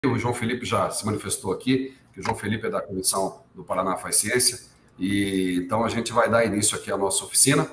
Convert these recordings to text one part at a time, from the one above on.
O João Felipe já se manifestou aqui, que o João Felipe é da comissão do Paraná Faz Ciência, e então a gente vai dar início aqui à nossa oficina.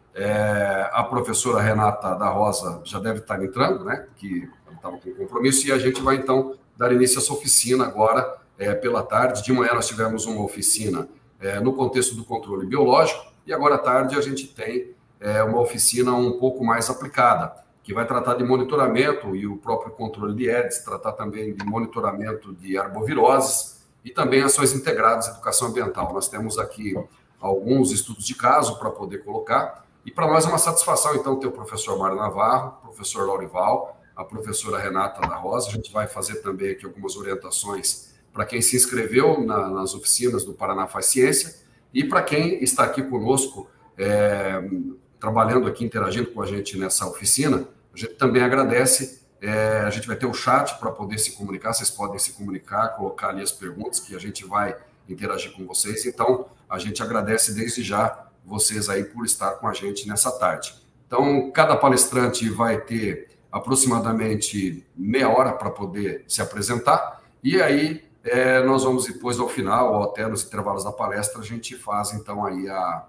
A professora Renata da Rosa já deve estar entrando, né, que estava com compromisso, e a gente vai então dar início a essa oficina agora pela tarde. De manhã nós tivemos uma oficina no contexto do controle biológico, e agora à tarde a gente tem uma oficina um pouco mais aplicada, que vai tratar de monitoramento e o próprio controle de Aedes, tratar também de monitoramento de arboviroses e também ações integradas de educação ambiental. Nós temos aqui alguns estudos de caso para poder colocar, e para nós é uma satisfação, então, ter o professor Mário Navarro, o professor Laurival, a professora Renata da Rosa. A gente vai fazer também aqui algumas orientações para quem se inscreveu nas oficinas do Paraná Faz Ciência e para quem está aqui conosco, trabalhando aqui, interagindo com a gente nessa oficina. A gente também agradece, a gente vai ter o chat para poder se comunicar, vocês podem se comunicar, colocar ali as perguntas que a gente vai interagir com vocês. Então, a gente agradece desde já vocês aí por estar com a gente nessa tarde. Então, cada palestrante vai ter aproximadamente meia hora para poder se apresentar, e aí nós vamos depois, ao final, ou até nos intervalos da palestra, a gente faz então aí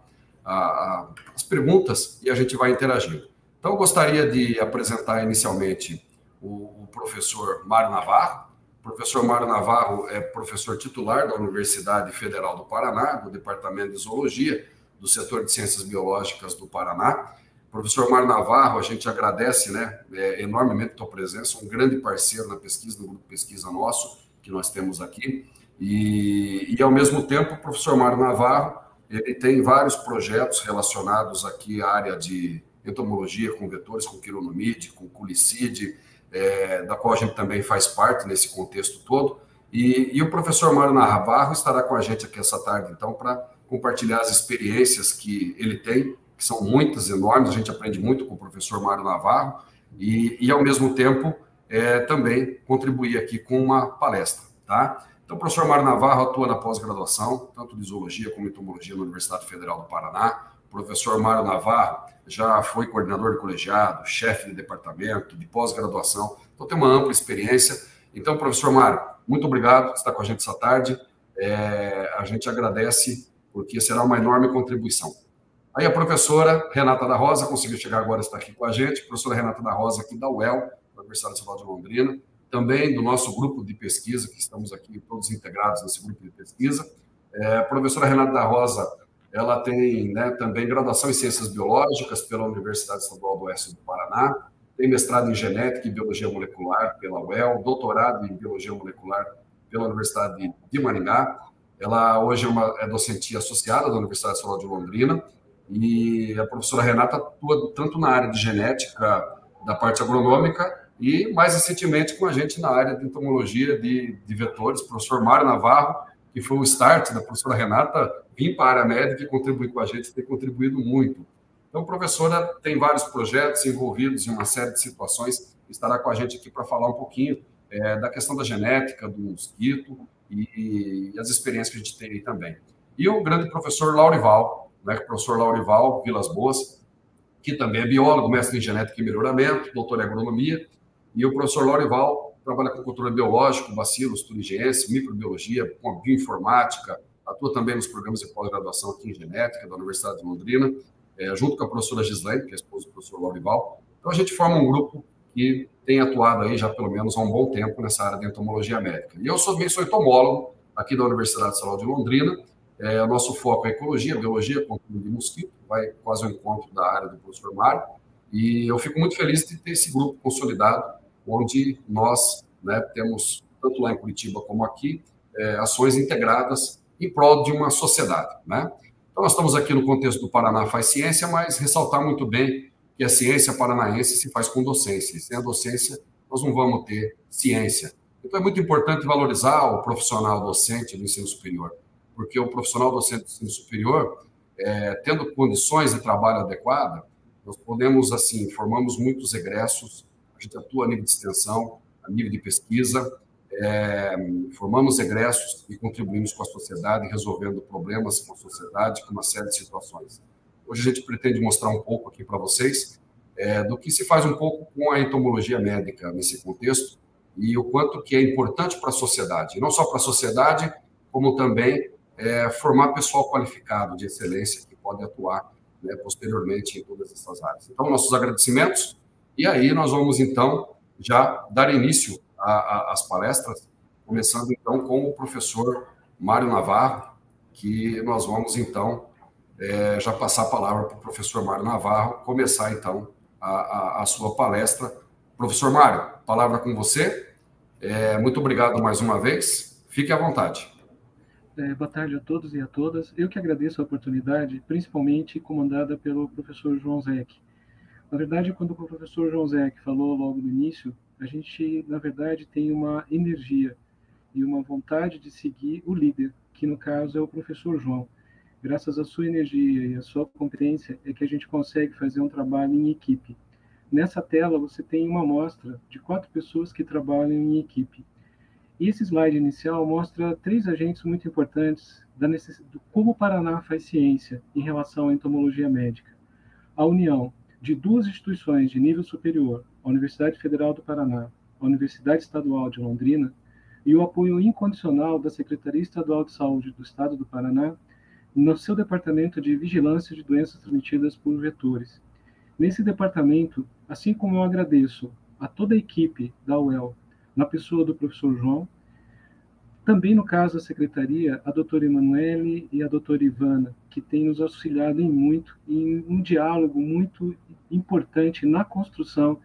as perguntas e a gente vai interagindo. Então, eu gostaria de apresentar inicialmente o professor Mário Navarro. O professor Mário Navarro é professor titular da Universidade Federal do Paraná, do Departamento de Zoologia, do setor de Ciências Biológicas do Paraná. Professor Mário Navarro, a gente agradece, né, enormemente a sua presença, um grande parceiro na pesquisa, no grupo de pesquisa nosso, que nós temos aqui. E ao mesmo tempo, o professor Mário Navarro, ele tem vários projetos relacionados aqui à área de entomologia com vetores, com quironomide, com culicide, da qual a gente também faz parte nesse contexto todo. E o professor Mário Navarro estará com a gente aqui essa tarde, então, para compartilhar as experiências que ele tem, que são muitas, enormes. A gente aprende muito com o professor Mário Navarro e ao mesmo tempo, também contribuir aqui com uma palestra, tá? Então, o professor Mário Navarro atua na pós-graduação, tanto de zoologia como entomologia na Universidade Federal do Paraná. O professor Mário Navarro já foi coordenador de colegiado, chefe de departamento, de pós-graduação, então tem uma ampla experiência. Então, professor Mário, muito obrigado por estar com a gente essa tarde. A gente agradece, porque será uma enorme contribuição. Aí a professora Renata da Rosa conseguiu chegar agora, está aqui com a gente. A professora Renata da Rosa, aqui da UEL, da Universidade Estadual de Londrina, também do nosso grupo de pesquisa, que estamos aqui todos integrados nesse grupo de pesquisa. A professora Renata da Rosa, ela tem, né, também graduação em Ciências Biológicas pela Universidade Estadual do Oeste do Paraná, tem mestrado em Genética e Biologia Molecular pela UEL, doutorado em Biologia Molecular pela Universidade de Maringá. Ela hoje é docente associada da Universidade Estadual de Londrina, e a professora Renata atua tanto na área de genética, da parte agronômica, e mais recentemente com a gente na área de entomologia de vetores. O professor Mário Navarro, que foi o start da professora Renata, vir para a área médica e contribuir com a gente, tem contribuído muito. Então, a professora tem vários projetos envolvidos em uma série de situações, estará com a gente aqui para falar um pouquinho da questão da genética, do mosquito e as experiências que a gente tem aí também. E o grande professor Laurival, né, o professor Laurival Vilas Boas, que também é biólogo, mestre em genética e melhoramento, doutor em agronomia, e o professor Laurival trabalha com controle biológico, bacilos, turigense, microbiologia, com bioinformática, atua também nos programas de pós-graduação aqui em genética da Universidade de Londrina, junto com a professora Gislaine, que é a esposa do professor Laurival. Então, a gente forma um grupo que tem atuado aí já pelo menos há um bom tempo nessa área de entomologia médica. E eu também sou entomólogo aqui da Universidade Estadual de Londrina. O nosso foco é ecologia, biologia, controle de mosquito, vai quase ao encontro da área do professor Mário. E eu fico muito feliz de ter esse grupo consolidado, onde nós, né, temos, tanto lá em Curitiba como aqui, ações integradas em prol de uma sociedade, né? Então, nós estamos aqui no contexto do Paraná Faz Ciência, mas ressaltar muito bem que a ciência paranaense se faz com docência. E sem a docência, nós não vamos ter ciência. Então, é muito importante valorizar o profissional docente do ensino superior, porque o profissional docente do ensino superior, tendo condições de trabalho adequadas, nós podemos, assim, formamos muitos egressos, a gente atua a nível de extensão, a nível de pesquisa, formamos egressos e contribuímos com a sociedade, resolvendo problemas com a sociedade, com uma série de situações. Hoje a gente pretende mostrar um pouco aqui para vocês do que se faz um pouco com a entomologia médica nesse contexto, e o quanto que é importante para a sociedade, e não só para a sociedade, como também formar pessoal qualificado de excelência que pode atuar, né, posteriormente em todas essas áreas. Então, nossos agradecimentos, e aí nós vamos, então, já dar início às palestras, começando, então, com o professor Mário Navarro, que nós vamos, então, já passar a palavra para o professor Mário Navarro, começar, então, a sua palestra. Professor Mário, palavra com você. Muito obrigado mais uma vez. Fique à vontade. Boa tarde a todos e a todas. Eu que agradeço a oportunidade, principalmente comandada pelo professor João Zeck. Na verdade, quando o professor João Zeck falou logo no início, a gente, na verdade, tem uma energia e uma vontade de seguir o líder, que no caso é o professor João. Graças à sua energia e à sua competência é que a gente consegue fazer um trabalho em equipe. Nessa tela você tem uma amostra de 4 pessoas que trabalham em equipe. E esse slide inicial mostra 3 agentes muito importantes do como o Paraná faz ciência em relação à entomologia médica. A união de 2 instituições de nível superior, a Universidade Federal do Paraná, a Universidade Estadual de Londrina, e o apoio incondicional da Secretaria Estadual de Saúde do Estado do Paraná no seu departamento de vigilância de doenças transmitidas por vetores. Nesse departamento, assim como eu agradeço a toda a equipe da UEL, na pessoa do professor João, também no caso da secretaria, a doutora Emanuele e a doutora Ivana, que têm nos auxiliado em um diálogo muito importante na construção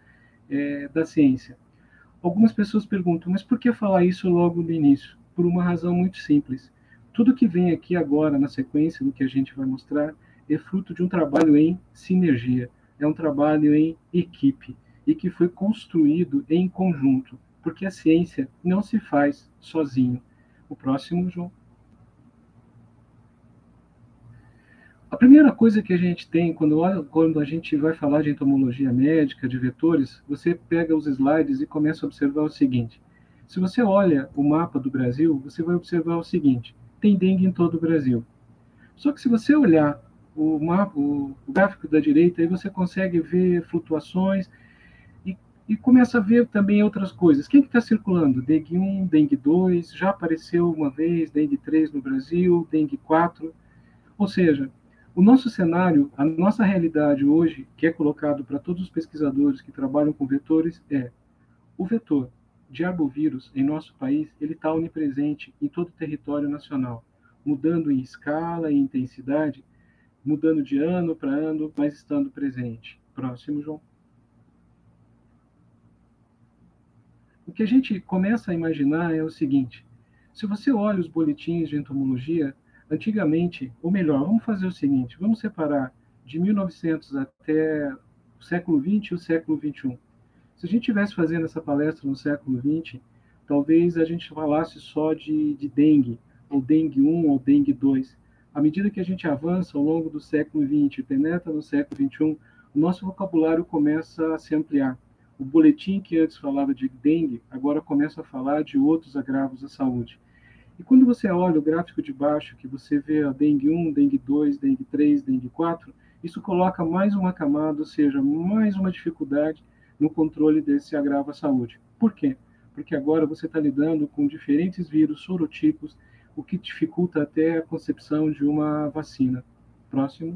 da ciência. Algumas pessoas perguntam, mas por que falar isso logo no início? Por uma razão muito simples. Tudo que vem aqui agora, na sequência do que a gente vai mostrar, é fruto de um trabalho em sinergia, é um trabalho em equipe, e que foi construído em conjunto, porque a ciência não se faz sozinho. O próximo, João. A primeira coisa que a gente tem, quando a gente vai falar de entomologia médica, de vetores, você pega os slides e começa a observar o seguinte. Se você olha o mapa do Brasil, você vai observar o seguinte. Tem dengue em todo o Brasil. Só que se você olhar o gráfico da direita, aí você consegue ver flutuações e começa a ver também outras coisas. Quem que está circulando? Dengue 1, dengue 2, já apareceu uma vez, dengue 3 no Brasil, dengue 4. Ou seja, o nosso cenário, a nossa realidade hoje, que é colocado para todos os pesquisadores que trabalham com vetores, é o vetor de arbovírus em nosso país, ele está onipresente em todo o território nacional, mudando em escala e intensidade, mudando de ano para ano, mas estando presente. Próximo, João. O que a gente começa a imaginar é o seguinte: se você olha os boletins de entomologia, antigamente, ou melhor, vamos fazer o seguinte, vamos separar de 1900 até o século XX e o século XXI. Se a gente estivesse fazendo essa palestra no século XX, talvez a gente falasse só de dengue, ou dengue 1 ou dengue 2. À medida que a gente avança ao longo do século XX e penetra no século XXI, o nosso vocabulário começa a se ampliar. O boletim que antes falava de dengue, agora começa a falar de outros agravos à saúde. E quando você olha o gráfico de baixo, que você vê a dengue 1, dengue 2, dengue 3, dengue 4, isso coloca mais uma camada, ou seja, mais uma dificuldade no controle desse agravo à saúde. Por quê? Porque agora você está lidando com diferentes vírus sorotipos, o que dificulta até a concepção de uma vacina. Próximo.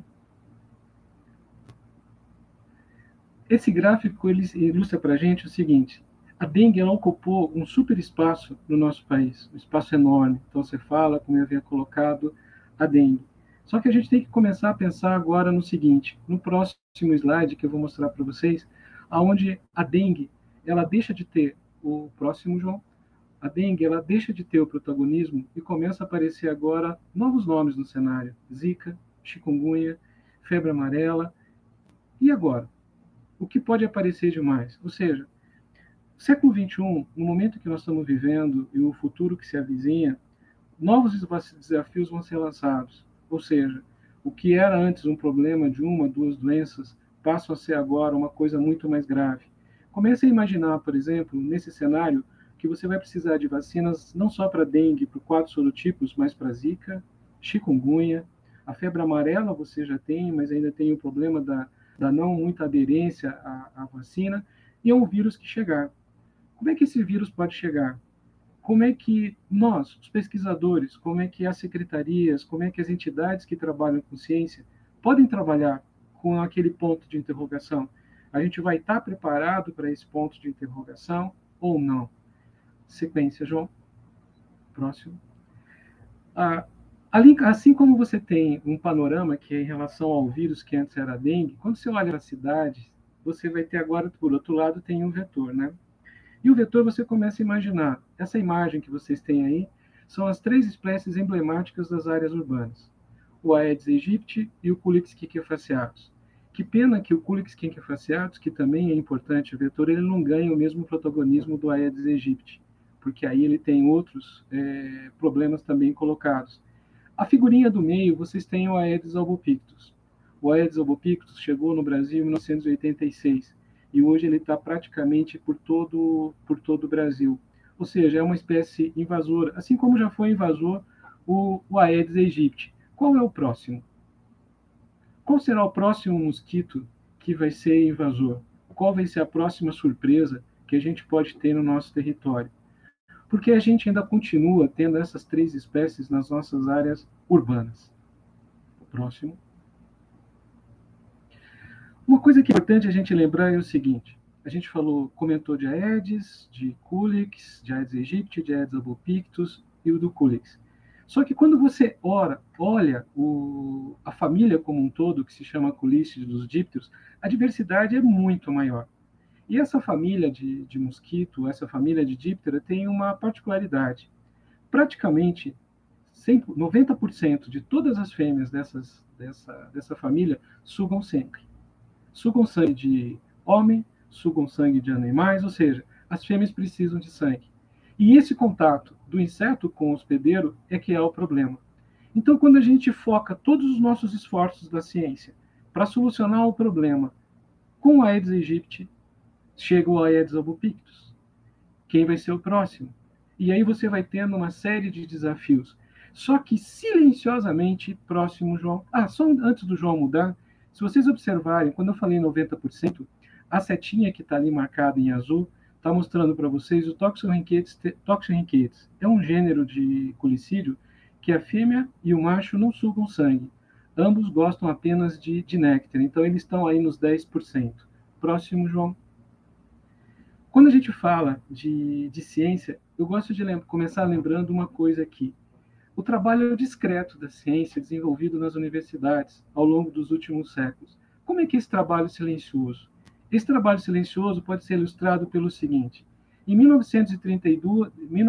Esse gráfico ele ilustra para a gente o seguinte: a dengue ela ocupou um super espaço no nosso país, um espaço enorme. Então você fala, como eu havia colocado, a dengue. Só que a gente tem que começar a pensar agora no seguinte: no próximo slide que eu vou mostrar para vocês, aonde a dengue ela deixa de ter o próximo, João. A dengue ela deixa de ter o protagonismo e começa a aparecer agora novos nomes no cenário: Zika, chikungunya, febre amarela. E agora? O que pode aparecer demais? Ou seja, século XXI, no momento que nós estamos vivendo e o futuro que se avizinha, novos desafios vão ser lançados. Ou seja, o que era antes um problema de uma, duas doenças, passam a ser agora uma coisa muito mais grave. Comece a imaginar, por exemplo, nesse cenário, que você vai precisar de vacinas não só para dengue, para 4 sorotipos, mas para zika, chikungunya, a febre amarela você já tem, mas ainda tem o problema da não muita aderência à vacina, e é um vírus que chegar. Como é que esse vírus pode chegar? Como é que nós, os pesquisadores, como é que as secretarias, como é que as entidades que trabalham com ciência podem trabalhar com aquele ponto de interrogação? A gente vai estar preparado para esse ponto de interrogação ou não? Sequência, João. Próximo. Assim como você tem um panorama que é em relação ao vírus que antes era a dengue, quando você olha a cidade, você vai ter agora, por outro lado, tem um vetor, né? E o vetor você começa a imaginar. Essa imagem que vocês têm aí são as 3 espécies emblemáticas das áreas urbanas. O Aedes aegypti e o Culex quiquefasciatus. Que pena que o Culex quiquefasciatus, que também é importante o vetor, ele não ganha o mesmo protagonismo do Aedes aegypti, porque aí ele tem outros problemas também colocados. A figurinha do meio, vocês têm o Aedes albopictus. O Aedes albopictus chegou no Brasil em 1986 e hoje ele está praticamente por todo o Brasil. Ou seja, é uma espécie invasora, assim como já foi invasor o Aedes aegypti. Qual é o próximo? Qual será o próximo mosquito que vai ser invasor? Qual vai ser a próxima surpresa que a gente pode ter no nosso território? Porque a gente ainda continua tendo essas 3 espécies nas nossas áreas urbanas. O próximo. Uma coisa que é importante a gente lembrar é o seguinte: a gente comentou de Aedes, de Culex, de Aedes aegypti, de Aedes albopictus e o do Culex. Só que quando você olha a família como um todo, que se chama Culistidae dos dípteros, a diversidade é muito maior. E essa família de mosquito, essa família de díptera, tem uma particularidade. Praticamente 90% de todas as fêmeas dessa família sugam sangue. Sugam sangue de homem, sugam sangue de animais, ou seja, as fêmeas precisam de sangue. E esse contato do inseto com o hospedeiro é que é o problema. Então, quando a gente foca todos os nossos esforços da ciência para solucionar o problema com o Aedes aegypti, chega o Aedes albopictus. Quem vai ser o próximo? E aí você vai tendo uma série de desafios. Só que silenciosamente, próximo, João. Só antes do João mudar, se vocês observarem, quando eu falei 90%, a setinha que está ali marcada em azul está mostrando para vocês o Toxorynchaetes. É um gênero de culicídio que a fêmea e o macho não sugam sangue. Ambos gostam apenas de néctar, então eles estão aí nos 10%. Próximo, João. Quando a gente fala de ciência, eu gosto de começar lembrando uma coisa aqui. O trabalho discreto da ciência desenvolvido nas universidades ao longo dos últimos séculos. Como é que é esse trabalho silencioso? Esse trabalho silencioso pode ser ilustrado pelo seguinte: em 1932,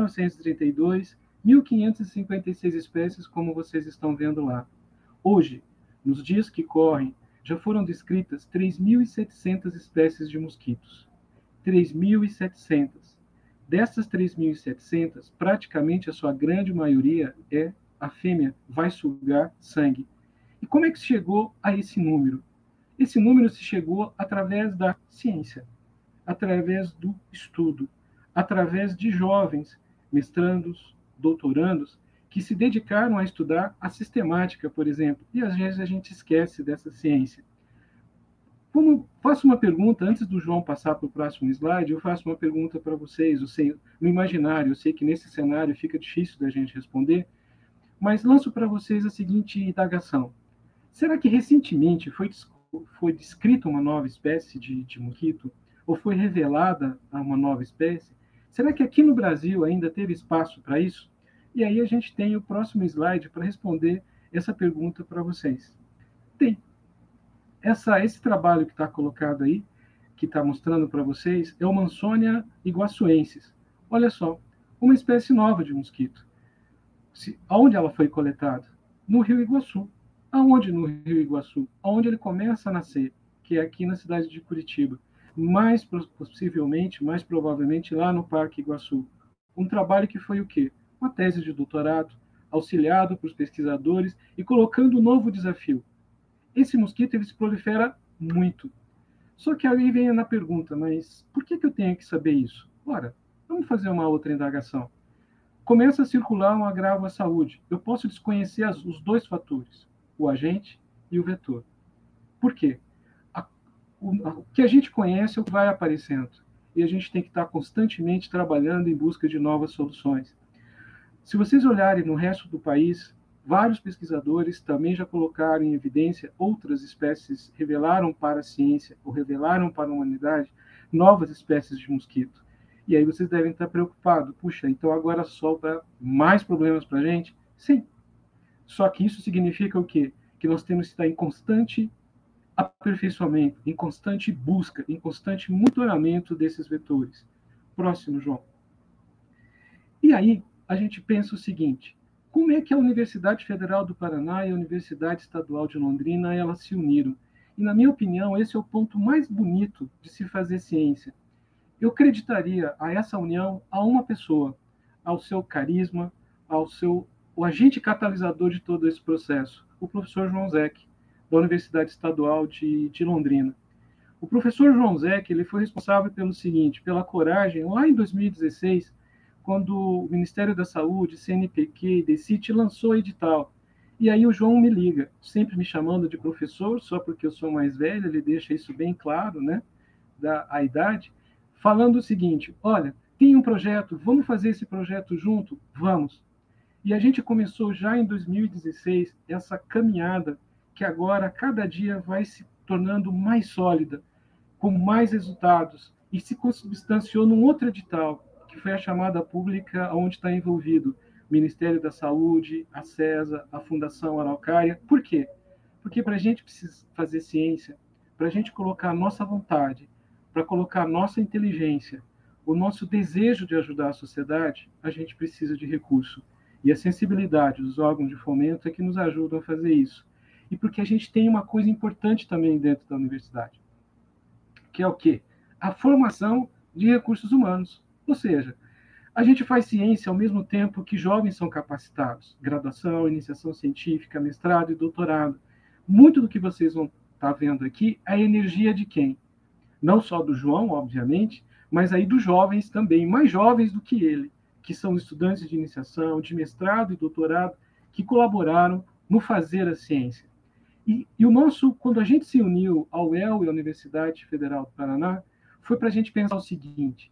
1.556 espécies, como vocês estão vendo lá. Hoje, nos dias que correm, já foram descritas 3.700 espécies de mosquitos. 3.700. Dessas 3.700, praticamente a sua grande maioria a fêmea vai sugar sangue. E como é que se chegou a esse número? Esse número se chegou através da ciência, através do estudo, através de jovens, mestrandos, doutorandos, que se dedicaram a estudar a sistemática, por exemplo, e às vezes a gente esquece dessa ciência. Faço uma pergunta, antes do João passar para o próximo slide, eu faço uma pergunta para vocês, no imaginário, eu sei que nesse cenário fica difícil da gente responder, mas lanço para vocês a seguinte indagação. Será que recentemente foi descrita uma nova espécie de mosquito? Ou foi revelada uma nova espécie? Será que aqui no Brasil ainda teve espaço para isso? E aí a gente tem o próximo slide para responder essa pergunta para vocês. Tem. Esse trabalho que está colocado aí, que está mostrando para vocês, é o Mansonia iguaçuensis. Olha só, uma espécie nova de mosquito. Aonde ela foi coletada? No Rio Iguaçu. Aonde no Rio Iguaçu? Aonde ele começa a nascer, que é aqui na cidade de Curitiba. Mais provavelmente, lá no Parque Iguaçu. Um trabalho que foi o quê? Uma tese de doutorado, auxiliado por pesquisadores e colocando um novo desafio. Esse mosquito ele se prolifera muito. Só que aí vem na pergunta, mas por que eu tenho que saber isso? Ora, vamos fazer uma outra indagação. Começa a circular um agravo à saúde. Eu posso desconhecer os 2 fatores, o agente e o vetor. Por quê? O que a gente conhece é o que vai aparecendo. e a gente tem que estar constantemente trabalhando em busca de novas soluções. Se vocês olharem no resto do país, vários pesquisadores também já colocaram em evidência outras espécies, revelaram para a ciência ou revelaram para a humanidade novas espécies de mosquito. E aí vocês devem estar preocupados. Puxa, então agora solta mais problemas para a gente? Sim. Só que isso significa o quê? Que nós temos que estar em constante aperfeiçoamento, em constante busca, em constante monitoramento desses vetores. Próximo, João. E aí a gente pensa o seguinte: como é que a Universidade Federal do Paraná e a Universidade Estadual de Londrina elas se uniram? E, na minha opinião, esse é o ponto mais bonito de se fazer ciência. Eu acreditaria a essa união a uma pessoa, ao seu carisma, o agente catalisador de todo esse processo, o professor João Zeck, da Universidade Estadual de Londrina. O professor João Zeck ele foi responsável pelo seguinte, pela coragem, lá em 2016, quando o Ministério da Saúde, CNPq e DECIT lançou o edital. E aí o João me liga, sempre me chamando de professor, só porque eu sou mais velho, ele deixa isso bem claro, né, a idade, falando o seguinte: olha, tem um projeto, vamos fazer esse projeto junto? Vamos. E a gente começou já em 2016 essa caminhada que agora, cada dia, vai se tornando mais sólida, com mais resultados, e se consubstanciou num outro edital, que foi a chamada pública, onde está envolvido o Ministério da Saúde, a CESA, a Fundação Araucária. Por quê? Porque para a gente precisa fazer ciência, para a gente colocar a nossa vontade, para colocar a nossa inteligência, o nosso desejo de ajudar a sociedade, a gente precisa de recurso. E a sensibilidade dos órgãos de fomento é que nos ajudam a fazer isso. E porque a gente tem uma coisa importante também dentro da universidade, que é o quê? A formação de recursos humanos. Ou seja, a gente faz ciência ao mesmo tempo que jovens são capacitados. Graduação, iniciação científica, mestrado e doutorado. Muito do que vocês vão estar vendo aqui é a energia de quem? Não só do João, obviamente, mas aí dos jovens também, mais jovens do que ele, que são estudantes de iniciação, de mestrado e doutorado, que colaboraram no fazer a ciência. E o nosso, quando a gente se uniu ao UEL e à Universidade Federal do Paraná, foi para a gente pensar o seguinte,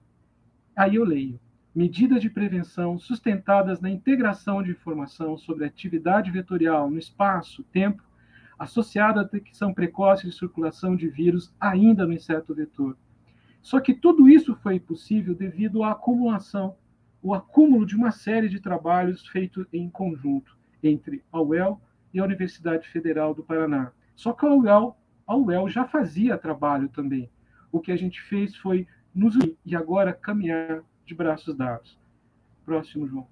aí eu leio: medidas de prevenção sustentadas na integração de informação sobre a atividade vetorial no espaço-tempo, associada à detecção precoce de circulação de vírus ainda no inseto vetor. Só que tudo isso foi possível devido à acumulação, o acúmulo de uma série de trabalhos feitos em conjunto entre a UEL e a Universidade Federal do Paraná. Só que a UEL já fazia trabalho também. O que a gente fez foi nos unir e agora caminhar de braços dados. Próximo, João.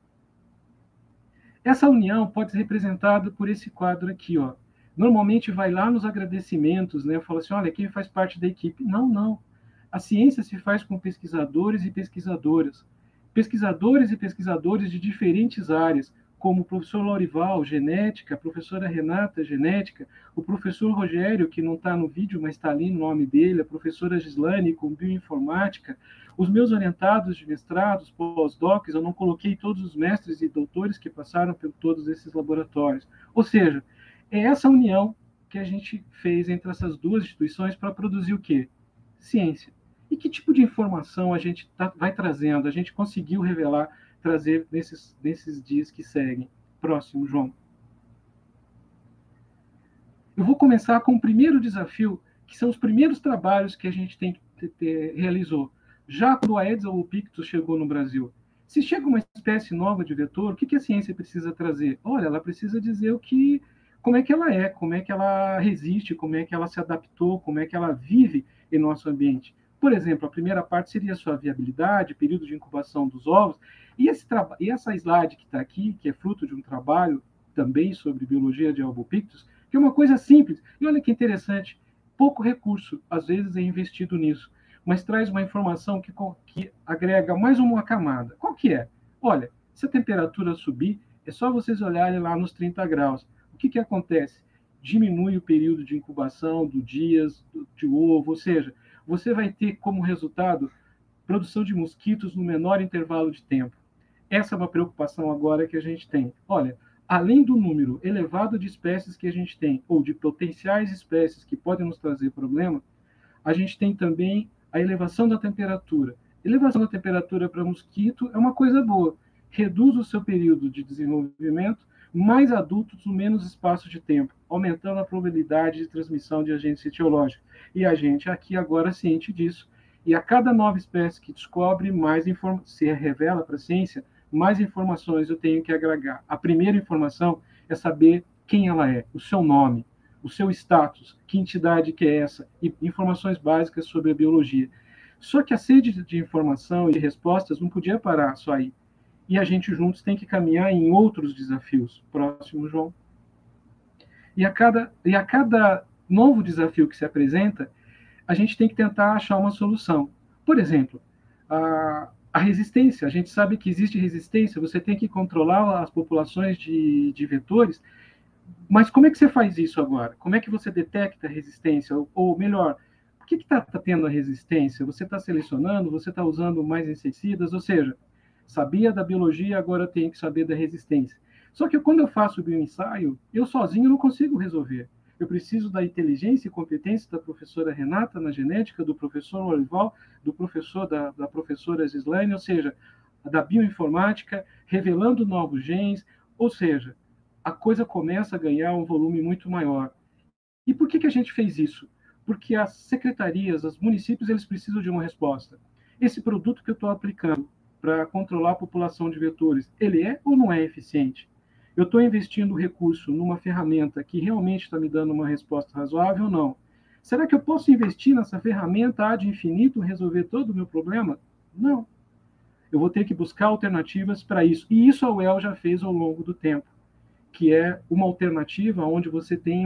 Essa união pode ser representada por esse quadro aqui, ó. Normalmente vai lá nos agradecimentos, né? Fala assim, olha, quem faz parte da equipe. Não, não. A ciência se faz com pesquisadores e pesquisadoras. Pesquisadores e pesquisadores de diferentes áreas, como o professor Lorival, genética, a professora Renata, genética, o professor Rogério, que não está no vídeo, mas está ali no nome dele, a professora Gislane, com bioinformática, os meus orientados de mestrados, pós-docs, eu não coloquei todos os mestres e doutores que passaram por todos esses laboratórios. Ou seja, é essa união que a gente fez entre essas duas instituições para produzir o quê? Ciência. E que tipo de informação a gente vai trazendo, a gente conseguiu revelar, trazer nesses dias que seguem. Próximo, João. Eu vou começar com o primeiro desafio, que são os primeiros trabalhos que a gente realizou, já quando a Aedes albopictus chegou no Brasil. Se chega uma espécie nova de vetor, o que a ciência precisa trazer? Olha, ela precisa dizer como é que ela é, como é que ela resiste, como é que ela se adaptou, como é que ela vive em nosso ambiente. Por exemplo, a primeira parte seria a sua viabilidade, período de incubação dos ovos, e essa slide que está aqui, que é fruto de um trabalho também sobre biologia de albopictus, que é uma coisa simples. E olha que interessante, pouco recurso, às vezes, é investido nisso, mas traz uma informação que agrega mais uma camada. Qual que é? Olha, se a temperatura subir, é só vocês olharem lá nos 30 graus. O que acontece? Diminui o período de incubação do dias de ovo, ou seja, você vai ter como resultado produção de mosquitos no menor intervalo de tempo. Essa é uma preocupação agora que a gente tem. Olha, além do número elevado de espécies que a gente tem, ou de potenciais espécies que podem nos trazer problema, a gente tem também a elevação da temperatura. Elevação da temperatura para mosquito é uma coisa boa. Reduz o seu período de desenvolvimento, mais adultos no menos espaço de tempo, aumentando a probabilidade de transmissão de agentes etiológicos. E a gente aqui agora é ciente disso. E a cada nova espécie que descobre, mais se revela para a ciência, mais informações eu tenho que agregar. A primeira informação é saber quem ela é, o seu nome, o seu status, que entidade que é essa, e informações básicas sobre a biologia. Só que a sede de informação e de respostas não podia parar só aí. E a gente juntos tem que caminhar em outros desafios. Próximo, João. E a cada novo desafio que se apresenta, a gente tem que tentar achar uma solução. Por exemplo, a resistência. A gente sabe que existe resistência, você tem que controlar as populações de vetores, mas como é que você faz isso agora? Como é que você detecta a resistência? Ou melhor, por que está tendo a resistência? Você está selecionando, você está usando mais inseticidas, ou seja, sabia da biologia, agora tenho que saber da resistência. Só que quando eu faço o bioensaio, eu sozinho não consigo resolver. Eu preciso da inteligência e competência da professora Renata na genética, do professor Lorival, do professor da professora Gislaine, ou seja, da bioinformática, revelando novos genes, ou seja, a coisa começa a ganhar um volume muito maior. E por que a gente fez isso? Porque as secretarias, os municípios, eles precisam de uma resposta. Esse produto que eu estou aplicando para controlar a população de vetores, ele é ou não é eficiente? Eu estou investindo recurso numa ferramenta que realmente está me dando uma resposta razoável ou não? Será que eu posso investir nessa ferramenta ad infinito resolver todo o meu problema? Não. Eu vou ter que buscar alternativas para isso. E isso a UEL já fez ao longo do tempo, que é uma alternativa onde você tem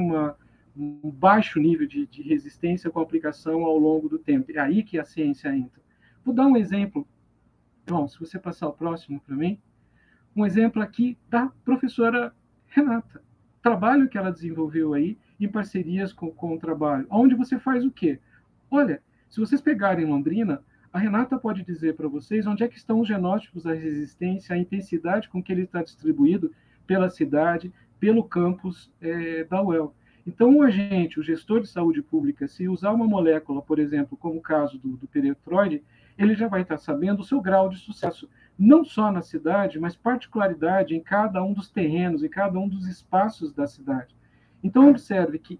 um baixo nível de resistência com a aplicação ao longo do tempo. É aí que a ciência entra. Vou dar um exemplo. João, se você passar o próximo para mim. Um exemplo aqui da professora Renata. Trabalho que ela desenvolveu aí em parcerias com o trabalho. Onde você faz o quê? Olha, se vocês pegarem Londrina, a Renata pode dizer para vocês onde é que estão os genótipos da resistência, a intensidade com que ele está distribuído pela cidade, pelo campus da UEL. Então, o agente, o gestor de saúde pública, se usar uma molécula, por exemplo, como o caso do peretroide, ele já vai estar sabendo o seu grau de sucesso, não só na cidade, mas particularidade em cada um dos terrenos, em cada um dos espaços da cidade. Então, observe que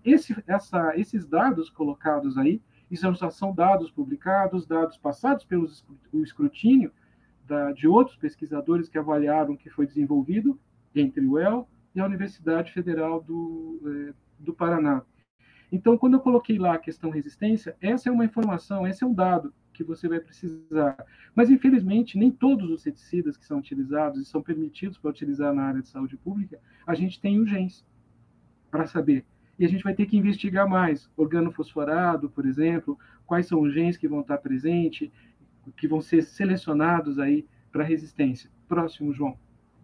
esses dados colocados aí, isso já são dados publicados, dados passados pelo escrutínio de outros pesquisadores que avaliaram o que foi desenvolvido entre o UEL e a Universidade Federal do Paraná. Então, quando eu coloquei lá a questão resistência, essa é uma informação, esse é um dado que você vai precisar. Mas, infelizmente, nem todos os inseticidas que são utilizados e são permitidos para utilizar na área de saúde pública, a gente tem os genes para saber. E a gente vai ter que investigar mais. Organofosforado, por exemplo, quais são os genes que vão estar presentes, que vão ser selecionados aí para resistência. Próximo, João.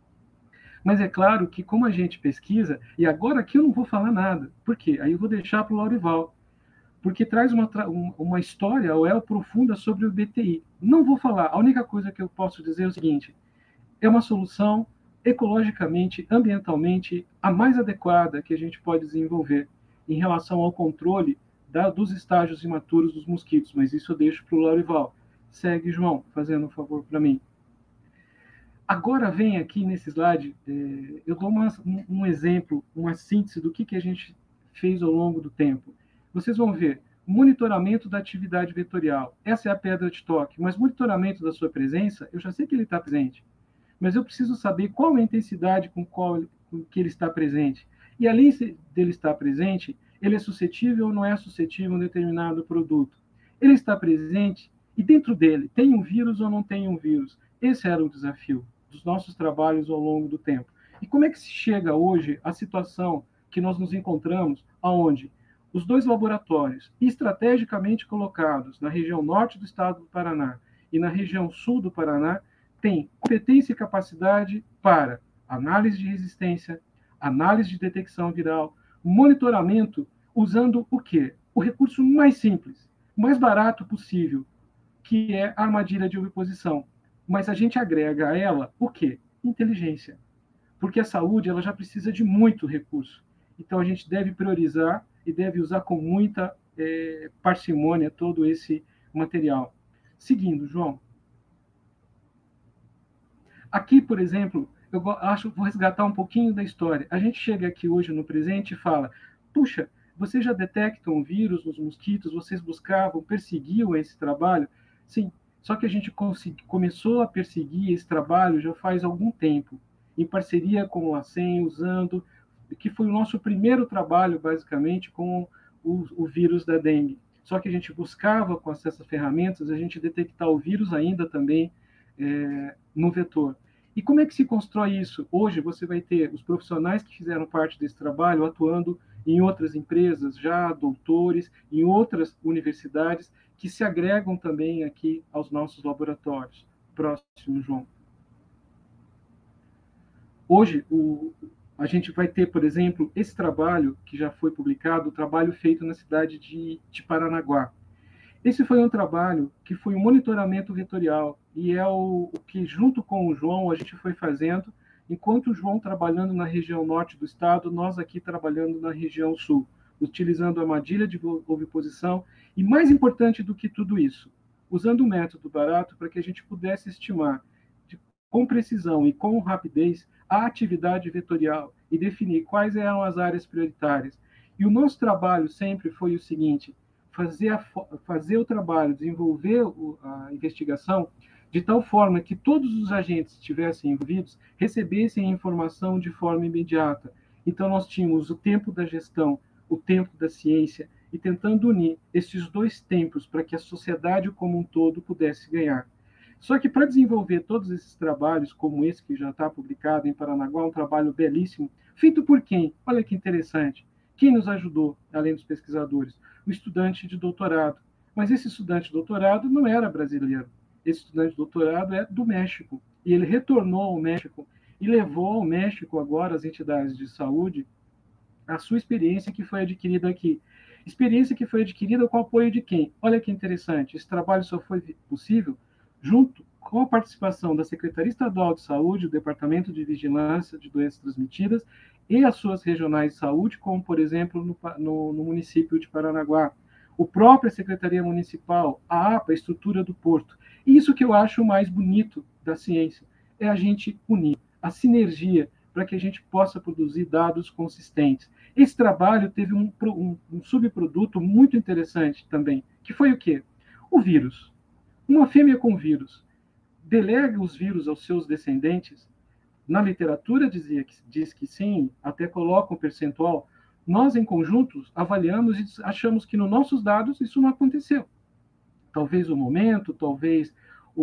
Mas é claro que, como a gente pesquisa, e agora aqui eu não vou falar nada. Por quê? Aí eu vou deixar para o Lorival. Porque traz uma história, ou profunda sobre o BTI. Não vou falar. A única coisa que eu posso dizer é o seguinte: é uma solução ecologicamente, ambientalmente, a mais adequada que a gente pode desenvolver em relação ao controle dos estágios imaturos dos mosquitos. Mas isso eu deixo para o Lorival. Segue, João, fazendo um favor para mim. Agora vem aqui nesse slide, eu dou um exemplo, uma síntese do que a gente fez ao longo do tempo. Vocês vão ver, monitoramento da atividade vetorial. Essa é a pedra de toque, mas monitoramento da sua presença, eu já sei que ele está presente, mas eu preciso saber qual é a intensidade com que ele está presente. E além dele estar presente, ele é suscetível ou não é suscetível a um determinado produto. Ele está presente e dentro dele tem um vírus ou não tem um vírus. Esse era o desafio dos nossos trabalhos ao longo do tempo. E como é que se chega hoje à situação que nós nos encontramos, aonde os dois laboratórios estrategicamente colocados na região norte do estado do Paraná e na região sul do Paraná têm competência e capacidade para análise de resistência, análise de detecção viral, monitoramento, usando o quê? O recurso mais simples, mais barato possível, que é a armadilha de oviposição. Mas a gente agrega a ela o quê? Inteligência. Porque a saúde ela já precisa de muito recurso. Então a gente deve priorizar e deve usar com muita parcimônia todo esse o material. Seguindo, João. Aqui, por exemplo, vou resgatar um pouquinho da história. A gente chega aqui hoje no presente e fala, puxa, vocês já detectam vírus nos mosquitos, vocês buscavam, perseguiam esse trabalho? Sim, só que a gente começou a perseguir esse trabalho já faz algum tempo, em parceria com o LACEN, usando, que foi o nosso primeiro trabalho, basicamente, com o vírus da dengue. Só que a gente buscava, com essas ferramentas, a gente detectar o vírus ainda também no vetor. E como é que se constrói isso? Hoje você vai ter os profissionais que fizeram parte desse trabalho atuando em outras empresas, já doutores, em outras universidades, que se agregam também aqui aos nossos laboratórios. Próximo, João. Hoje, a gente vai ter, por exemplo, esse trabalho que já foi publicado, o trabalho feito na cidade de Paranaguá. Esse foi um trabalho que foi um monitoramento vetorial, e é o que, junto com o João, a gente foi fazendo, enquanto o João trabalhando na região norte do estado, nós aqui trabalhando na região sul, utilizando a armadilha de oviposição, e mais importante do que tudo isso, usando o método barato para que a gente pudesse estimar com precisão e com rapidez a atividade vetorial e definir quais eram as áreas prioritárias. E o nosso trabalho sempre foi o seguinte: fazer o trabalho, desenvolver a investigação de tal forma que todos os agentes que estivessem envolvidos recebessem a informação de forma imediata. Então, nós tínhamos o tempo da gestão, o tempo da ciência, e tentando unir esses dois tempos para que a sociedade como um todo pudesse ganhar. Só que para desenvolver todos esses trabalhos, como esse que já está publicado em Paranaguá, um trabalho belíssimo, feito por quem? Olha que interessante. Quem nos ajudou, além dos pesquisadores? O estudante de doutorado. Mas esse estudante de doutorado não era brasileiro. Esse estudante de doutorado é do México. E ele retornou ao México e levou ao México agora as entidades de saúde a sua experiência que foi adquirida aqui. Experiência que foi adquirida com o apoio de quem? Olha que interessante. Esse trabalho só foi possível junto com a participação da Secretaria Estadual de Saúde, o Departamento de Vigilância de Doenças Transmitidas e as suas regionais de saúde, como, por exemplo, no município de Paranaguá. O própria Secretaria Municipal, a APA, a estrutura do Porto. E isso que eu acho o mais bonito da ciência, é a gente unir a sinergia para que a gente possa produzir dados consistentes. Esse trabalho teve um subproduto muito interessante também, que foi o quê? O vírus. Uma fêmea com vírus delega os vírus aos seus descendentes? Na literatura diz que sim, até coloca um percentual. Nós, em conjunto, avaliamos e achamos que nos nossos dados isso não aconteceu. Talvez o momento, talvez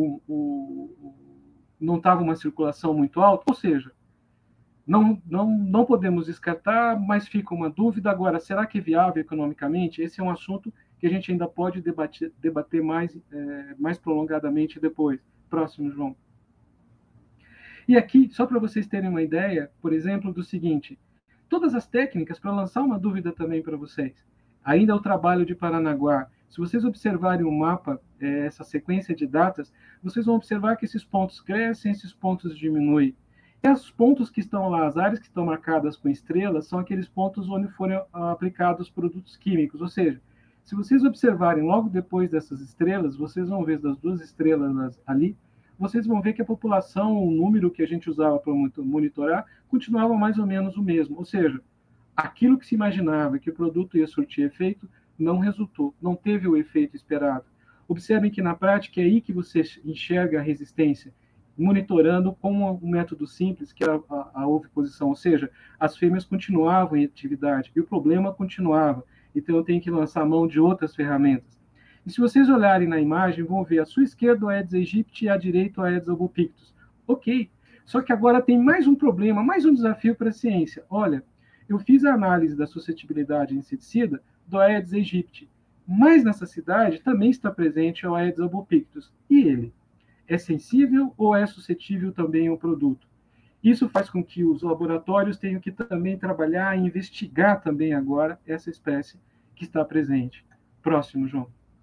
não estava uma circulação muito alta, ou seja, não podemos descartar, mas fica uma dúvida. Agora, será que é viável economicamente? Esse é um assunto que a gente ainda pode debater mais prolongadamente depois. Próximo, João. E aqui, só para vocês terem uma ideia, por exemplo, do seguinte, todas as técnicas, para lançar uma dúvida também para vocês, ainda é o trabalho de Paranaguá. Se vocês observarem o mapa, essa sequência de datas, vocês vão observar que esses pontos crescem, esses pontos diminuem. E os pontos que estão lá, as áreas que estão marcadas com estrelas, são aqueles pontos onde foram aplicados produtos químicos. Ou seja, se vocês observarem logo depois dessas estrelas, vocês vão ver das duas estrelas ali, vocês vão ver que a população, o número que a gente usava para monitorar, continuava mais ou menos o mesmo. Ou seja, aquilo que se imaginava que o produto ia surtir efeito, não resultou, não teve o efeito esperado. Observem que na prática é aí que você enxerga a resistência, monitorando com um método simples, que é a oviposição, ou seja, as fêmeas continuavam em atividade e o problema continuava. Então eu tenho que lançar mão de outras ferramentas. E se vocês olharem na imagem, vão ver à sua esquerda o Aedes aegypti e à direita o Aedes albopictus. Ok, só que agora tem mais um problema, mais um desafio para a ciência. Olha, eu fiz a análise da suscetibilidade a inseticida do Aedes aegypti, mas nessa cidade também está presente o Aedes albopictus. E ele? É sensível ou é suscetível também ao produto? Isso faz com que os laboratórios tenham que também trabalhar e investigar também agora essa espécie que está presente. Próximo, João.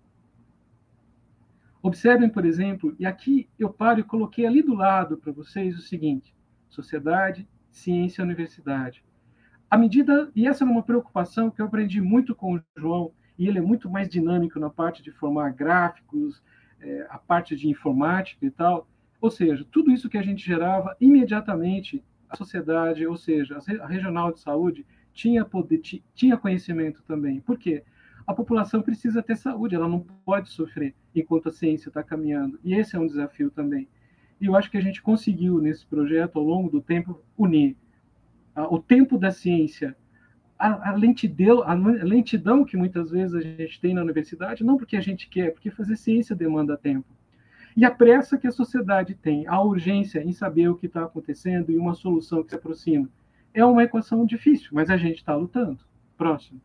Observem, por exemplo, e aqui eu paro e coloquei ali do lado para vocês o seguinte: sociedade, ciência, universidade. À medida, e essa é uma preocupação que eu aprendi muito com o João, e ele é muito mais dinâmico na parte de formar gráficos, a parte de informática e tal. Ou seja, tudo isso que a gente gerava, imediatamente a sociedade, ou seja, a regional de saúde, tinha conhecimento também. Por quê? A população precisa ter saúde, ela não pode sofrer enquanto a ciência está caminhando. E esse é um desafio também. E eu acho que a gente conseguiu, nesse projeto, ao longo do tempo, unir o tempo da ciência, a lentidão que muitas vezes a gente tem na universidade, não porque a gente quer, porque fazer ciência demanda tempo. E a pressa que a sociedade tem, a urgência em saber o que está acontecendo e uma solução que se aproxima. É uma equação difícil, mas a gente está lutando. Próximo.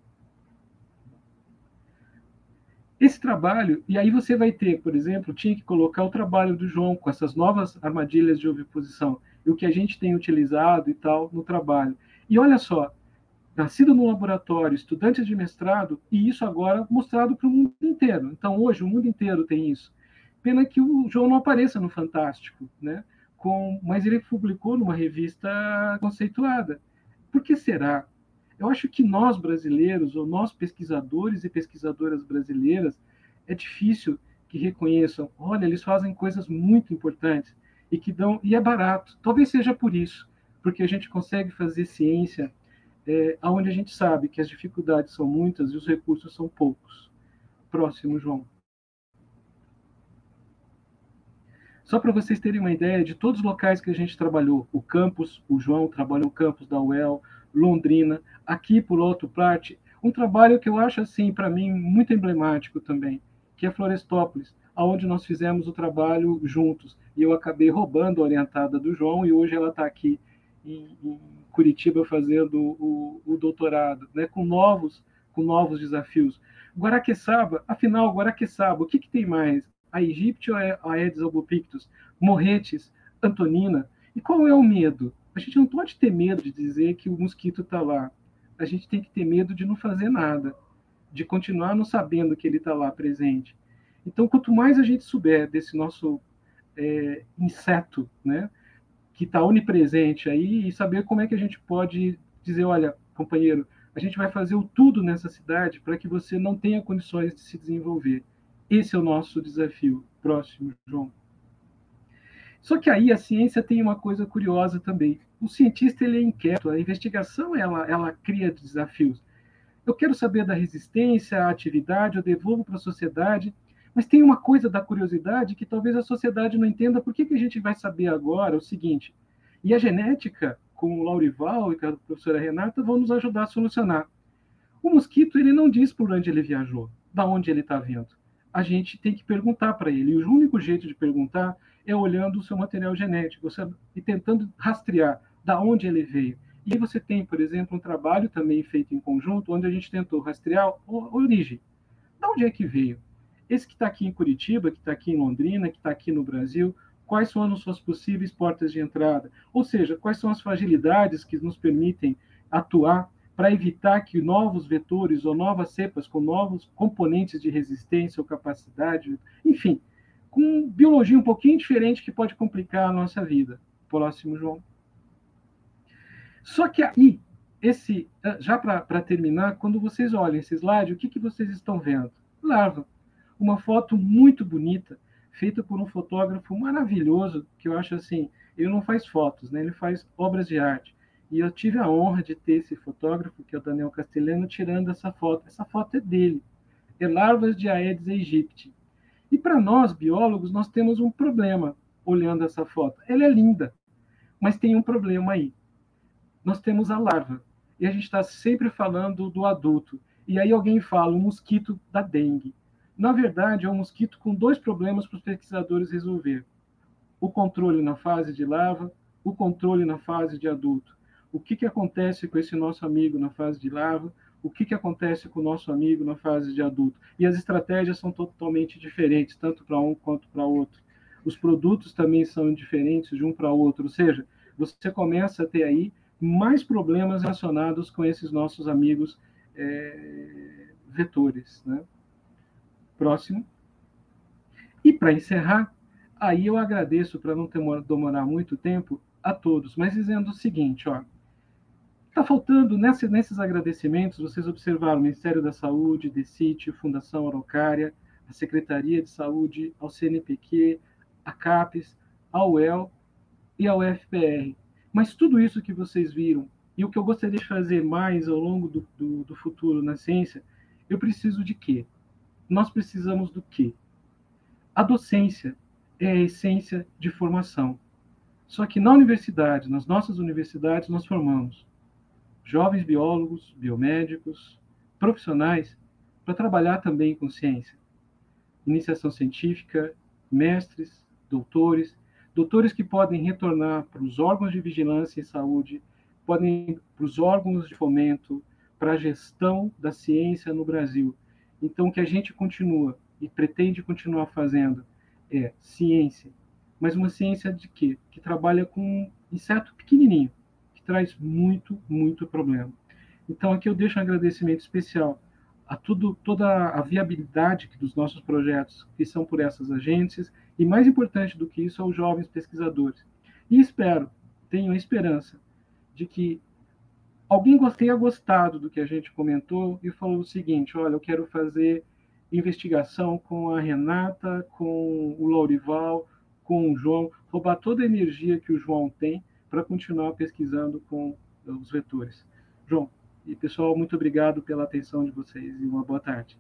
Esse trabalho, e aí você vai ter, por exemplo, tinha que colocar o trabalho do João com essas novas armadilhas de oviposição, e o que a gente tem utilizado e tal no trabalho. E olha só, nascido no laboratório, estudante de mestrado, e isso agora mostrado para o mundo inteiro. Então, hoje, o mundo inteiro tem isso. Pena que o João não apareça no Fantástico, né? Mas ele publicou numa revista conceituada. Por que será? Eu acho que nós brasileiros, ou nós pesquisadores e pesquisadoras brasileiras, é difícil que reconheçam, olha, eles fazem coisas muito importantes e que dão, e é barato. Talvez seja por isso, porque a gente consegue fazer ciência onde a gente sabe que as dificuldades são muitas e os recursos são poucos. Próximo, João. Só para vocês terem uma ideia de todos os locais que a gente trabalhou, o campus, o João trabalhou no campus da UEL, Londrina, aqui por Alto Plate, um trabalho que eu acho, assim, para mim, muito emblemático também, que é Florestópolis, onde nós fizemos o trabalho juntos. E eu acabei roubando a orientada do João, e hoje ela está aqui em Curitiba fazendo o doutorado, né, com novos desafios. Guaraqueçaba, afinal, Guaraqueçaba, o que tem mais? A Egípcio ou a Aedes albopictus? Morretes, Antonina. E qual é o medo? A gente não pode ter medo de dizer que o mosquito está lá. A gente tem que ter medo de não fazer nada, de continuar não sabendo que ele está lá presente. Então, quanto mais a gente souber desse nosso inseto, né, que está onipresente aí, e saber como é que a gente pode dizer, olha, companheiro, a gente vai fazer o tudo nessa cidade para que você não tenha condições de se desenvolver. Esse é o nosso desafio. Próximo, João. Só que aí a ciência tem uma coisa curiosa também. O cientista ele é inquieto, a investigação ela cria desafios. Eu quero saber da resistência, a atividade, eu devolvo para a sociedade, mas tem uma coisa da curiosidade que talvez a sociedade não entenda. Por que a gente vai saber agora o seguinte? E a genética, com o Laurival e com a professora Renata, vão nos ajudar a solucionar. O mosquito ele não diz por onde ele viajou, da onde ele está vindo. A gente tem que perguntar para ele. E o único jeito de perguntar é olhando o seu material genético e tentando rastrear da onde ele veio. E aí você tem, por exemplo, um trabalho também feito em conjunto, onde a gente tentou rastrear a origem. De onde é que veio? Esse que está aqui em Curitiba, que está aqui em Londrina, que está aqui no Brasil, quais são as suas possíveis portas de entrada? Ou seja, quais são as fragilidades que nos permitem atuar para evitar que novos vetores ou novas cepas com novos componentes de resistência ou capacidade, enfim, com biologia um pouquinho diferente que pode complicar a nossa vida. Próximo, João. Só que aí, já para terminar, quando vocês olham esse slide, o que vocês estão vendo? Larva. Uma foto muito bonita, feita por um fotógrafo maravilhoso, que eu acho assim, ele não faz fotos, né? Ele faz obras de arte. E eu tive a honra de ter esse fotógrafo, que é o Daniel Castelhano, tirando essa foto. Essa foto é dele. É larvas de Aedes aegypti. E para nós, biólogos, nós temos um problema olhando essa foto. Ela é linda, mas tem um problema aí. Nós temos a larva. E a gente está sempre falando do adulto. E aí alguém fala, o mosquito da dengue. Na verdade, é um mosquito com dois problemas para os pesquisadores resolver. O controle na fase de larva, o controle na fase de adulto. O que acontece com esse nosso amigo na fase de larva, o que acontece com o nosso amigo na fase de adulto. E as estratégias são totalmente diferentes, tanto para um quanto para outro. Os produtos também são diferentes de um para outro, ou seja, você começa a ter aí mais problemas relacionados com esses nossos amigos vetores. Né? Próximo. E para encerrar, aí eu agradeço, para não demorar muito tempo, a todos, mas dizendo o seguinte, ó, Está faltando, nesses agradecimentos, vocês observaram o Ministério da Saúde, DECIT, Fundação Araucária, a Secretaria de Saúde, ao CNPq, a CAPES, a UEL e a UFPR. Mas tudo isso que vocês viram, e o que eu gostaria de fazer mais ao longo do futuro na ciência, eu preciso de quê? Nós precisamos do quê? A docência é a essência de formação. Só que na universidade, nas nossas universidades, nós formamos jovens biólogos, biomédicos, profissionais, para trabalhar também com ciência. Iniciação científica, mestres, doutores que podem retornar para os órgãos de vigilância em saúde, podem para os órgãos de fomento, para a gestão da ciência no Brasil. Então, o que a gente continua e pretende continuar fazendo é ciência, mas uma ciência de quê? Que trabalha com um inseto pequenininho, que traz muito, muito problema. Então, aqui eu deixo um agradecimento especial a toda a viabilidade dos nossos projetos, que são por essas agências, e mais importante do que isso, aos jovens pesquisadores. E espero, tenho a esperança, de que alguém tenha gostado do que a gente comentou e falou o seguinte: olha, eu quero fazer investigação com a Renata, com o Laurival, com o João, roubar toda a energia que o João tem para continuar pesquisando com os vetores. João e pessoal, muito obrigado pela atenção de vocês e uma boa tarde.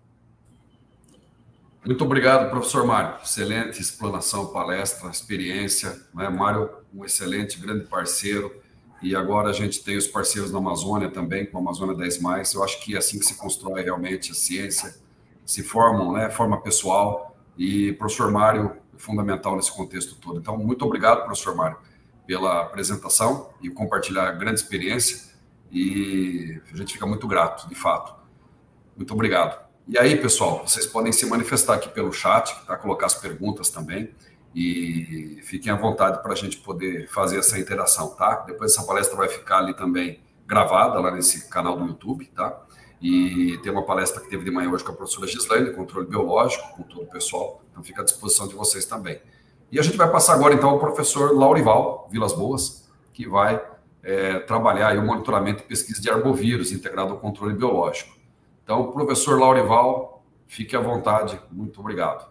Muito obrigado, professor Mário. Excelente explanação, palestra, experiência. Né? Mário, um excelente, grande parceiro. E agora a gente tem os parceiros na Amazônia também, com a Amazônia 10+. Eu acho que é assim que se constrói realmente a ciência, se formam, né, forma pessoal, e o professor Mário é fundamental nesse contexto todo. Então, muito obrigado, professor Mário, pela apresentação e compartilhar a grande experiência, e a gente fica muito grato, de fato. Muito obrigado. E aí, pessoal, vocês podem se manifestar aqui pelo chat, tá? Colocar as perguntas também, e fiquem à vontade para a gente poder fazer essa interação, tá? Depois essa palestra vai ficar ali também gravada, lá nesse canal do YouTube, tá? E tem uma palestra que teve de manhã hoje com a professora Gislaine, controle biológico, com todo o pessoal, então fica à disposição de vocês também. E a gente vai passar agora, então, ao professor Laurival Vilas Boas, que vai trabalhar aí o monitoramento e pesquisa de arbovírus integrado ao controle biológico. Então, professor Laurival, fique à vontade. Muito obrigado.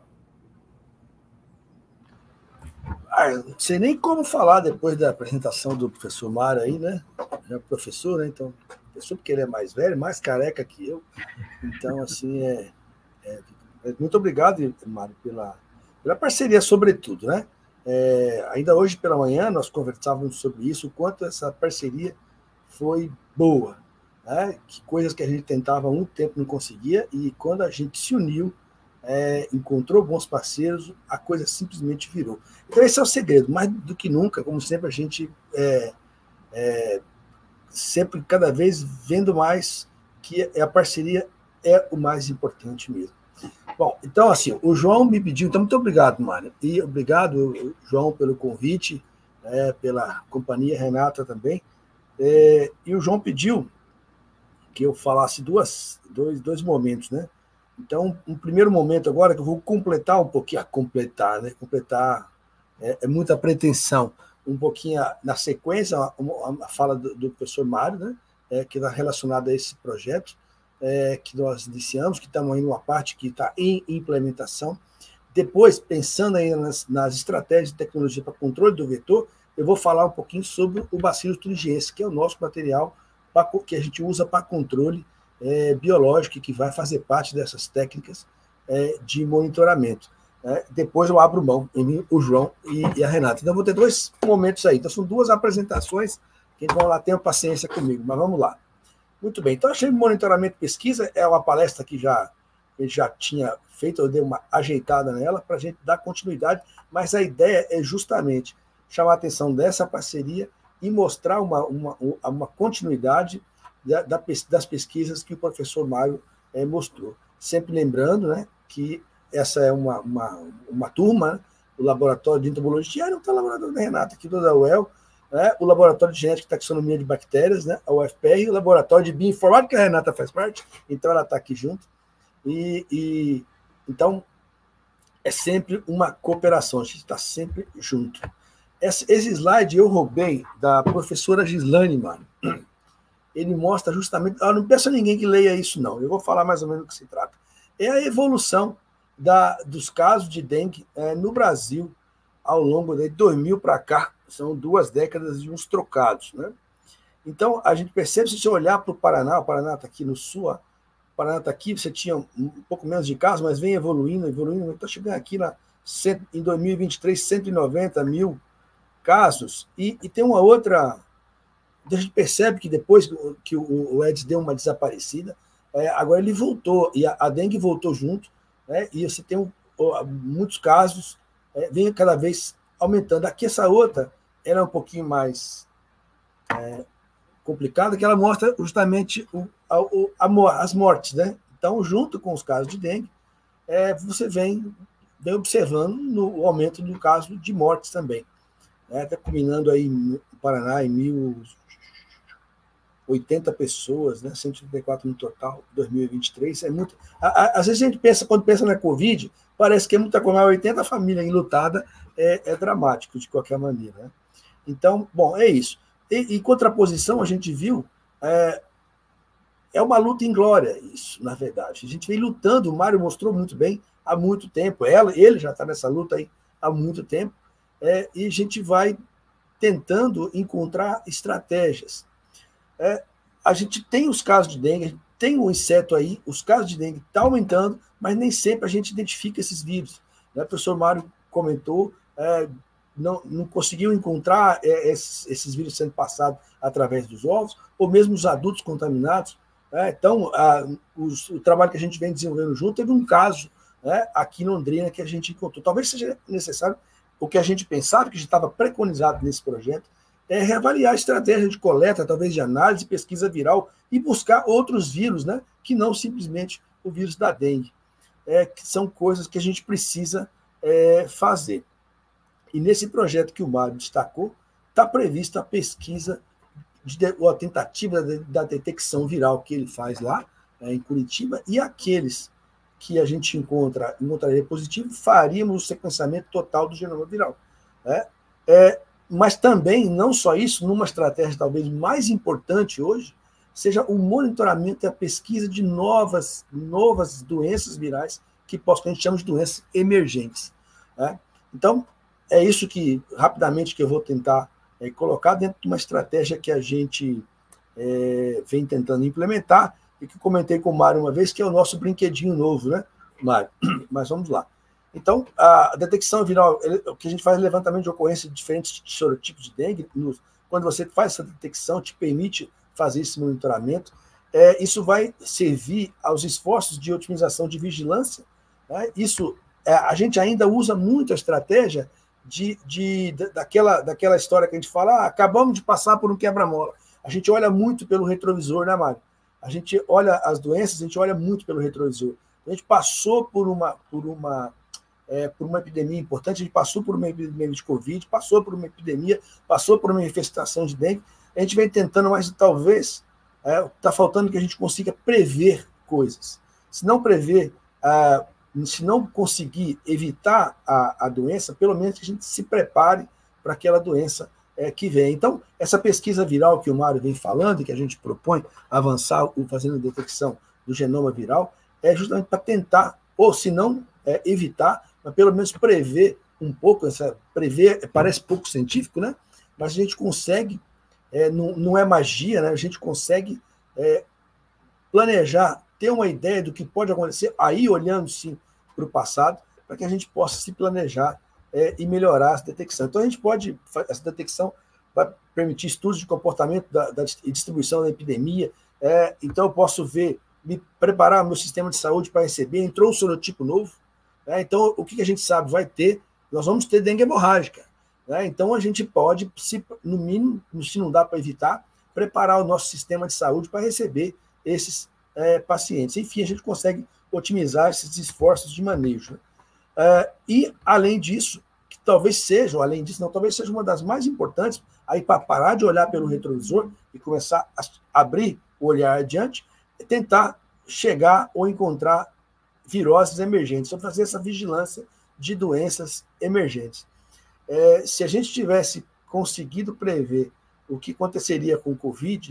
Eu não sei nem como falar depois da apresentação do professor Mário aí, né? É professor, né? Então, professor porque ele é mais velho, mais careca que eu. Então, assim, muito obrigado, Mário, pela parceria, sobretudo, né? Ainda hoje pela manhã nós conversávamos sobre isso, o quanto essa parceria foi boa, né? Que coisas que a gente tentava há muito tempo não conseguia, e quando a gente se uniu, encontrou bons parceiros, a coisa simplesmente virou. Então esse é o segredo, mais do que nunca, como sempre, a gente sempre, cada vez, vendo mais que a parceria é o mais importante mesmo. Bom, então, assim, o João me pediu, então, muito obrigado, Mário, e obrigado, João, pelo convite, pela companhia, Renata também, e o João pediu que eu falasse dois momentos, né? Então, um primeiro momento agora, que eu vou completar um pouquinho, completar, né? Completar é muita pretensão, um pouquinho na sequência, a fala do professor Mário, né? Que está relacionada a esse projeto, que nós iniciamos, que estamos aí numa parte que está em implementação. Depois, pensando aí nas estratégias de tecnologia para controle do vetor, eu vou falar um pouquinho sobre o Bacillus thuringiensis, que é o nosso material que a gente usa para controle biológico, que vai fazer parte dessas técnicas de monitoramento. Depois eu abro mão, o João e a Renata. Então, vou ter dois momentos aí. Então, são duas apresentações, quem vão lá, tenham paciência comigo, mas vamos lá. Muito bem, então, achei monitoramento e pesquisa, é uma palestra que a gente já tinha feito, eu dei uma ajeitada nela para a gente dar continuidade, mas a ideia é justamente chamar a atenção dessa parceria e mostrar uma continuidade das pesquisas que o professor Mário mostrou. Sempre lembrando, né, que essa é uma turma, né, o Laboratório de Entomologia, não está o Laboratório da Renata, aqui do da UEL, né, o Laboratório de Genética e Taxonomia de Bactérias, né, a UFPR, e o Laboratório de Bioinformática, que a Renata faz parte, então ela está aqui junto. Então, é sempre uma cooperação, a gente está sempre junto. Esse slide eu roubei da professora Gislaine, mano. ele mostra justamente... não peço a ninguém que leia isso, não. Eu vou falar mais ou menos do que se trata. É a evolução dos casos de dengue no Brasil ao longo de 2000 para cá. São 2 décadas e uns trocados, né? Então, a gente percebe, se você olhar para o Paraná está aqui no sul, o Paraná está aqui, você tinha um pouco menos de casos, mas vem evoluindo, está chegando aqui em 2023, 190 mil casos, e tem uma outra... A gente percebe que depois que o Aedes deu uma desaparecida, agora ele voltou, e a dengue voltou junto, né? E você tem muitos casos, vem cada vez aumentando. Aqui essa outra, ela é um pouquinho mais complicada, que ela mostra justamente as mortes, né? Então, junto com os casos de dengue, você vem observando o aumento do caso de mortes também. Está culminando aí no Paraná em 1.080 pessoas, né? 134 no total, 2023. É muito. Às vezes a gente pensa, quando pensa na Covid, parece que é muita coisa, mas 80 famílias enlutadas é dramático, de qualquer maneira, né? Então, bom, é isso. Em contraposição, a gente viu, é uma luta inglória isso, na verdade. A gente vem lutando, o Mário mostrou muito bem, há muito tempo. Ele já está nessa luta aí há muito tempo, e a gente vai tentando encontrar estratégias. A gente tem os casos de dengue, a gente tem um inseto aí, os casos de dengue estão aumentando, mas nem sempre a gente identifica esses vírus, né? O professor Mário comentou, não conseguiu encontrar esses vírus sendo passados através dos ovos, ou mesmo os adultos contaminados. Então, o trabalho que a gente vem desenvolvendo junto teve um caso, né, aqui em Londrina que a gente encontrou. Talvez seja necessário, o que a gente pensava, que já estava preconizado nesse projeto, reavaliar a estratégia de coleta, talvez de análise, pesquisa viral, e buscar outros vírus, né, que não simplesmente o vírus da dengue, que são coisas que a gente precisa fazer. E nesse projeto que o Mário destacou, está prevista a pesquisa, a tentativa da detecção viral que ele faz lá, em Curitiba, e aqueles que a gente encontraria positivo, faríamos o sequenciamento total do genoma viral. Mas também, não só isso, numa estratégia talvez mais importante hoje, seja o monitoramento e a pesquisa de novas doenças virais, que a gente chama de doenças emergentes. Então, é isso que, rapidamente, que eu vou tentar colocar dentro de uma estratégia que a gente vem tentando implementar, e que comentei com o Mário uma vez, que é o nosso brinquedinho novo, né, Mário? Mas vamos lá. Então, a detecção viral, o que a gente faz é levantamento de ocorrência de diferentes sorotipos de dengue. Quando você faz essa detecção, te permite fazer esse monitoramento. Isso vai servir aos esforços de otimização de vigilância, né? Isso, a gente ainda usa muito a estratégia daquela história que a gente fala, acabamos de passar por um quebra-mola. A gente olha muito pelo retrovisor, né, Mário? A gente olha as doenças, a gente olha muito pelo retrovisor. A gente passou por uma epidemia importante, a gente passou por uma epidemia de Covid, passou por uma epidemia, passou por uma infestação de dengue, a gente vem tentando, mas talvez está faltando que a gente consiga prever coisas. Se não prever, se não conseguir evitar a doença, pelo menos que a gente se prepare para aquela doença que vem. Então, essa pesquisa viral que o Mário vem falando, e que a gente propõe avançar fazendo detecção do genoma viral, é justamente para tentar, ou se não evitar, mas pelo menos prever um pouco, prever parece pouco científico, né? Mas a gente consegue, não é magia, né? A gente consegue planejar, ter uma ideia do que pode acontecer, aí olhando sim para o passado, para que a gente possa se planejar e melhorar essa detecção. Então, essa detecção vai permitir estudos de comportamento e distribuição da epidemia. Então, eu posso me preparar meu sistema de saúde para receber, entrou um sorotipo novo. Então, o que a gente sabe? Nós vamos ter dengue hemorrágica. Então, a gente pode, no mínimo, se não dá para evitar, preparar o nosso sistema de saúde para receber esses pacientes. Enfim, a gente consegue otimizar esses esforços de manejo. E, além disso, talvez seja uma das mais importantes, aí para parar de olhar pelo retrovisor e começar a abrir o olhar adiante, tentar chegar ou encontrar viroses emergentes, ou fazer essa vigilância de doenças emergentes. Se a gente tivesse conseguido prever o que aconteceria com o Covid,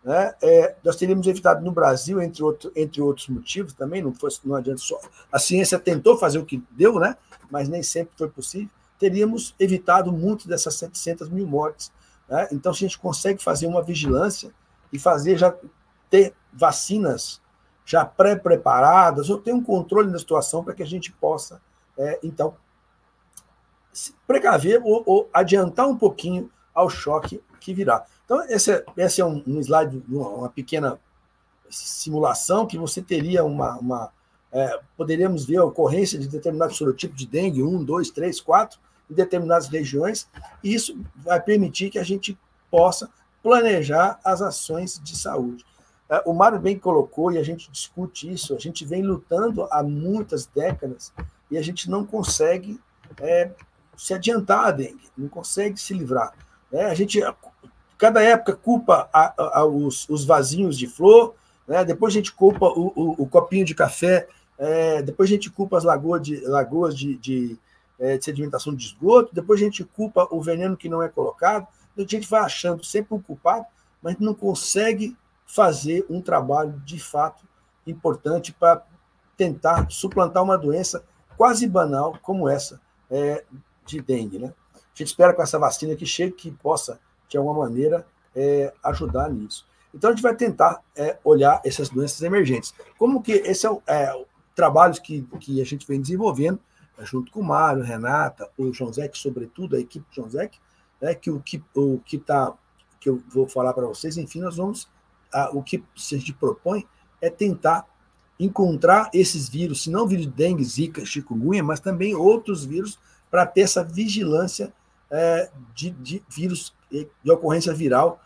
né, nós teríamos evitado no Brasil, entre outros motivos também, não adianta só. A ciência tentou fazer o que deu, né, mas nem sempre foi possível. Teríamos evitado muito dessas 700 mil mortes. Né? Então, se a gente consegue fazer uma vigilância e já ter vacinas já pré-preparadas, ou ter um controle da situação para que a gente possa, então, precaver ou adiantar um pouquinho ao choque que virá. Então, esse é um slide, uma pequena simulação que você teria poderíamos ver a ocorrência de determinado sorotipo de dengue, 1, 2, 3, 4, em determinadas regiões, e isso vai permitir que a gente possa planejar as ações de saúde. O Mário bem colocou, e a gente discute isso, a gente vem lutando há muitas décadas e a gente não consegue se adiantar a dengue, não consegue se livrar. A gente, cada época, culpa os vasinhos de flor, né? Depois a gente culpa o copinho de café, depois a gente culpa as lagoas de sedimentação de esgoto, depois a gente culpa o veneno que não é colocado, a gente vai achando sempre um culpado, mas não consegue fazer um trabalho de fato importante para tentar suplantar uma doença quase banal como essa de dengue. Né? A gente espera com essa vacina que chegue, que possa, de alguma maneira, ajudar nisso. Então, a gente vai tentar olhar essas doenças emergentes. Como que esse trabalhos que a gente vem desenvolvendo, junto com o Mário, Renata, o João Zec, sobretudo, a equipe do João Zec, que eu vou falar para vocês, enfim, nós vamos, o que a gente propõe é tentar encontrar esses vírus, se não vírus de dengue, zika, chikungunya, mas também outros vírus, para ter essa vigilância de vírus de ocorrência viral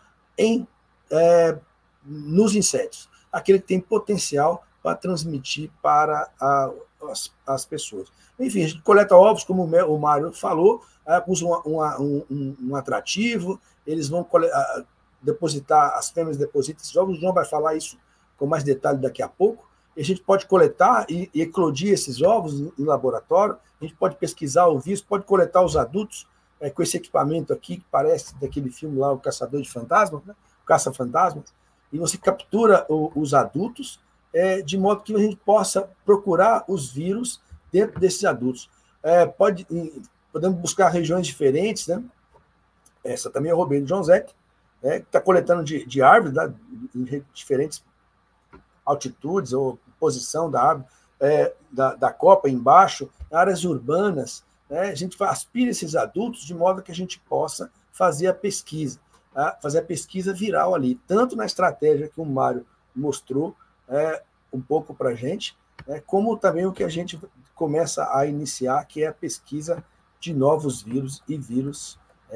nos insetos, aquele que tem potencial para transmitir para as pessoas. Enfim, a gente coleta ovos, como o Mário falou, usa um atrativo, eles vão depositar, as fêmeas depositam esses ovos, o João vai falar isso com mais detalhe daqui a pouco, e a gente pode coletar e eclodir esses ovos em laboratório, a gente pode pesquisar o vírus, pode coletar os adultos com esse equipamento aqui, que parece daquele filme lá, o Caçador de Fantasmas, né? O Caça-Fantasmas, e você captura os adultos, de modo que a gente possa procurar os vírus dentro desses adultos. Podemos buscar regiões diferentes, né? Essa também eu roubei do João Zec, que está coletando de árvores, né? Em diferentes altitudes ou posição da árvore, da copa embaixo, áreas urbanas, né? A gente aspira esses adultos de modo que a gente possa fazer a pesquisa, fazer a pesquisa viral ali, tanto na estratégia que o Mário mostrou um pouco para a gente, como também o que a gente começa a iniciar, que é a pesquisa de novos vírus e vírus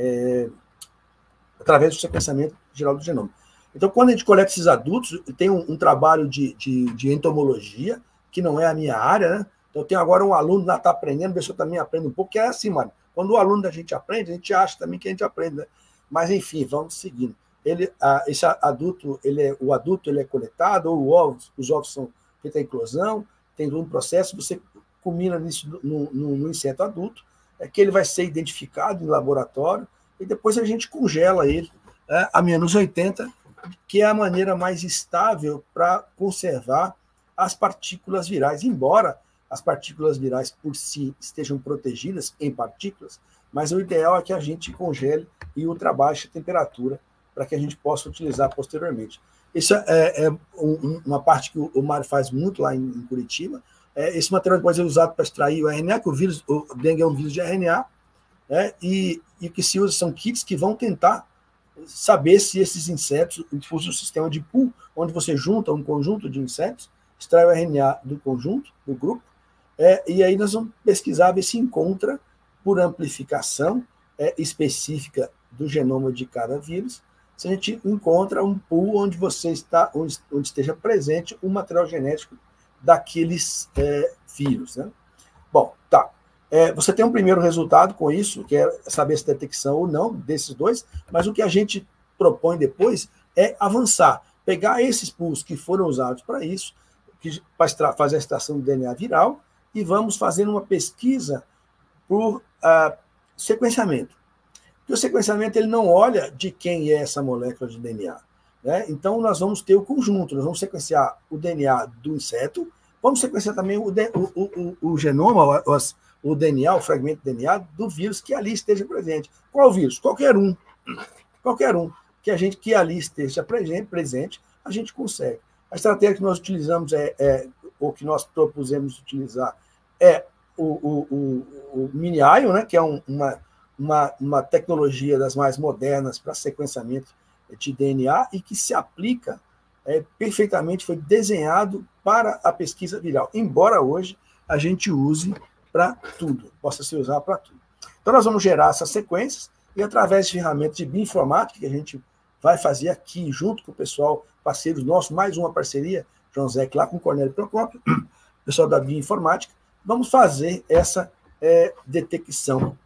através do sequenciamento geral do genoma. Então, quando a gente coleta esses adultos, tem um trabalho de entomologia, que não é a minha área, né? Então, eu tenho agora um aluno lá que está aprendendo, ver se eu também aprendo um pouco, que é assim, mano. Quando o aluno da gente aprende, a gente acha também que a gente aprende, né? Mas, enfim, vamos seguindo. Esse adulto, o adulto ele é coletado, ou os ovos são feitos a eclosão, tem um processo, você culmina nisso no inseto adulto, que ele vai ser identificado em laboratório, e depois a gente congela ele a -80, que é a maneira mais estável para conservar as partículas virais, embora as partículas virais por si estejam protegidas em partículas, mas o ideal é que a gente congele e ultrabaixe a temperatura para que a gente possa utilizar posteriormente. Isso é uma parte que o Mário faz muito lá em Curitiba. Esse material pode ser usado para extrair o RNA, que o dengue é um vírus de RNA, e o que se usa são kits que vão tentar saber se esses insetos usam um sistema de pool, onde você junta um conjunto de insetos, extrai o RNA do conjunto, do grupo, e aí nós vamos pesquisar, ver se encontra, por amplificação específica do genoma de cada vírus, se a gente encontra um pool onde onde esteja presente um material genético daqueles vírus. Né? Bom, tá. Você tem um primeiro resultado com isso, que é saber se detecção ou não desses dois, mas o que a gente propõe depois é avançar, pegar esses pools que foram usados para isso, para fazer a extração do DNA viral, e vamos fazer uma pesquisa por sequenciamento. Porque o sequenciamento ele não olha de quem é essa molécula de DNA. né? Então, nós vamos ter o conjunto, nós vamos sequenciar o DNA do inseto, vamos sequenciar também o genoma, o DNA, o fragmento de DNA do vírus que ali esteja presente. Qual vírus? Qualquer um que ali esteja presente, a gente consegue. A estratégia que nós utilizamos ou que nós propusemos utilizar é o Mini-Ion, né, que é uma tecnologia das mais modernas para sequenciamento de DNA e que se aplica perfeitamente, foi desenhado para a pesquisa viral, embora hoje a gente use para tudo, possa ser usado para tudo. Então, nós vamos gerar essas sequências e, através de ferramentas de bioinformática, que a gente vai fazer aqui, junto com o pessoal, parceiros nossos, mais uma parceria, João Zé, lá com o Cornélio Procópio, pessoal da bioinformática, vamos fazer essa detecção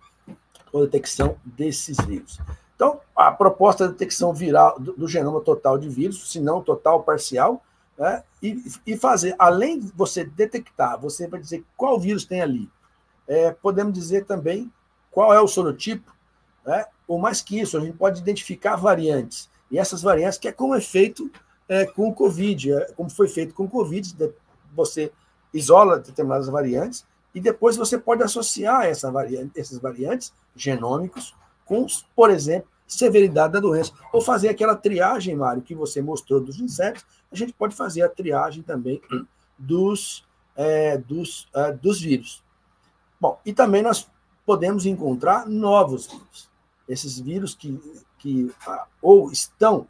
desses vírus. Então, a proposta de detecção viral do genoma total de vírus, se não total, parcial, né, e fazer, além de você detectar, você vai dizer qual vírus tem ali. Podemos dizer também qual é o sorotipo, né, ou mais que isso, a gente pode identificar variantes. E essas variantes, que é como é feito com o Covid, como foi feito com o Covid, você isola determinadas variantes e depois você pode associar essas variantes genômicos com, por exemplo, severidade da doença. Ou fazer aquela triagem, Mário, que você mostrou dos insetos, a gente pode fazer a triagem também dos vírus. Bom, e também nós podemos encontrar novos vírus. Esses vírus que ou estão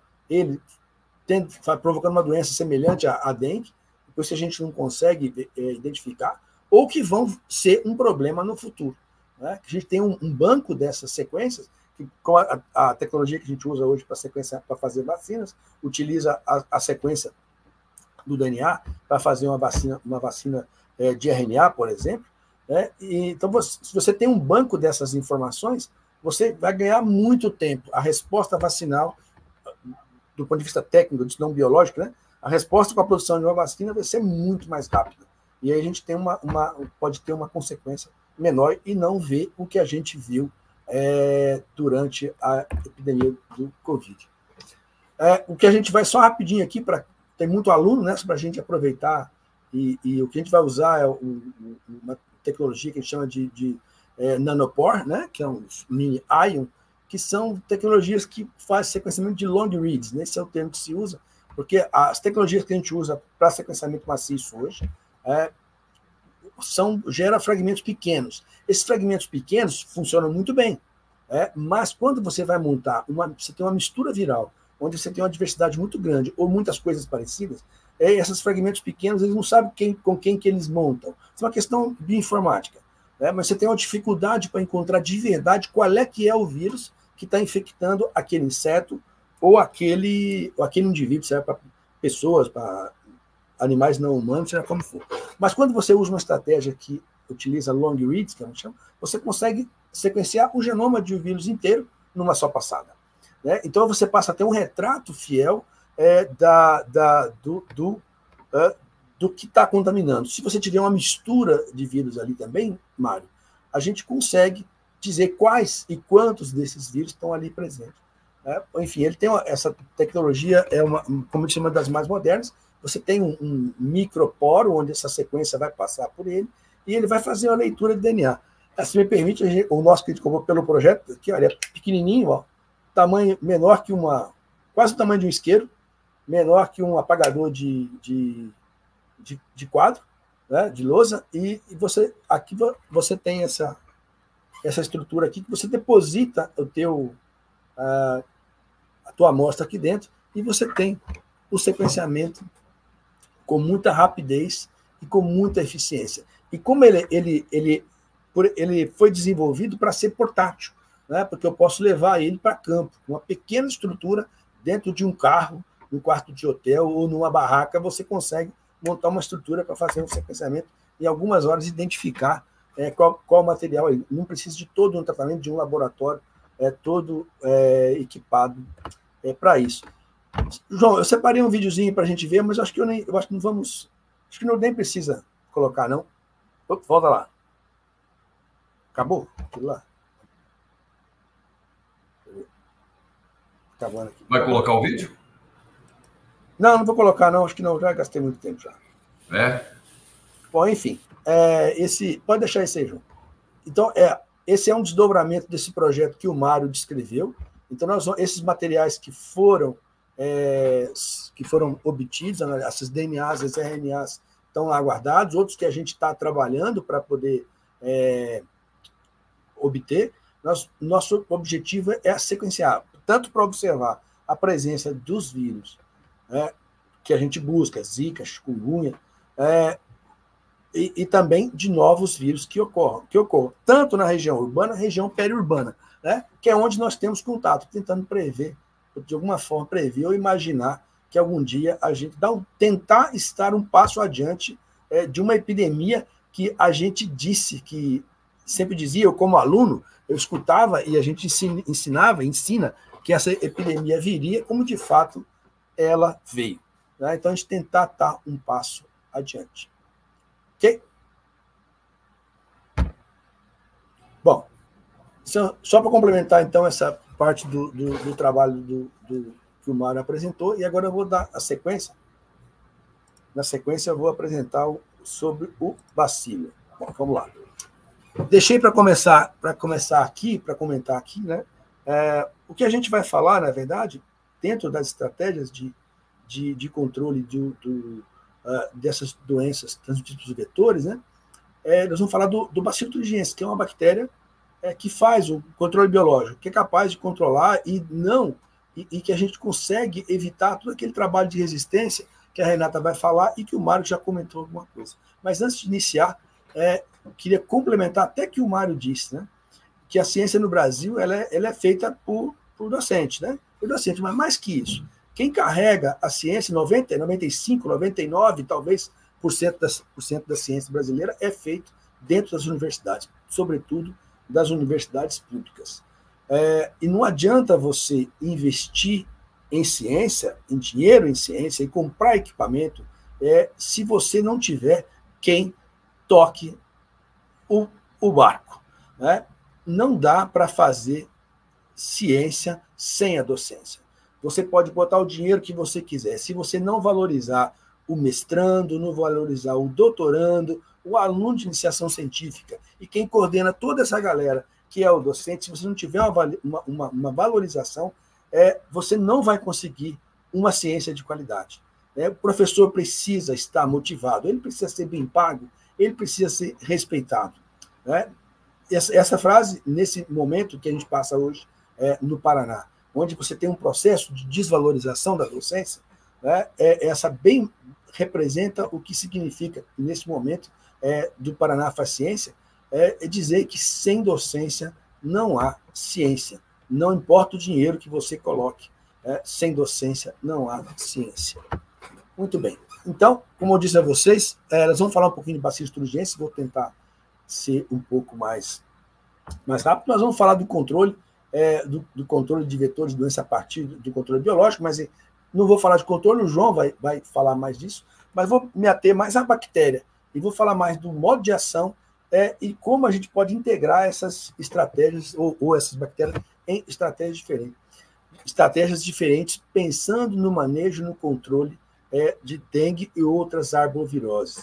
provocando uma doença semelhante à dengue, depois se a gente não consegue identificar, ou que vão ser um problema no futuro. Né? A gente tem um banco dessas sequências, que com a tecnologia que a gente usa hoje para fazer vacinas, utiliza a sequência do DNA para fazer uma vacina de RNA, por exemplo. Né? Então, se você tem um banco dessas informações, você vai ganhar muito tempo. A resposta vacinal, do ponto de vista técnico, não biológico, né? A resposta com a produção de uma vacina vai ser muito mais rápida. E aí a gente tem pode ter uma consequência menor e não ver o que a gente viu durante a epidemia do Covid. O que a gente vai só rapidinho aqui, tem muito aluno, né, para a gente aproveitar, e o que a gente vai usar é uma tecnologia que a gente chama de nanopore, né, que é um Mini-Ion, que são tecnologias que fazem sequenciamento de long reads, né? Esse é o termo que se usa, porque as tecnologias que a gente usa para sequenciamento maciço hoje gera fragmentos pequenos. Esses fragmentos pequenos funcionam muito bem, mas quando você vai montar, você tem uma mistura viral, onde você tem uma diversidade muito grande, ou muitas coisas parecidas, esses fragmentos pequenos, eles não sabem com quem que eles montam. Isso é uma questão bioinformática. Mas você tem uma dificuldade para encontrar de verdade qual que é o vírus que está infectando aquele inseto ou aquele indivíduo, serve para pessoas, para animais não humanos, seja como for. Mas quando você usa uma estratégia que utiliza long reads, que a gente chama, você consegue sequenciar o genoma de um vírus inteiro numa só passada. Né? Então você passa a ter um retrato fiel do que está contaminando. Se você tiver uma mistura de vírus ali também, Mário, a gente consegue dizer quais e quantos desses vírus estão ali presentes. Enfim, ele tem essa tecnologia, como ele chama, das mais modernas. Você tem um microporo, onde essa sequência vai passar por ele, e ele vai fazer uma leitura de DNA. Se me permite, o nosso que a gente comprou pelo projeto, aqui, olha, é pequenininho, ó, tamanho menor que quase o tamanho de um isqueiro, menor que um apagador de quadro, né, de lousa, e aqui você tem essa estrutura aqui, que você deposita a tua amostra aqui dentro, e você tem o sequenciamento com muita rapidez e com muita eficiência. E como ele foi desenvolvido para ser portátil, né, porque eu posso levar ele para campo, uma pequena estrutura dentro de um carro, num quarto de hotel ou numa barraca, você consegue montar uma estrutura para fazer um sequenciamento e, em algumas horas, identificar qual material aí. Não precisa de todo um tratamento, de um laboratório todo equipado para isso. João, eu separei um videozinho para a gente ver, mas eu acho que não vamos. Acho que nem precisa colocar, não. Opa, volta lá. Acabou? Aquilo lá. Acabando aqui. Vai colocar o vídeo? Não vou colocar, não. Acho que não. Já gastei muito tempo já. Bom, enfim. Pode deixar esse aí, João. Então, esse é um desdobramento desse projeto que o Mário descreveu. Então, esses materiais que foram obtidos, esses DNAs, esses RNAs, estão lá guardados, outros que a gente está trabalhando para poder obter. Nosso objetivo é sequenciar, tanto para observar a presença dos vírus, que a gente busca, Zika, chikungunya, e também de novos vírus que ocorram, tanto na região urbana, região periurbana, que é onde nós temos contato, tentando prever, de alguma forma prever ou imaginar que algum dia a gente tentar estar um passo adiante de uma epidemia que a gente sempre dizia, eu como aluno, eu escutava e a gente ensina que essa epidemia viria como de fato ela veio. Então a gente tentar estar um passo adiante. Ok? Bom, só para complementar, então, essa parte do trabalho que o Mário apresentou, e agora eu vou dar a sequência. Na sequência, eu vou apresentar sobre o bacilo. Bom, vamos lá. Deixei para começar aqui, para comentar aqui, o que a gente vai falar, na verdade, dentro das estratégias de controle dessas doenças transmitidas por vetores, nós vamos falar do bacilo thuringiense, que é uma bactéria que faz o controle biológico, que é capaz de controlar e que a gente consegue evitar todo aquele trabalho de resistência que a Renata vai falar e que o Mário já comentou alguma coisa. Mas antes de iniciar, eu queria complementar até que o Mário disse, que a ciência no Brasil ela é feita por docente, por docente, mas mais que isso. Quem carrega a ciência, 90, 95, 99, talvez, por cento da ciência brasileira é feito dentro das universidades, sobretudo das universidades públicas. E não adianta você investir em ciência, em dinheiro em ciência, e comprar equipamento, se você não tiver quem toque o barco. Não dá para fazer ciência sem a docência. Você pode botar o dinheiro que você quiser. Se você não valorizar o mestrando, não valorizar o doutorando, o aluno de iniciação científica e quem coordena toda essa galera, que é o docente, se você não tiver uma valorização, você não vai conseguir uma ciência de qualidade. O professor precisa estar motivado, ele precisa ser bem pago, ele precisa ser respeitado. Essa frase, nesse momento que a gente passa hoje no Paraná, onde você tem um processo de desvalorização da docência, essa bem representa o que significa, nesse momento, do Paraná Faz Ciência, dizer que sem docência não há ciência. Não importa o dinheiro que você coloque, sem docência não há ciência. Muito bem. Então, como eu disse a vocês, nós vamos falar um pouquinho de bacilo thuringiense, vou tentar ser um pouco mais rápido. Nós vamos falar do controle, do controle de vetores de doença a partir do controle biológico, mas não vou falar de controle, o João vai falar mais disso, mas vou me ater mais à bactéria e vou falar mais do modo de ação e como a gente pode integrar essas estratégias ou essas bactérias em estratégias diferentes, pensando no manejo, no controle de dengue e outras arboviroses.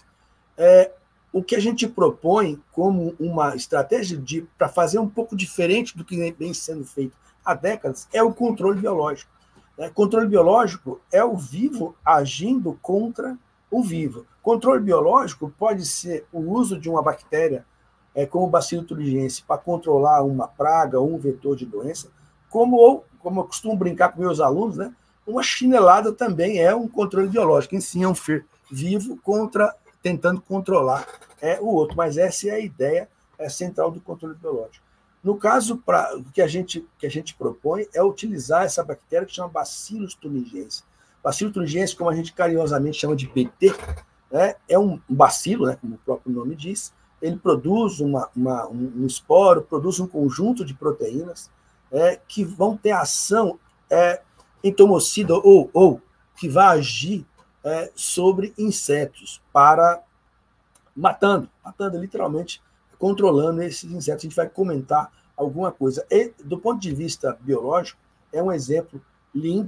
O que a gente propõe como uma estratégia para fazer um pouco diferente do que vem sendo feito há décadas é o controle biológico. Controle biológico é o vivo agindo contra o vivo. Controle biológico pode ser o uso de uma bactéria, como o bacilo thuringiense, para controlar uma praga ou um vetor de doença, como eu costumo brincar com meus alunos, uma chinelada também é um controle biológico, em si é um ser vivo tentando controlar o outro, mas essa é a ideia central do controle biológico. No caso, o que a gente propõe é utilizar essa bactéria que chama bacillus thuringiense. Bacillus thuringiense, como a gente carinhosamente chama de BT, é um bacilo, como o próprio nome diz, ele produz um esporo, produz um conjunto de proteínas que vão ter ação entomocida ou que vai agir sobre insetos, matando literalmente, controlando esses insetos. A gente vai comentar alguma coisa. E, do ponto de vista biológico, é um exemplo lindo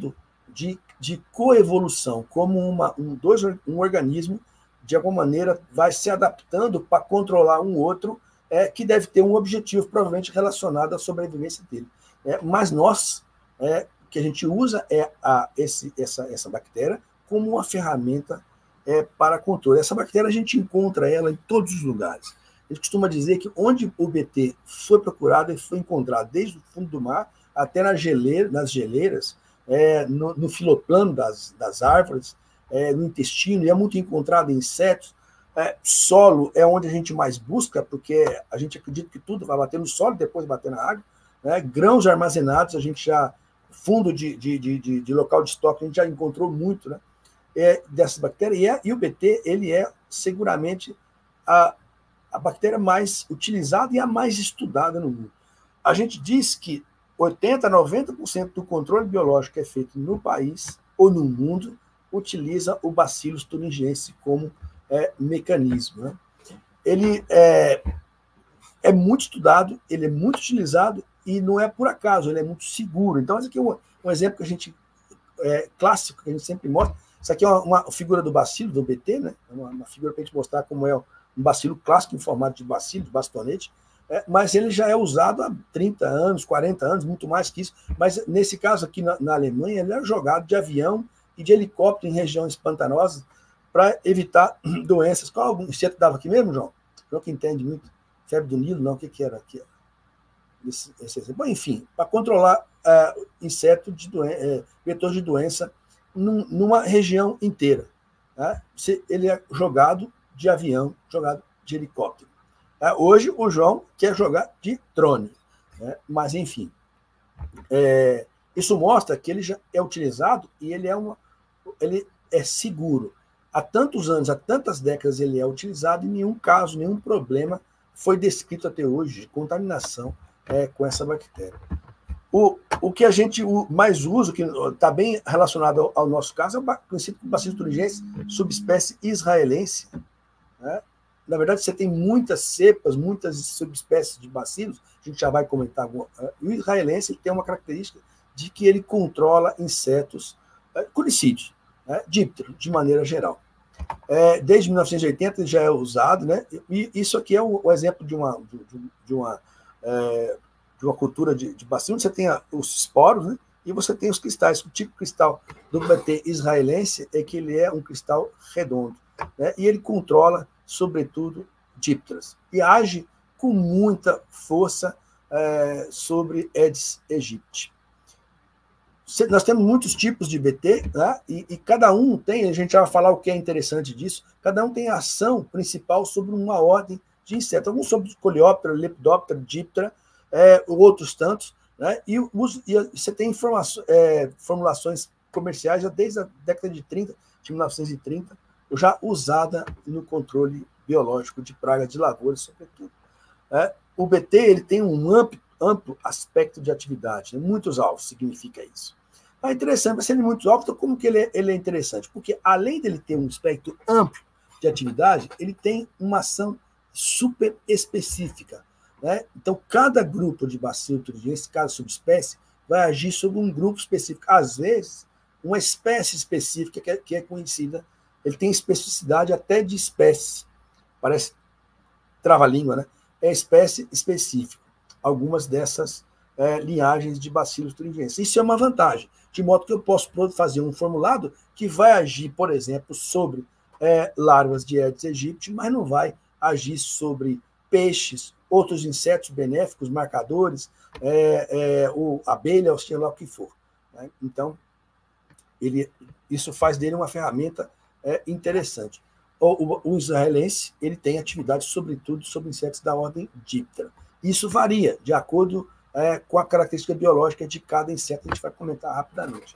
de coevolução, como um organismo, de alguma maneira, vai se adaptando para controlar um outro, que deve ter um objetivo, provavelmente, relacionado à sobrevivência dele. Mas nós, o que a gente usa essa bactéria como uma ferramenta para controle. Essa bactéria, a gente encontra ela em todos os lugares. A gente costuma dizer que onde o BT foi procurado, ele foi encontrado desde o fundo do mar até nas geleiras, no filoplano das árvores, no intestino, e é muito encontrado em insetos. Solo é onde a gente mais busca, porque a gente acredita que tudo vai bater no solo, depois bater na água. Grãos armazenados, a gente já, fundo de local de estoque, a gente já encontrou muito, né, dessas bactérias, e o BT ele é seguramente a bactéria mais utilizada e a mais estudada no mundo. A gente diz que 80% a 90% do controle biológico que é feito no país ou no mundo utiliza o Bacillus thuringiensis como mecanismo, né? Ele é muito estudado, ele é muito utilizado e não é por acaso, ele é muito seguro. Então, esse aqui é um exemplo que a gente clássico, que a gente sempre mostra. Isso aqui é uma figura do bacilo, do BT, né? Uma figura para a gente mostrar como é um bacilo clássico em formato de bacilo, de bastonete, mas ele já é usado há 30 anos, 40 anos, muito mais que isso. Mas, nesse caso aqui na Alemanha, ele é jogado de avião e de helicóptero em regiões pantanosas para evitar doenças. Qual inseto dava aqui mesmo, João? João que entende muito. Febre do Nilo, não, o que era aqui? Bom, enfim, para controlar inseto vetor de doença numa região inteira. Tá? Ele é jogado de avião, jogado de helicóptero. Hoje, o João quer jogar de drone. Né? Mas, enfim, isso mostra que ele já é utilizado e ele é seguro. Há tantos anos, há tantas décadas ele é utilizado e nenhum caso, nenhum problema foi descrito até hoje de contaminação com essa bactéria. O que a gente mais usa, que está bem relacionado ao nosso caso, é o princípio do Bacillus thuringiensis, subespécie israelense. Né? Na verdade, você tem muitas cepas, muitas subespécies de bacilos, a gente já vai comentar alguma. E o israelense ele tem uma característica de que ele controla insetos curicídeos, díptero, de maneira geral. Desde 1980 ele já é usado, né? E isso aqui é o exemplo de uma cultura de bacilo. Você tem os esporos, né? E você tem os cristais. O tipo cristal do BT israelense é que ele é um cristal redondo, né? E ele controla, sobretudo, dípteras. E age com muita força sobre Aedes aegypti. Nós temos muitos tipos de BT, né? E cada um tem, a gente já vai falar o que é interessante disso, cada um tem a ação principal sobre uma ordem de insetos. Alguns sobre Coleóptera, Lepidóptera, Díptera, outros tantos, né? E você tem formulações comerciais já desde a década de 1930, já usada no controle biológico de pragas de lavouras, sobretudo. O BT ele tem um amplo aspecto de atividade, né? Muitos alvos significa isso. É interessante, mas sendo muitos alvos, então como que ele é interessante? Porque além dele ter um espectro amplo de atividade, ele tem uma ação super específica. Né? Então, cada grupo de Bacillus thuringiensis, cada subespécie, vai agir sobre um grupo específico. Às vezes, uma espécie específica que é conhecida, ele tem especificidade até de espécie. Parece trava-língua, né? É espécie específica. Algumas dessas linhagens de Bacillus thuringiensis. Isso é uma vantagem, de modo que eu posso fazer um formulado que vai agir, por exemplo, sobre larvas de Aedes aegypti, mas não vai agir sobre peixes, outros insetos benéficos, marcadores, ou abelha, ou seja lá o que for. Né? Então, isso faz dele uma ferramenta interessante. O israelense ele tem atividade, sobretudo, sobre insetos da ordem Díptera. Isso varia de acordo com a característica biológica de cada inseto, a gente vai comentar rapidamente.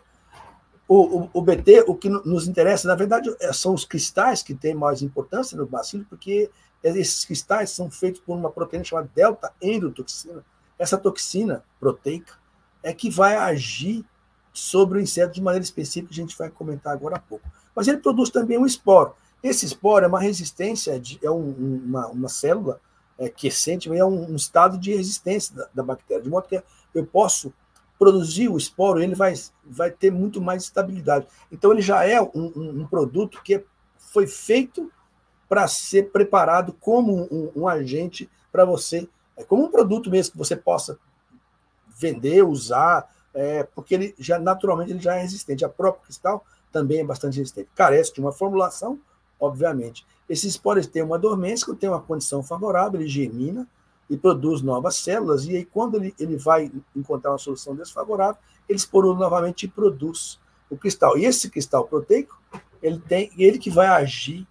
O BT, o que nos interessa, na verdade, são os cristais que têm mais importância no bacilo, porque esses cristais são feitos por uma proteína chamada delta-endotoxina. Essa toxina proteica é que vai agir sobre o inseto de maneira específica, que a gente vai comentar agora há pouco. Mas ele produz também um esporo. Esse esporo é uma resistência, uma célula quiescente, é um estado de resistência da bactéria, de modo que eu posso produzir o esporo, ele vai ter muito mais estabilidade. Então, ele já é um produto que foi feito para ser preparado como um agente para você, como um produto mesmo que você possa vender, usar, porque ele já naturalmente ele já é resistente. A própria cristal também é bastante resistente. Carece de uma formulação, obviamente. Esses esporos têm uma dormência, que tem uma condição favorável, ele germina e produz novas células, e aí quando ele vai encontrar uma solução desfavorável, ele esporula novamente e produz o cristal. E esse cristal proteico, ele que vai agir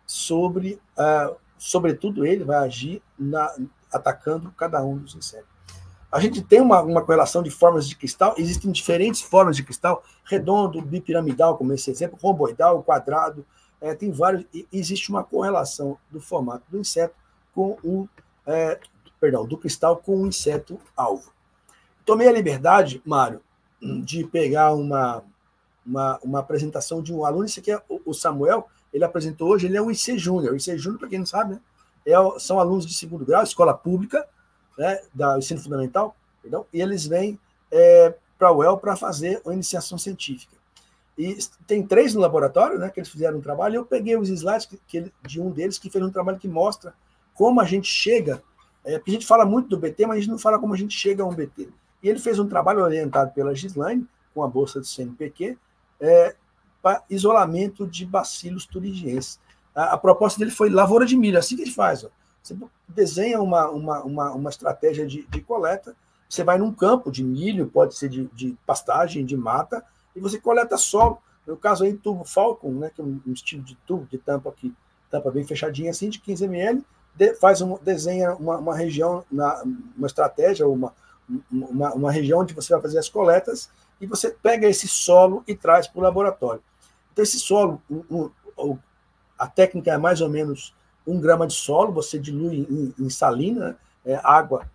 sobretudo ele vai agir atacando cada um dos insetos. A gente tem uma correlação de formas de cristal, existem diferentes formas de cristal, redondo, bipiramidal, como esse exemplo, romboidal, quadrado, tem vários, existe uma correlação do formato do inseto com do cristal com o inseto alvo. Tomei a liberdade, Mário, de pegar uma apresentação de um aluno, esse aqui é o Samuel, ele apresentou hoje, ele é um IC Júnior. O IC Júnior, para quem não sabe, né, são alunos de segundo grau, escola pública, né, da ensino fundamental, perdão, e eles vêm para a UEL para fazer a iniciação científica. E tem 3 no laboratório, né, que eles fizeram um trabalho, e eu peguei os slides de um deles que fez um trabalho que mostra como a gente chega, porque a gente fala muito do BT, mas a gente não fala como a gente chega a um BT. E ele fez um trabalho orientado pela Gislaine, com a bolsa do CNPq, para isolamento de bacilos thuringienses. A proposta dele foi lavoura de milho, assim que a gente faz. Ó. Você desenha uma estratégia de coleta, você vai num campo de milho, pode ser de pastagem, de mata, e você coleta solo. No caso aí, tubo Falcon, né, que é um estilo de tubo, de tampa aqui, tampa bem fechadinha assim, de 15 ml, desenha uma região, uma estratégia, uma região onde você vai fazer as coletas, e você pega esse solo e traz para o laboratório. Então, esse solo, a técnica é mais ou menos 1 grama de solo, você dilui em salina, água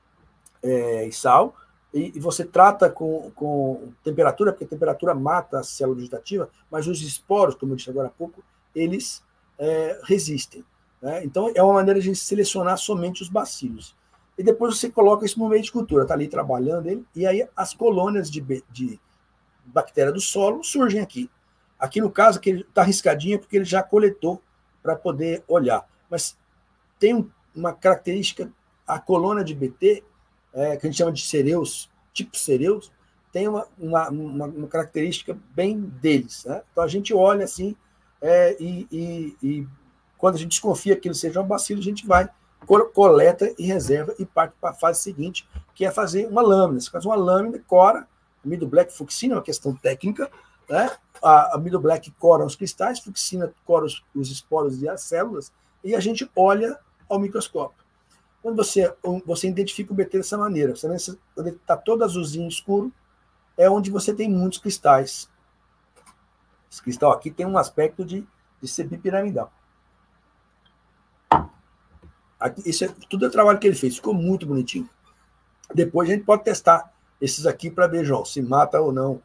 e sal, e você trata com temperatura, porque a temperatura mata a célula vegetativa, mas os esporos, como eu disse agora há pouco, eles resistem. Né? Então, é uma maneira de a gente selecionar somente os bacilos. E depois você coloca isso no meio de cultura, está ali trabalhando ele, e aí as colônias de bactéria do solo surgem aqui. Aqui, no caso, que ele está riscadinho porque ele já coletou para poder olhar. Mas tem uma característica, a colônia de BT, que a gente chama de cereus, tipo cereus, tem uma característica bem deles. Né? Então, a gente olha assim, e quando a gente desconfia que ele seja um bacilo, a gente vai, coleta e reserva e parte para a fase seguinte, que é fazer uma lâmina. Você faz uma lâmina, cora, amido black, fucsina, é uma questão técnica, né? A amido black cora os cristais, fucsina cora os esporos e as células, e a gente olha ao microscópio. Quando você identifica o BT dessa maneira, quando ele está todo azulzinho escuro, é onde você tem muitos cristais. Esse cristal aqui tem um aspecto de ser bipiramidal. Aqui, tudo é trabalho que ele fez, ficou muito bonitinho. Depois a gente pode testar esses aqui para ver, João, se mata ou não.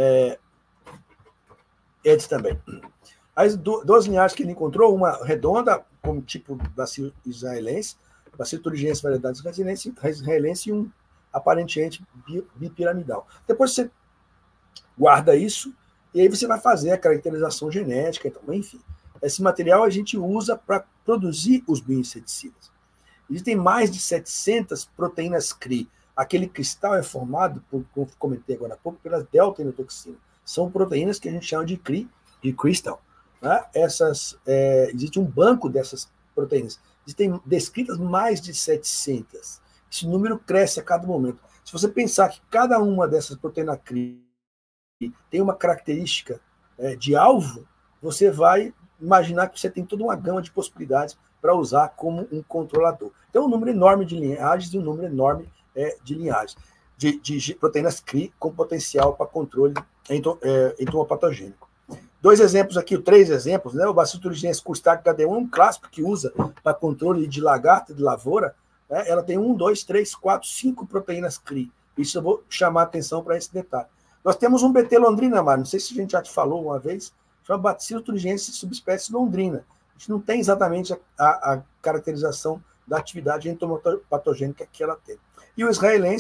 Eles também. As 2 linhagens que ele encontrou, uma redonda, como tipo bacilo israelense, bacilo thuringiense, variedade israelense, e um aparentemente bipiramidal. Depois você guarda isso, e aí você vai fazer a caracterização genética, então, enfim. Esse material a gente usa para produzir os bioinseticidas. Existem mais de 700 proteínas CRI. Aquele cristal é formado, como comentei agora há pouco, pelas delta-enotoxinas. São proteínas que a gente chama de CRI, de crystal. Né? Existe um banco dessas proteínas. Existem descritas mais de 700. Esse número cresce a cada momento. Se você pensar que cada uma dessas proteínas CRI tem uma característica de alvo, você vai imaginar que você tem toda uma gama de possibilidades para usar como um controlador. Então, um número enorme de linhagens e um número enorme de linhagens, de proteínas CRI com potencial para controle entomopatogênico. 2 exemplos aqui, 3 exemplos, né? O bacilo thuringiense Coustarch KD1 é um clássico que usa para controle de lagarta, de lavoura. Né? Ela tem 1, 2, 3, 4, 5 proteínas CRI. Isso eu vou chamar a atenção para esse detalhe. Nós temos um BT londrina, Mário, não sei se a gente já te falou uma vez, chama bacilo thuringiense subespécie londrina. A gente não tem exatamente a caracterização da atividade entomopatogênica que ela tem. E o israelense,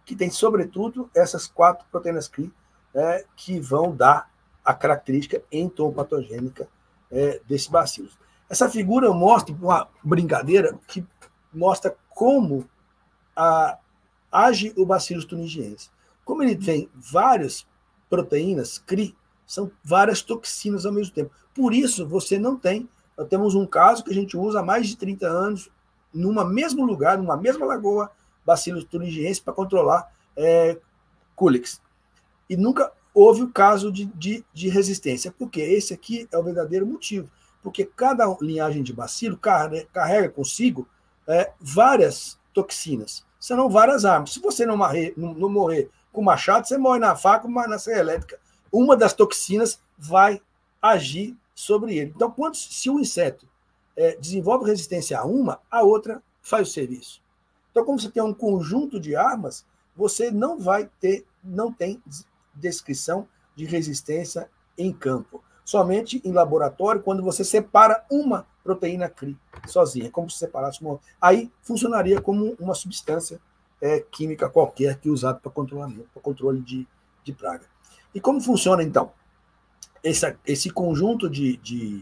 que tem, sobretudo, essas 4 proteínas CRI que vão dar a característica entomopatogênica desse bacilo. Essa figura eu mostro uma brincadeira que mostra como age o Bacillus thuringiensis. Como ele tem várias proteínas CRI, são várias toxinas ao mesmo tempo. Por isso, você não tem... Nós temos um caso que a gente usa há mais de 30 anos, num mesmo lugar, numa mesma lagoa, Bacillus thuringiensis, para controlar Culex. E nunca houve o caso de resistência. Porque esse aqui é o verdadeiro motivo. Porque cada linhagem de bacilo carrega consigo várias toxinas. Serão várias armas. Se você não morrer com machado, você morre na faca ou na serra elétrica. Uma das toxinas vai agir sobre ele. Então, se o inseto desenvolve resistência a uma, a outra faz o serviço. Então, como você tem um conjunto de armas, você não tem descrição de resistência em campo. Somente em laboratório, quando você separa uma proteína CRI sozinha, como se separasse uma. Aí funcionaria como uma substância química qualquer que é usada para controle de praga. E como funciona, então, esse conjunto de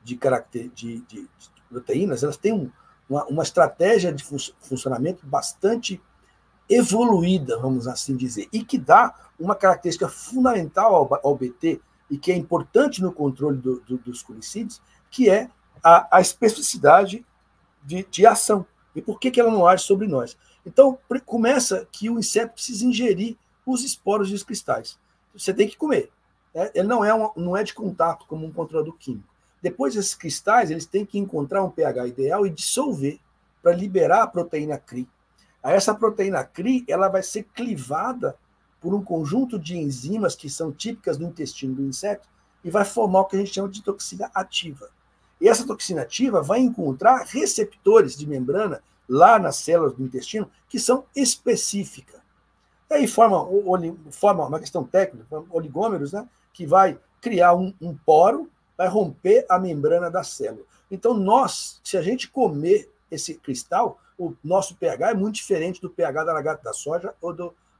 proteínas? Elas têm uma estratégia de funcionamento bastante evoluída, vamos assim dizer, e que dá uma característica fundamental ao BT, e que é importante no controle dos culicídios, que é a especificidade de ação. E por que ela não age sobre nós? Então, começa que o inseto precisa ingerir os esporos e os cristais. Você tem que comer. Ele não é de contato como um controlador químico. Depois, esses cristais eles têm que encontrar um pH ideal e dissolver para liberar a proteína CRI. Aí essa proteína CRI ela vai ser clivada por um conjunto de enzimas que são típicas do intestino do inseto e vai formar o que a gente chama de toxina ativa. E essa toxina ativa vai encontrar receptores de membrana lá nas células do intestino que são específicas. E aí forma uma questão técnica, oligômeros, né, que vai criar um poro, vai romper a membrana da célula. Então, se a gente comer esse cristal, o nosso pH é muito diferente do pH da lagarta da soja ou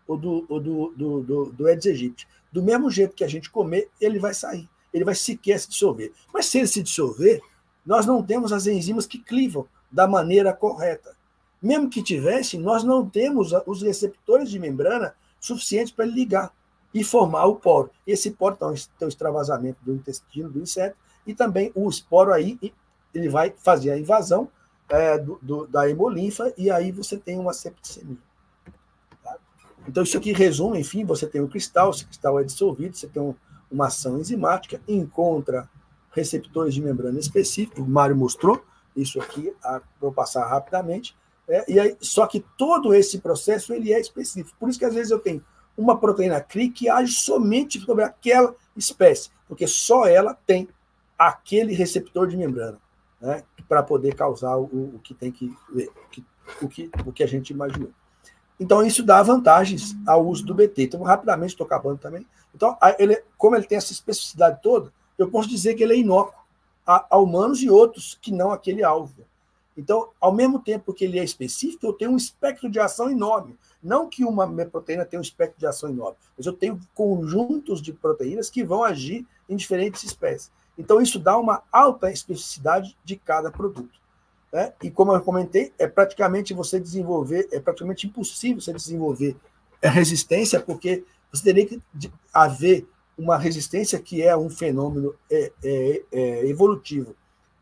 do Aedes aegypti. Do mesmo jeito que a gente comer, ele vai sair. Ele vai sequer se dissolver. Mas se ele se dissolver, nós não temos as enzimas que clivam da maneira correta. Mesmo que tivesse, nós não temos os receptores de membrana suficientes para ele ligar e formar o poro. Esse poro tem o extravasamento do intestino do inseto e também o esporo aí, ele vai fazer a invasão da hemolinfa e aí você tem uma septicemia. Tá? Então, isso aqui resume, enfim, você tem o cristal, esse cristal é dissolvido, você tem uma ação enzimática, encontra receptores de membrana específicos, o Mário mostrou isso aqui, vou passar rapidamente, e aí, só que todo esse processo ele é específico. Por isso que às vezes eu tenho uma proteína CRI que age somente sobre aquela espécie, porque só ela tem aquele receptor de membrana, né, para poder causar o que tem que ver, o que a gente imaginou. Então, isso dá vantagens ao uso do BT. Então, rapidamente, estou acabando também. Então, como ele tem essa especificidade toda, eu posso dizer que ele é inócuo a humanos e outros que não aquele alvo. Então, ao mesmo tempo que ele é específico, eu tenho um espectro de ação enorme. Não que uma proteína tenha um espectro de ação enorme, mas eu tenho conjuntos de proteínas que vão agir em diferentes espécies. Então, isso dá uma alta especificidade de cada produto. Né? E como eu comentei, é praticamente impossível você desenvolver resistência, porque você teria que haver uma resistência que é um fenômeno evolutivo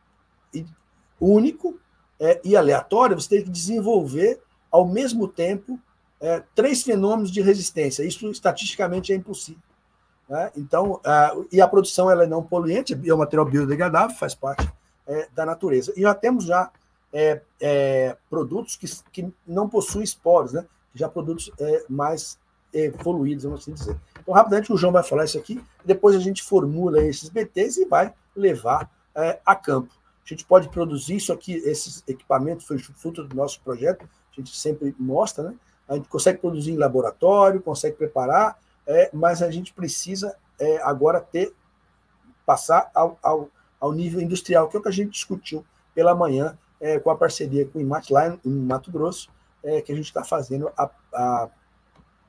único e aleatório. Você tem que desenvolver, ao mesmo tempo, 3 fenômenos de resistência. Isso, estatisticamente, é impossível. Né? Então, e a produção ela é não poluente, é um material biodegradável, faz parte da natureza. E já temos produtos que não possuem esporos, né? Já produtos mais evoluídos, vamos assim dizer. Então, rapidamente, o João vai falar isso aqui, depois a gente formula esses BTs e vai levar a campo. A gente pode produzir isso aqui, esses equipamentos foi fruto do nosso projeto, a gente sempre mostra, né? A gente consegue produzir em laboratório, consegue preparar, mas a gente precisa agora passar ao nível industrial, que é o que a gente discutiu pela manhã com a parceria com o Imatline, em Mato Grosso, que a gente está fazendo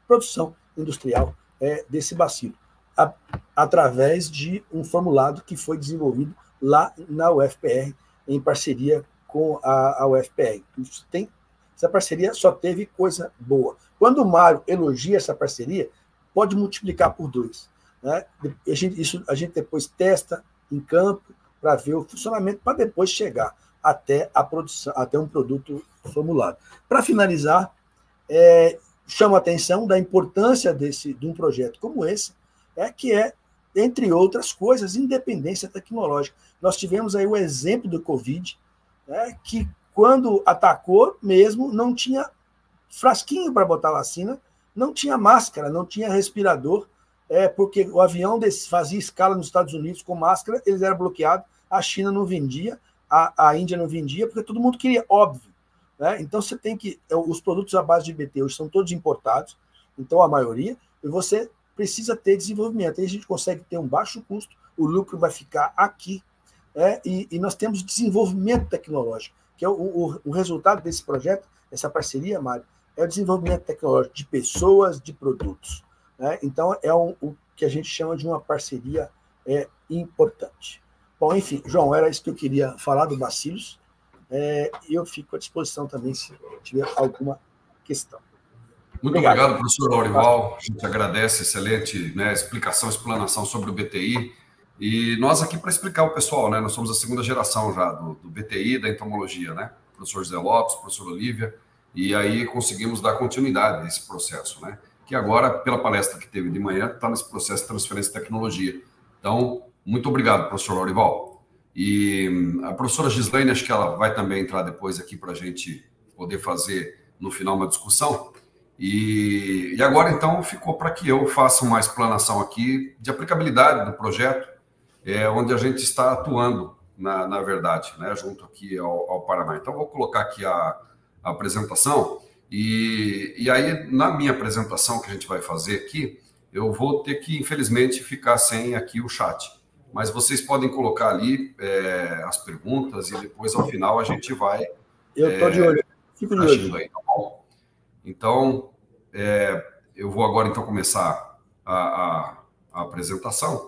produção industrial desse bacilo, através de um formulado que foi desenvolvido lá na UFPR, em parceria com a UFPR. Essa parceria só teve coisa boa. Quando o Mário elogia essa parceria, pode multiplicar por 2. Né? A gente depois testa em campo para ver o funcionamento, para depois chegar até a produção, até um produto formulado. Para finalizar, chamo a atenção da importância de um projeto como esse, que entre outras coisas, independência tecnológica. Nós tivemos aí o exemplo do Covid, que quando atacou mesmo, não tinha frasquinho para botar vacina, não tinha máscara, não tinha respirador, porque o avião fazia escala nos Estados Unidos com máscara, eles eram bloqueados, a China não vendia, a Índia não vendia, porque todo mundo queria, óbvio. Né? Então, você tem que... Os produtos à base de BT hoje são todos importados, então a maioria, e você precisa ter desenvolvimento. Aí a gente consegue ter um baixo custo, o lucro vai ficar aqui, e nós temos desenvolvimento tecnológico, que é o resultado desse projeto, essa parceria, Mário, é o desenvolvimento tecnológico de pessoas, de produtos. Né? Então, o que a gente chama de uma parceria importante. Bom, enfim, João, era isso que eu queria falar do Bacillus, e eu fico à disposição também se tiver alguma questão. Muito obrigado, professor Aurival. A gente agradece, excelente, né, explanação sobre o BTI. E nós aqui para explicar ao pessoal, né? Nós somos a segunda geração já do BTI, da entomologia, né? Professor José Lopes, professor Olívia, e aí conseguimos dar continuidade a esse processo, né? Que agora, pela palestra que teve de manhã, está nesse processo de transferência de tecnologia. Então, muito obrigado, professor Aurival. E a professora Gislaine, acho que ela vai também entrar depois aqui para a gente poder fazer, no final, uma discussão. E agora, então, ficou para que eu faça uma explanação aqui de aplicabilidade do projeto, onde a gente está atuando, na verdade, né, junto aqui ao Paraná. Então, vou colocar aqui a apresentação, e aí, na minha apresentação que a gente vai fazer aqui, eu vou ter que, infelizmente, ficar sem aqui o chat. Mas vocês podem colocar ali as perguntas, e depois, ao final, a gente vai... Eu estou de olho, fico de olho. Aí, tá bom? Então, eu vou agora, então, começar a apresentação.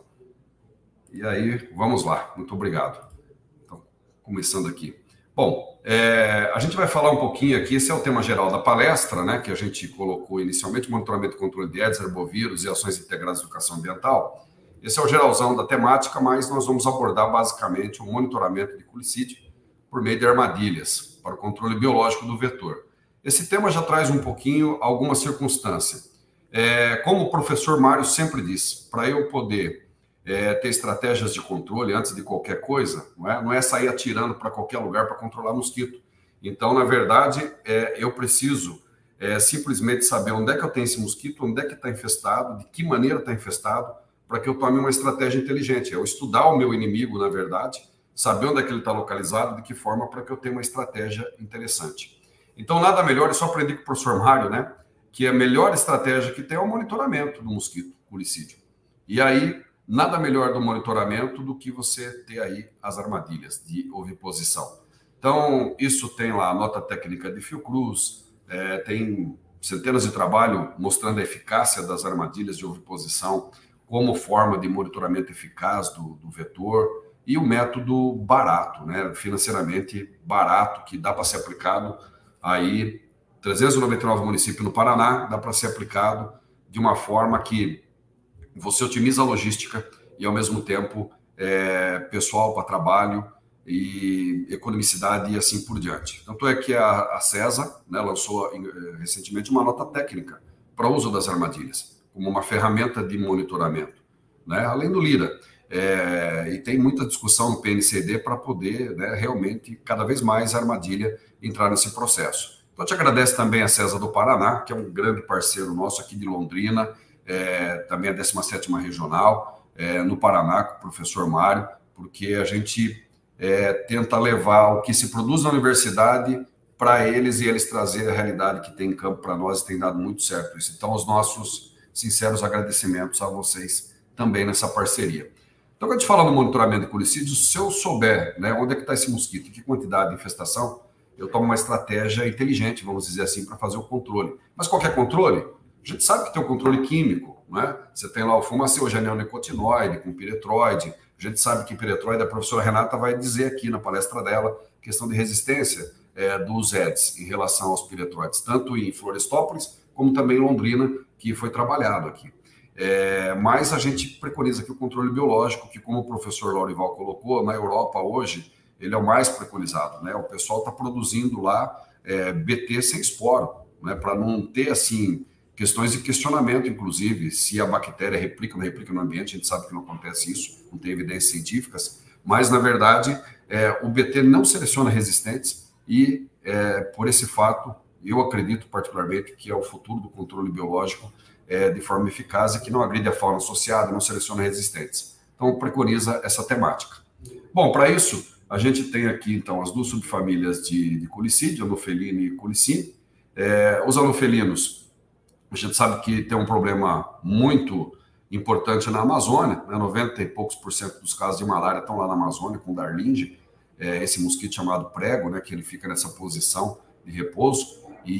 E aí, vamos lá. Muito obrigado. Então, começando aqui. Bom, a gente vai falar um pouquinho aqui, esse é o tema geral da palestra, né, que a gente colocou inicialmente, monitoramento e controle de Aedes, herbovírus e ações integradas de educação ambiental. Esse é o geralzão da temática, mas nós vamos abordar basicamente o monitoramento de culicídio por meio de armadilhas para o controle biológico do vetor. Esse tema já traz um pouquinho alguma circunstância. Como o professor Mário sempre diz, para eu poder ter estratégias de controle antes de qualquer coisa, não é sair atirando para qualquer lugar para controlar mosquito. Então, na verdade, eu preciso simplesmente saber onde é que eu tenho esse mosquito, onde é que está infestado, de que maneira está infestado, para que eu tome uma estratégia inteligente. Eu estudar o meu inimigo, na verdade, saber onde é que ele está localizado, de que forma, para que eu tenha uma estratégia interessante. Então, nada melhor, eu só aprendi com o professor Mário, né, que a melhor estratégia que tem é o monitoramento do mosquito culicídio. E aí, nada melhor do monitoramento do que você ter aí as armadilhas de oviposição. Então, isso tem lá a nota técnica de Fiocruz, tem centenas de trabalhos mostrando a eficácia das armadilhas de oviposição como forma de monitoramento eficaz do vetor e o método barato, né, financeiramente barato, que dá para ser aplicado aí, 399 municípios no Paraná, dá para ser aplicado de uma forma que você otimiza a logística e, ao mesmo tempo, pessoal para trabalho e economicidade e assim por diante. Tanto é que a CESA, né, lançou recentemente uma nota técnica para o uso das armadilhas, como uma ferramenta de monitoramento, né, além do LIDA. E tem muita discussão no PNCD para poder, né, realmente, cada vez mais a armadilha entrar nesse processo. Então, eu te agradeço também a CESA do Paraná, que é um grande parceiro nosso aqui de Londrina, também a 17ª Regional, no Paraná, com o professor Mário, porque a gente tenta levar o que se produz na universidade para eles e eles trazer a realidade que tem em campo para nós e tem dado muito certo isso. Então, os nossos sinceros agradecimentos a vocês também nessa parceria. Então, quando a gente fala no monitoramento de culicídios, se eu souber, né, onde é que está esse mosquito, que quantidade de infestação, eu tomo uma estratégia inteligente, vamos dizer assim, para fazer o controle. Mas qualquer controle, A gente sabe que tem o controle químico, né? Você tem lá o fumacil, neonicotinoide, com piretroide. A gente sabe que piretroide, a professora Renata vai dizer aqui na palestra dela, questão de resistência dos EDs em relação aos piretroides, tanto em Florestópolis como também em Londrina, que foi trabalhado aqui. Mas a gente preconiza aqui o controle biológico, que como o professor Laurival colocou, na Europa hoje, ele é o mais preconizado, né? O pessoal está produzindo lá BT sem esporo, né? Para não ter, assim, questões de questionamento, inclusive, se a bactéria replica ou não replica no ambiente. A gente sabe que não acontece isso, não tem evidências científicas, mas, na verdade, o BT não seleciona resistentes e, por esse fato, eu acredito particularmente que é o futuro do controle biológico de forma eficaz e que não agride a fauna associada, não seleciona resistentes. Então, preconiza essa temática. Bom, para isso, a gente tem aqui, então, as duas subfamílias de culicídio, anofelino e culicine. Os anofelinos, a gente sabe que tem um problema muito importante na Amazônia, né? 90 e poucos % dos casos de malária estão lá na Amazônia, com Darlinge, esse mosquito chamado prego, né? Que ele fica nessa posição de repouso.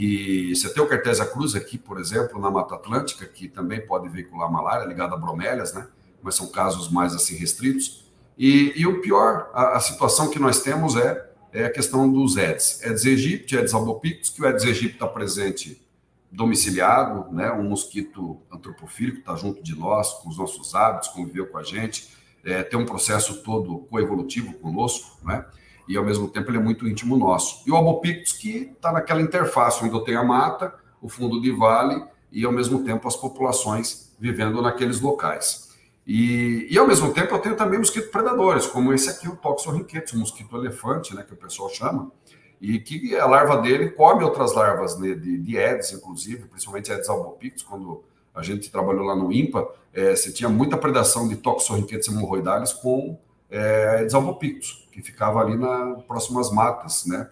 E você tem o Cartésia cruz aqui, por exemplo, na Mata Atlântica, que também pode veicular malária, ligada a bromélias, né? Mas são casos mais assim restritos. E o pior, a situação que nós temos é a questão dos Aedes. Aedes aegypti, Aedes albopictus, que o Aedes aegypti está presente domiciliado, né? Um mosquito antropofílico está junto de nós, com os nossos hábitos, conviveu com a gente, tem um processo todo coevolutivo conosco, né? E, ao mesmo tempo, ele é muito íntimo nosso. E o albopictus, que está naquela interface onde eu tenho a mata, o fundo de vale e, ao mesmo tempo, as populações vivendo naqueles locais. E ao mesmo tempo, eu tenho também mosquitos predadores, como esse aqui, o Toxorrinquetus, o mosquito elefante, né, que o pessoal chama, e que a larva dele come outras larvas, né, de Aedes, inclusive, principalmente Aedes albopictus. Quando a gente trabalhou lá no INPA, você tinha muita predação de Toxorrinquetus hemorroidalis com Aedes albopictus, que ficava ali nas próximas matas, né,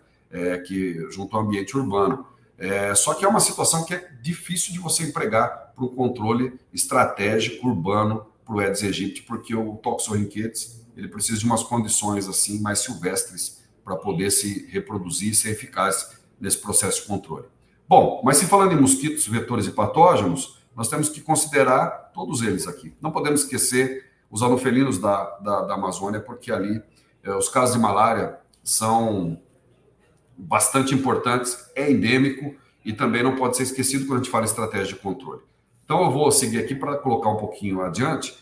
que junto ao ambiente urbano. Só que é uma situação que é difícil de você empregar para o controle estratégico urbano para o Aedes aegypti, porque o Toxorrinquetus ele precisa de umas condições assim mais silvestres para poder se reproduzir e ser eficaz nesse processo de controle. Bom, mas se falando em mosquitos, vetores e patógenos, nós temos que considerar todos eles aqui. Não podemos esquecer os anofelinos da Amazônia, porque ali os casos de malária são bastante importantes, é endêmico e também não pode ser esquecido quando a gente fala em estratégia de controle. Então, eu vou seguir aqui para colocar um pouquinho adiante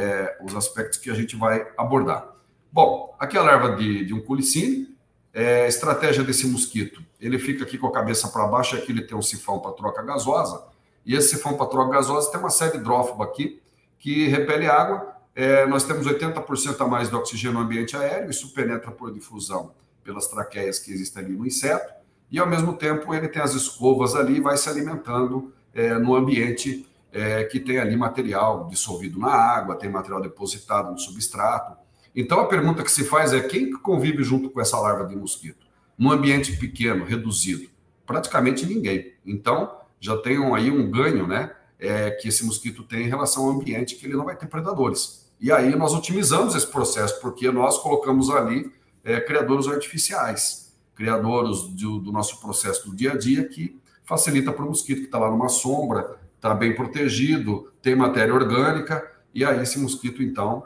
os aspectos que a gente vai abordar. Bom, aqui a larva de um culicine, a estratégia desse mosquito, ele fica aqui com a cabeça para baixo, aqui ele tem um sifão para troca gasosa, e esse sifão para troca gasosa tem uma série hidrófoba aqui, que repele água. Nós temos 80% a mais de oxigênio no ambiente aéreo, isso penetra por difusão pelas traqueias que existem ali no inseto, e ao mesmo tempo ele tem as escovas ali e vai se alimentando no ambiente que tem ali material dissolvido na água, tem material depositado no substrato. Então a pergunta que se faz é quem convive junto com essa larva de mosquito? Num ambiente pequeno, reduzido? Praticamente ninguém. Então já tem aí um ganho, né, que esse mosquito tem em relação ao ambiente, que ele não vai ter predadores. E aí nós otimizamos esse processo, porque nós colocamos ali criadouros artificiais, criadouros do nosso processo do dia a dia, que facilita para o mosquito que está lá numa sombra, está bem protegido, tem matéria orgânica, e aí esse mosquito, então,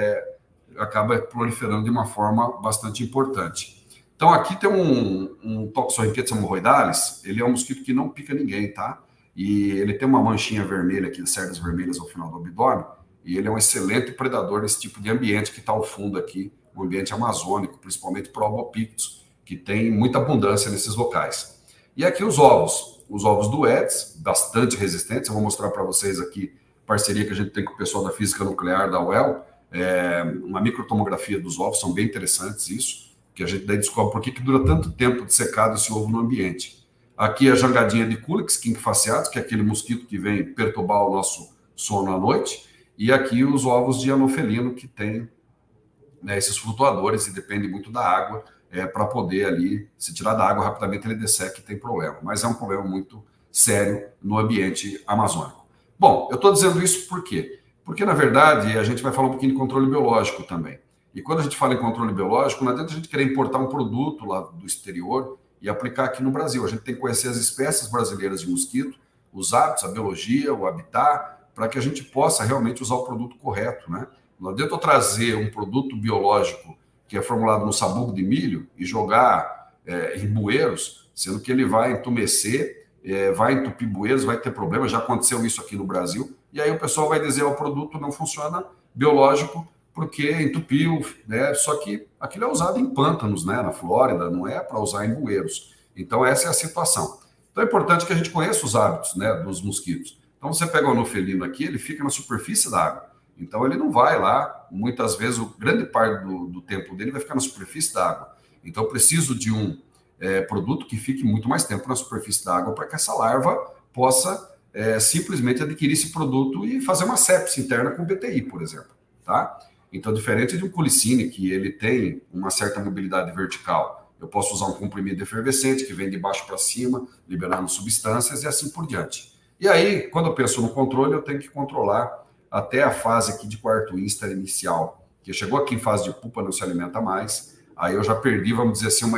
acaba proliferando de uma forma bastante importante. Então, aqui tem um Toxorrinquetus hemorroidalis, ele é um mosquito que não pica ninguém, tá? E ele tem uma manchinha vermelha aqui, cerdas vermelhas ao final do abdômen, e ele é um excelente predador nesse tipo de ambiente que está ao fundo aqui, um ambiente amazônico, principalmente para o albopictus, que tem muita abundância nesses locais. E aqui os ovos do Aedes, bastante resistentes. Eu vou mostrar para vocês aqui a parceria que a gente tem com o pessoal da física nuclear da UEL, uma microtomografia dos ovos, são bem interessantes isso, que a gente daí descobre por que dura tanto tempo de secado esse ovo no ambiente. Aqui a jangadinha de Culex quinquefaciatus, que é aquele mosquito que vem perturbar o nosso sono à noite, e aqui os ovos de anofelino, que tem, né, esses flutuadores e depende muito da água, para poder ali, se tirar da água rapidamente ele desseca e tem problema. Mas é um problema muito sério no ambiente amazônico. Bom, eu estou dizendo isso por quê? Porque, na verdade, a gente vai falar um pouquinho de controle biológico também. E quando a gente fala em controle biológico, não adianta a gente querer importar um produto lá do exterior e aplicar aqui no Brasil. A gente tem que conhecer as espécies brasileiras de mosquito, os hábitos, a biologia, o habitat, para que a gente possa realmente usar o produto correto, né? Não adianta eu trazer um produto biológico que é formulado no sabugo de milho e jogar em bueiros, sendo que ele vai entumecer, vai entupir bueiros, vai ter problema. Já aconteceu isso aqui no Brasil. E aí o pessoal vai dizer, o produto não funciona biológico porque entupiu, né? Só que aquilo é usado em pântanos, né? Na Flórida, não é para usar em bueiros. Então essa é a situação. Então é importante que a gente conheça os hábitos, né, dos mosquitos. Então você pega o anofelino aqui, ele fica na superfície da água. Então ele não vai lá, muitas vezes, grande parte do tempo dele vai ficar na superfície da água. Então eu preciso de um produto que fique muito mais tempo na superfície da água para que essa larva possa simplesmente adquirir esse produto e fazer uma sepse interna com BTI, por exemplo. Tá? Então, diferente de um culicine, que ele tem uma certa mobilidade vertical, eu posso usar um comprimido efervescente que vem de baixo para cima, liberando substâncias e assim por diante. E aí, quando eu penso no controle, eu tenho que controlar até a fase aqui de quarto ínstar inicial, que chegou aqui em fase de pupa, não se alimenta mais, aí eu já perdi, vamos dizer assim, uma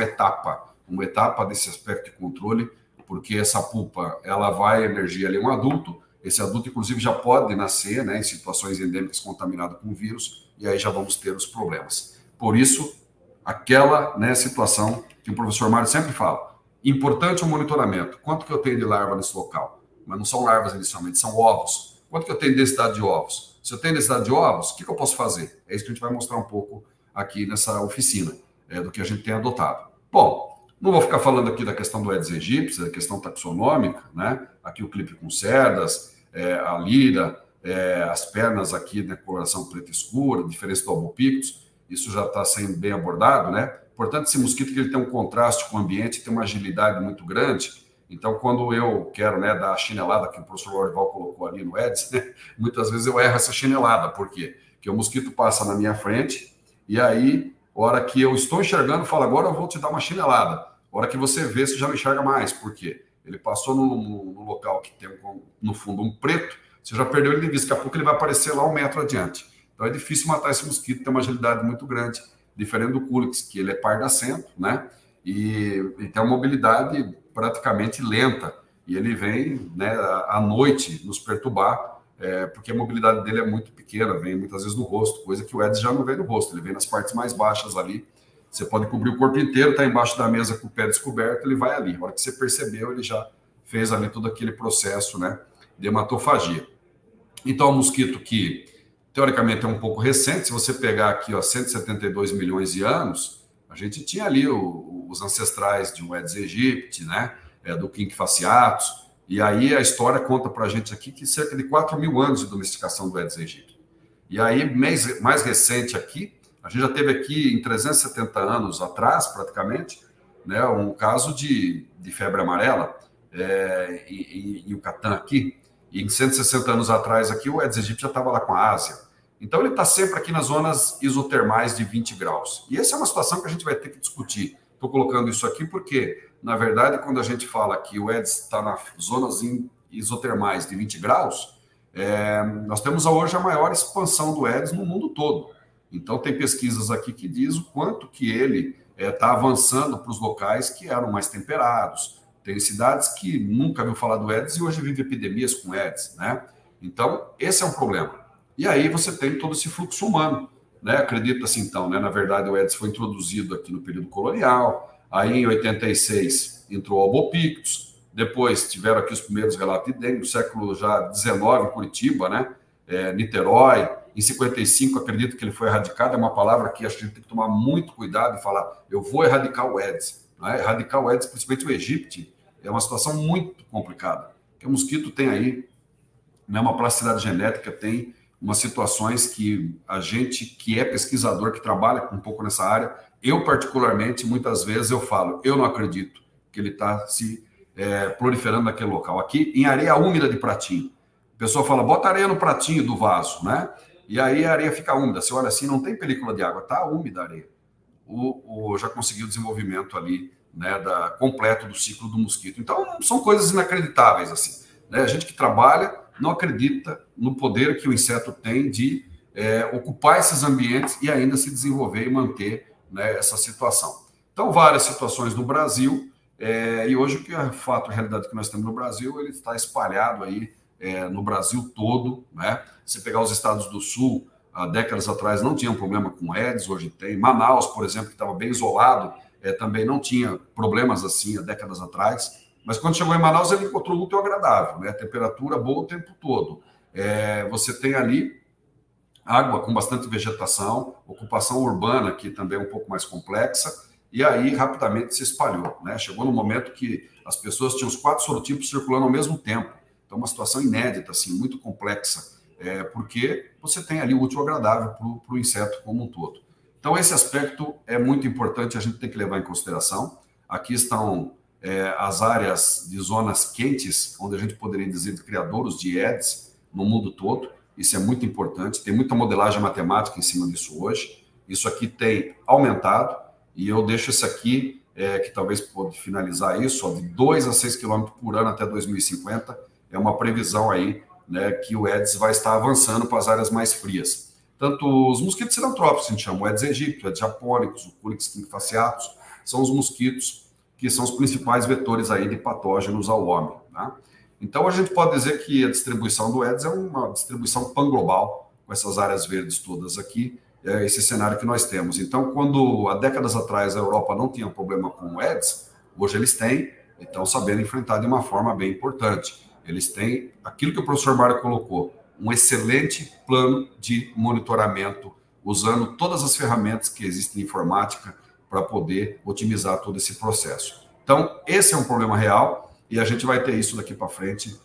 etapa desse aspecto de controle, porque essa pupa, ela vai energia ali um adulto, esse adulto, inclusive, já pode nascer, né, em situações endêmicas contaminado com vírus, e aí já vamos ter os problemas. Por isso, aquela, né, situação que o professor Mário sempre fala, importante o monitoramento. Quanto que eu tenho de larva nesse local? Mas não são larvas inicialmente, são ovos. Quanto que eu tenho de densidade de ovos? Se eu tenho densidade de ovos, o que eu posso fazer? É isso que a gente vai mostrar um pouco aqui nessa oficina, do que a gente tem adotado. Bom, não vou ficar falando aqui da questão do Aedes aegypti, da questão taxonômica, né? Aqui o clipe com cerdas, a lira, as pernas aqui, né, coloração preta escura, diferença do albopictus, isso já está sendo bem abordado, né? Portanto, esse mosquito que ele tem um contraste com o ambiente, tem uma agilidade muito grande. Então, quando eu quero, né, dar a chinelada que o professor Lorival colocou ali no Aedes, né, muitas vezes eu erro essa chinelada. Por quê? Porque o mosquito passa na minha frente e aí, a hora que eu estou enxergando, fala, agora eu vou te dar uma chinelada. A hora que você vê, você já não enxerga mais. Por quê? Ele passou no local que tem, no fundo, um preto, você já perdeu ele de vista. Daqui a pouco ele vai aparecer lá 1 metro adiante. Então é difícil matar esse mosquito, tem uma agilidade muito grande, diferente do Culex, que ele é pardacento, né? E tem uma mobilidade praticamente lenta. E ele vem, né, à noite nos perturbar, porque a mobilidade dele é muito pequena, vem muitas vezes no rosto, coisa que o Aedes já não vem no rosto, ele vem nas partes mais baixas ali. Você pode cobrir o corpo inteiro, está embaixo da mesa com o pé descoberto, ele vai ali. A hora que você percebeu, ele já fez ali todo aquele processo, né, de hematofagia. Então, é um mosquito que, teoricamente, é um pouco recente. Se você pegar aqui, ó, 172 milhões de anos, a gente tinha ali os ancestrais de um Aedes aegypti, né, do Quinque fasciatus, e aí a história conta para a gente aqui que cerca de 4.000 anos de domesticação do Aedes aegypti. E aí, mais recente aqui, a gente já teve aqui, em 370 anos atrás, praticamente, né, um caso de febre amarela em Yucatán aqui, e em 160 anos atrás aqui, o Aedes aegypti já estava lá com a Ásia. Então, ele está sempre aqui nas zonas isotermais de 20 graus. E essa é uma situação que a gente vai ter que discutir. Estou colocando isso aqui porque, na verdade, quando a gente fala que o Aedes está nas zonas isotermais de 20 graus, nós temos hoje a maior expansão do Aedes no mundo todo. Então, tem pesquisas aqui que diz o quanto que ele está avançando para os locais que eram mais temperados. Tem cidades que nunca viu falar do Aedes e hoje vivem epidemias com Aedes, né? Então, esse é um problema. E aí você tem todo esse fluxo humano, né? Acredita-se, então, né? Na verdade, o Aedes foi introduzido aqui no período colonial, aí em 86 entrou o albopictus, depois tiveram aqui os primeiros relatos de dengue, no século já 19 em Curitiba, né? Niterói. Em 55, acredito que ele foi erradicado, é uma palavra que acho que a gente tem que tomar muito cuidado e falar, eu vou erradicar o Aedes. Né? Erradicar o Aedes, principalmente o Aegypti, é uma situação muito complicada. Porque o mosquito tem aí, né, uma plasticidade genética, tem umas situações que a gente que é pesquisador, que trabalha um pouco nessa área, eu particularmente, muitas vezes eu falo, eu não acredito que ele está se proliferando naquele local. Aqui, em areia úmida de pratinho. A pessoa fala, bota areia no pratinho do vaso, né? E aí a areia fica úmida. Você olha assim, não tem película de água, tá úmida a areia. Já conseguiu o desenvolvimento ali, né, completo do ciclo do mosquito. Então, são coisas inacreditáveis, assim. Né? A gente que trabalha não acredita no poder que o inseto tem de ocupar esses ambientes e ainda se desenvolver e manter, né, essa situação. Então, várias situações no Brasil, E hoje o que é fato, a realidade que nós temos no Brasil, ele está espalhado aí no Brasil todo, né? Se pegar os estados do Sul, há décadas atrás não tinha um problema com Aedes, hoje tem. Manaus, por exemplo, que estava bem isolado, também não tinha problemas assim há décadas atrás. Mas quando chegou em Manaus, ele encontrou muito agradável, né? Temperatura boa o tempo todo. Você tem ali água com bastante vegetação, ocupação urbana, que também é um pouco mais complexa, e aí rapidamente se espalhou, né? Chegou no momento que as pessoas tinham os 4 sorotipos circulando ao mesmo tempo. Então, uma situação inédita, assim, muito complexa, porque você tem ali o útil agradável para o inseto como um todo. Então, esse aspecto é muito importante, a gente tem que levar em consideração. Aqui estão as áreas de zonas quentes, onde a gente poderia dizer de criadouros de Aedes no mundo todo. Isso é muito importante, tem muita modelagem matemática em cima disso hoje. Isso aqui tem aumentado, e eu deixo isso aqui, que talvez pode finalizar isso, de 2 a 6 km por ano até 2050, é uma previsão aí, né, que o Aedes vai estar avançando para as áreas mais frias. Tanto os mosquitos cilantrópicos, a gente chama o Aedes aegypti, o Aedes japonicus, o Culex quinquefasciatus, são os mosquitos que são os principais vetores aí de patógenos ao homem, tá? Então, a gente pode dizer que a distribuição do Aedes é uma distribuição pan-global, com essas áreas verdes todas aqui, esse cenário que nós temos. Então, quando há décadas atrás a Europa não tinha problema com o Aedes, hoje eles têm, estão sabendo enfrentar de uma forma bem importante. Eles têm aquilo que o professor Mário colocou, um excelente plano de monitoramento, usando todas as ferramentas que existem em informática para poder otimizar todo esse processo. Então, esse é um problema real, e a gente vai ter isso daqui para frente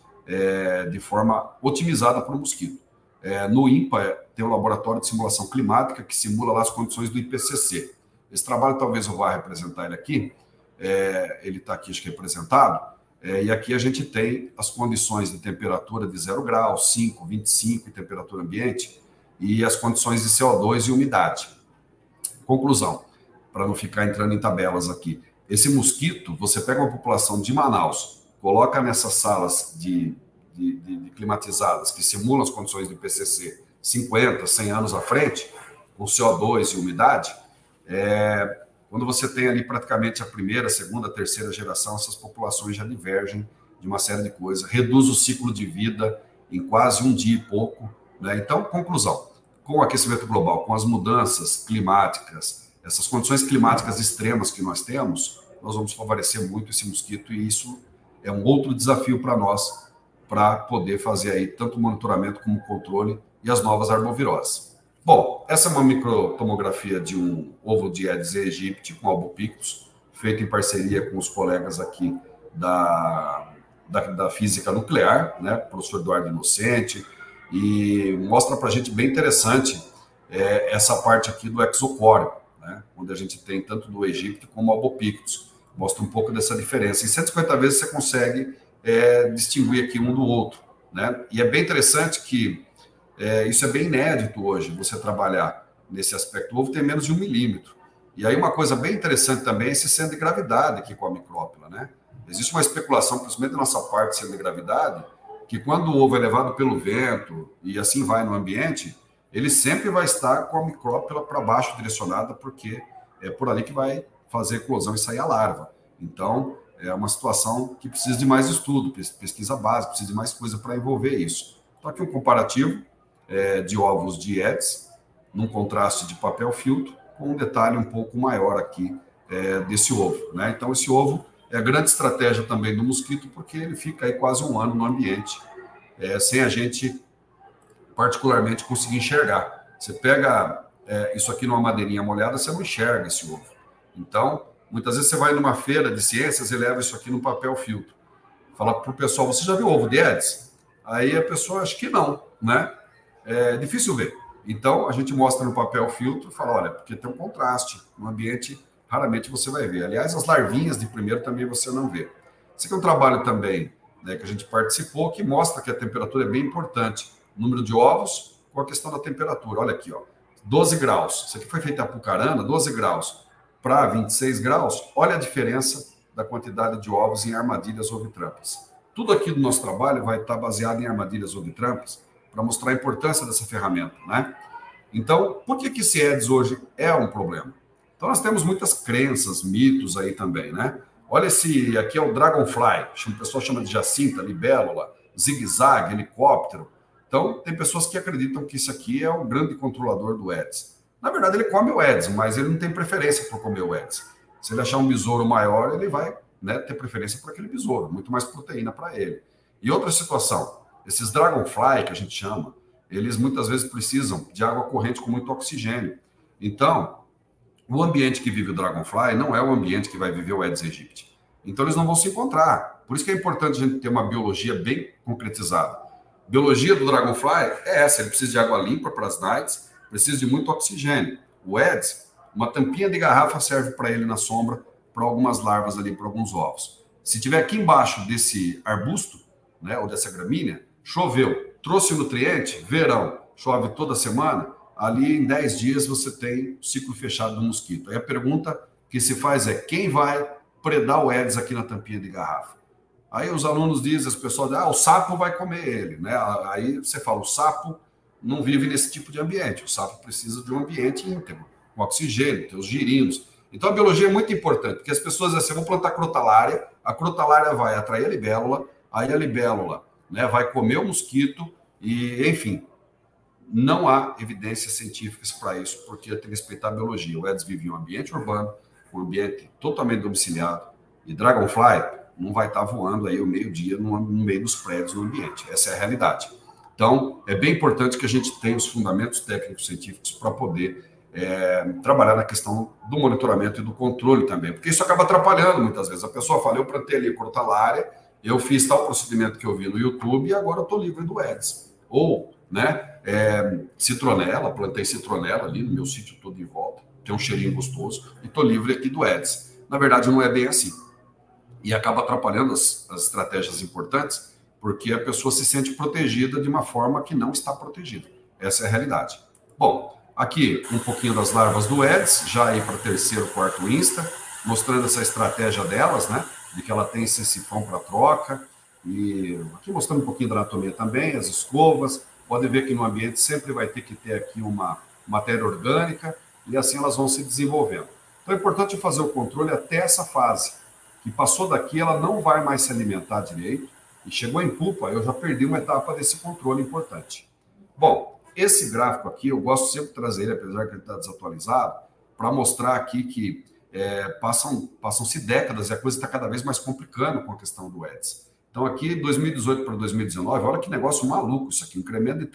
de forma otimizada para o mosquito. No INPA, tem um laboratório de simulação climática que simula lá as condições do IPCC. Esse trabalho talvez eu vá representar ele aqui. Ele está aqui, acho que representado. E aqui a gente tem as condições de temperatura de 0 graus, 5, 25 em temperatura ambiente, e as condições de CO2 e umidade. Conclusão, para não ficar entrando em tabelas aqui. Esse mosquito, você pega uma população de Manaus, coloca nessas salas de climatizadas que simulam as condições do IPCC 50, 100 anos à frente, com CO2 e umidade, quando você tem ali praticamente a primeira, segunda, terceira geração, essas populações já divergem de uma série de coisas, reduz o ciclo de vida em quase um dia e pouco, né? Então, conclusão, com o aquecimento global, com as mudanças climáticas, essas condições climáticas extremas que nós temos, nós vamos favorecer muito esse mosquito, e isso é um outro desafio para nós, para poder fazer aí tanto o monitoramento como o controle e as novas arboviroses. Bom, essa é uma microtomografia de um ovo de Aedes aegypti com albopictus, feita em parceria com os colegas aqui da física nuclear, né, professor Eduardo Inocente, e mostra para a gente bem interessante essa parte aqui do exocore, né, onde a gente tem tanto do Egito como albopictus. Mostra um pouco dessa diferença. Em 150 vezes você consegue distinguir aqui um do outro, né? E é bem interessante que isso é bem inédito hoje, você trabalhar nesse aspecto. O ovo tem menos de 1 milímetro. E aí uma coisa bem interessante também é esse centro de gravidade aqui com a micrópila, né? Existe uma especulação, principalmente da nossa parte, centro de gravidade, que quando o ovo é levado pelo vento e assim vai no ambiente, ele sempre vai estar com a micrópila para baixo direcionada, porque é por ali que vai fazer eclosão e sair a larva. Então, é uma situação que precisa de mais estudo, pesquisa básica, precisa de mais coisa para envolver isso. Então, aqui um comparativo de ovos de Aedes, num contraste de papel filtro, com um detalhe um pouco maior aqui desse ovo, né? Então, esse ovo é a grande estratégia também do mosquito, porque ele fica aí quase um ano no ambiente, sem a gente particularmente conseguir enxergar. Você pega isso aqui numa madeirinha molhada, você não enxerga esse ovo. Então, muitas vezes você vai numa feira de ciências e leva isso aqui no papel filtro. Fala para o pessoal, você já viu ovo de Aedes? Aí a pessoa acha que não, né? É difícil ver. Então, a gente mostra no papel filtro e fala, olha, porque tem um contraste. No ambiente, raramente você vai ver. Aliás, as larvinhas de primeiro também você não vê. Esse aqui é um trabalho também, né, que a gente participou, que mostra que a temperatura é bem importante. O número de ovos com a questão da temperatura. Olha aqui, ó, 12 graus. Isso aqui foi feito em Apucarana, 12 graus para 26 graus. Olha a diferença da quantidade de ovos em armadilhas ovitrampas. Tudo aqui do nosso trabalho vai estar baseado em armadilhas ovitrampas para mostrar a importância dessa ferramenta, né? Então, por que esse Aedes hoje é um problema? Então, nós temos muitas crenças, mitos aí também, né? Olha esse aqui é o Dragonfly, o pessoal chama de jacinta, libélula, zigue-zague, helicóptero. Então, tem pessoas que acreditam que isso aqui é o grande controlador do Aedes. Na verdade, ele come o Aedes, mas ele não tem preferência por comer o Aedes. Se ele achar um besouro maior, ele vai, né, ter preferência por aquele besouro, muito mais proteína para ele. E outra situação, esses Dragonfly, que a gente chama, eles muitas vezes precisam de água corrente com muito oxigênio. Então, o ambiente que vive o Dragonfly não é o ambiente que vai viver o Aedes aegypti. Então, eles não vão se encontrar. Por isso que é importante a gente ter uma biologia bem concretizada. A biologia do Dragonfly é essa, ele precisa de água limpa para as nights, precisa de muito oxigênio. O Aedes, uma tampinha de garrafa serve para ele na sombra, para algumas larvas ali, para alguns ovos. Se tiver aqui embaixo desse arbusto, né, ou dessa gramínea, choveu, trouxe nutriente, verão, chove toda semana, ali em 10 dias você tem o ciclo fechado do mosquito. Aí a pergunta que se faz é, quem vai predar o Aedes aqui na tampinha de garrafa? Aí os alunos dizem, as pessoas dizem, o sapo vai comer ele, né? Aí você fala, o sapo não vive nesse tipo de ambiente, o sapo precisa de um ambiente íntegro, com oxigênio, tem os girinos. Então a biologia é muito importante, porque as pessoas dizem assim, vou plantar crotalária, a crotalária vai atrair a libélula, aí a libélula, né, vai comer o mosquito, e enfim, não há evidências científicas para isso, porque tem que respeitar a biologia. O Aedes vive em um ambiente urbano, um ambiente totalmente domiciliado, e Dragonfly não vai estar voando aí ao meio-dia no meio dos prédios no ambiente. Essa é a realidade. Então, é bem importante que a gente tenha os fundamentos técnicos científicos para poder trabalhar na questão do monitoramento e do controle também, porque isso acaba atrapalhando muitas vezes. A pessoa fala, eu plantei ali crotalária, eu fiz tal procedimento que eu vi no YouTube e agora eu estou livre do Aedes. Ou, né, citronela, plantei citronela ali no meu sítio todo em volta, tem um cheirinho gostoso e estou livre aqui do Aedes. Na verdade, não é bem assim. E acaba atrapalhando as estratégias importantes, porque a pessoa se sente protegida de uma forma que não está protegida. Essa é a realidade. Bom, aqui um pouquinho das larvas do Aedes, já aí para terceiro, quarto Insta, mostrando essa estratégia delas, né? De que ela tem esse sifão para troca. E aqui mostrando um pouquinho da anatomia também, as escovas. Pode ver que no ambiente sempre vai ter que ter aqui uma matéria orgânica, e assim elas vão se desenvolvendo. Então é importante fazer o controle até essa fase. Que passou daqui, ela não vai mais se alimentar direito, e chegou em pupa, eu já perdi uma etapa desse controle importante. Bom, esse gráfico aqui, eu gosto sempre de trazer ele, apesar que ele está desatualizado, para mostrar aqui que passam-se décadas e a coisa está cada vez mais complicando com a questão do Aedes. Então aqui, 2018 para 2019, olha que negócio maluco isso aqui, um incremento de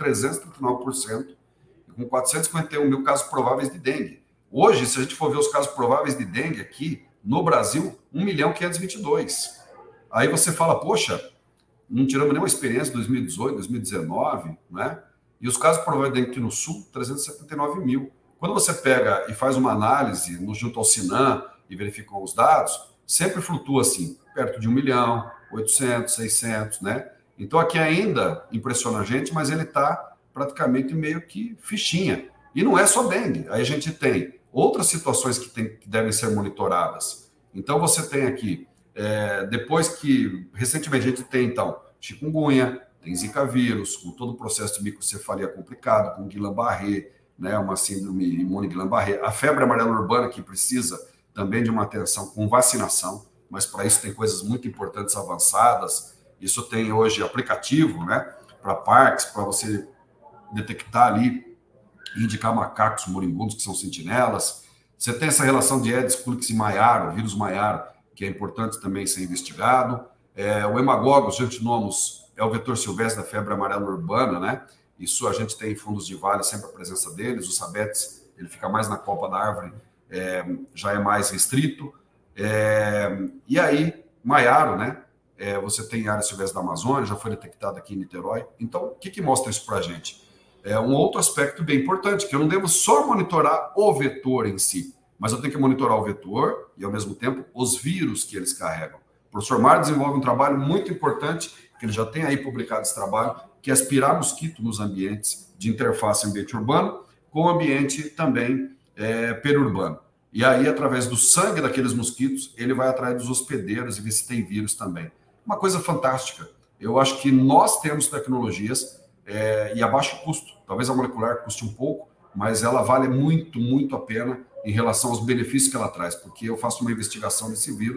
339%, com 451 mil casos prováveis de dengue. Hoje, se a gente for ver os casos prováveis de dengue aqui, no Brasil, 1.522.000. Aí você fala, poxa, não tiramos nenhuma experiência de 2018, 2019, né? E os casos prováveis de dengue aqui no Sul, 379 mil. Quando você pega e faz uma análise junto ao Sinan e verifica os dados, sempre flutua assim, perto de 1 milhão, 800, 600, né? Então aqui ainda impressiona a gente, mas ele está praticamente meio que fichinha. E não é só dengue, aí a gente tem outras situações que devem ser monitoradas. Então, você tem aqui, depois que, recentemente, a gente tem, então, chikungunya, tem zika vírus, com todo o processo de microcefalia complicado, com Guillain-Barré, né, uma síndrome imune Guillain-Barré, a febre amarela urbana, que precisa também de uma atenção com vacinação, mas para isso tem coisas muito importantes avançadas. Isso tem hoje aplicativo, né, para parques, para você detectar ali, indicar macacos moribundos que são sentinelas. Você tem essa relação de Aedes aegypti e Maiaro, o vírus Maiaro, que é importante também ser investigado. O hemagogos gentinomos é o vetor silvestre da febre amarela urbana, né? Isso a gente tem em fundos de vale, sempre a presença deles. O sabetes, ele fica mais na copa da árvore, já é mais restrito. E aí, Maiaro, né? Você tem área silvestre da Amazônia, já foi detectada aqui em Niterói. Então, o que mostra isso para a gente? É um outro aspecto bem importante, que eu não devo só monitorar o vetor em si, mas eu tenho que monitorar o vetor e, ao mesmo tempo, os vírus que eles carregam. O professor Mário desenvolve um trabalho muito importante, que ele já tem aí publicado esse trabalho, que é aspirar mosquito nos ambientes de interface ambiente urbano com o ambiente também periurbano. E aí, através do sangue daqueles mosquitos, ele vai atrás dos hospedeiros e ver se tem vírus também. Uma coisa fantástica. Eu acho que nós temos tecnologias e a baixo custo. Talvez a molecular custe um pouco, mas ela vale muito, muito a pena em relação aos benefícios que ela traz, porque eu faço uma investigação desse vírus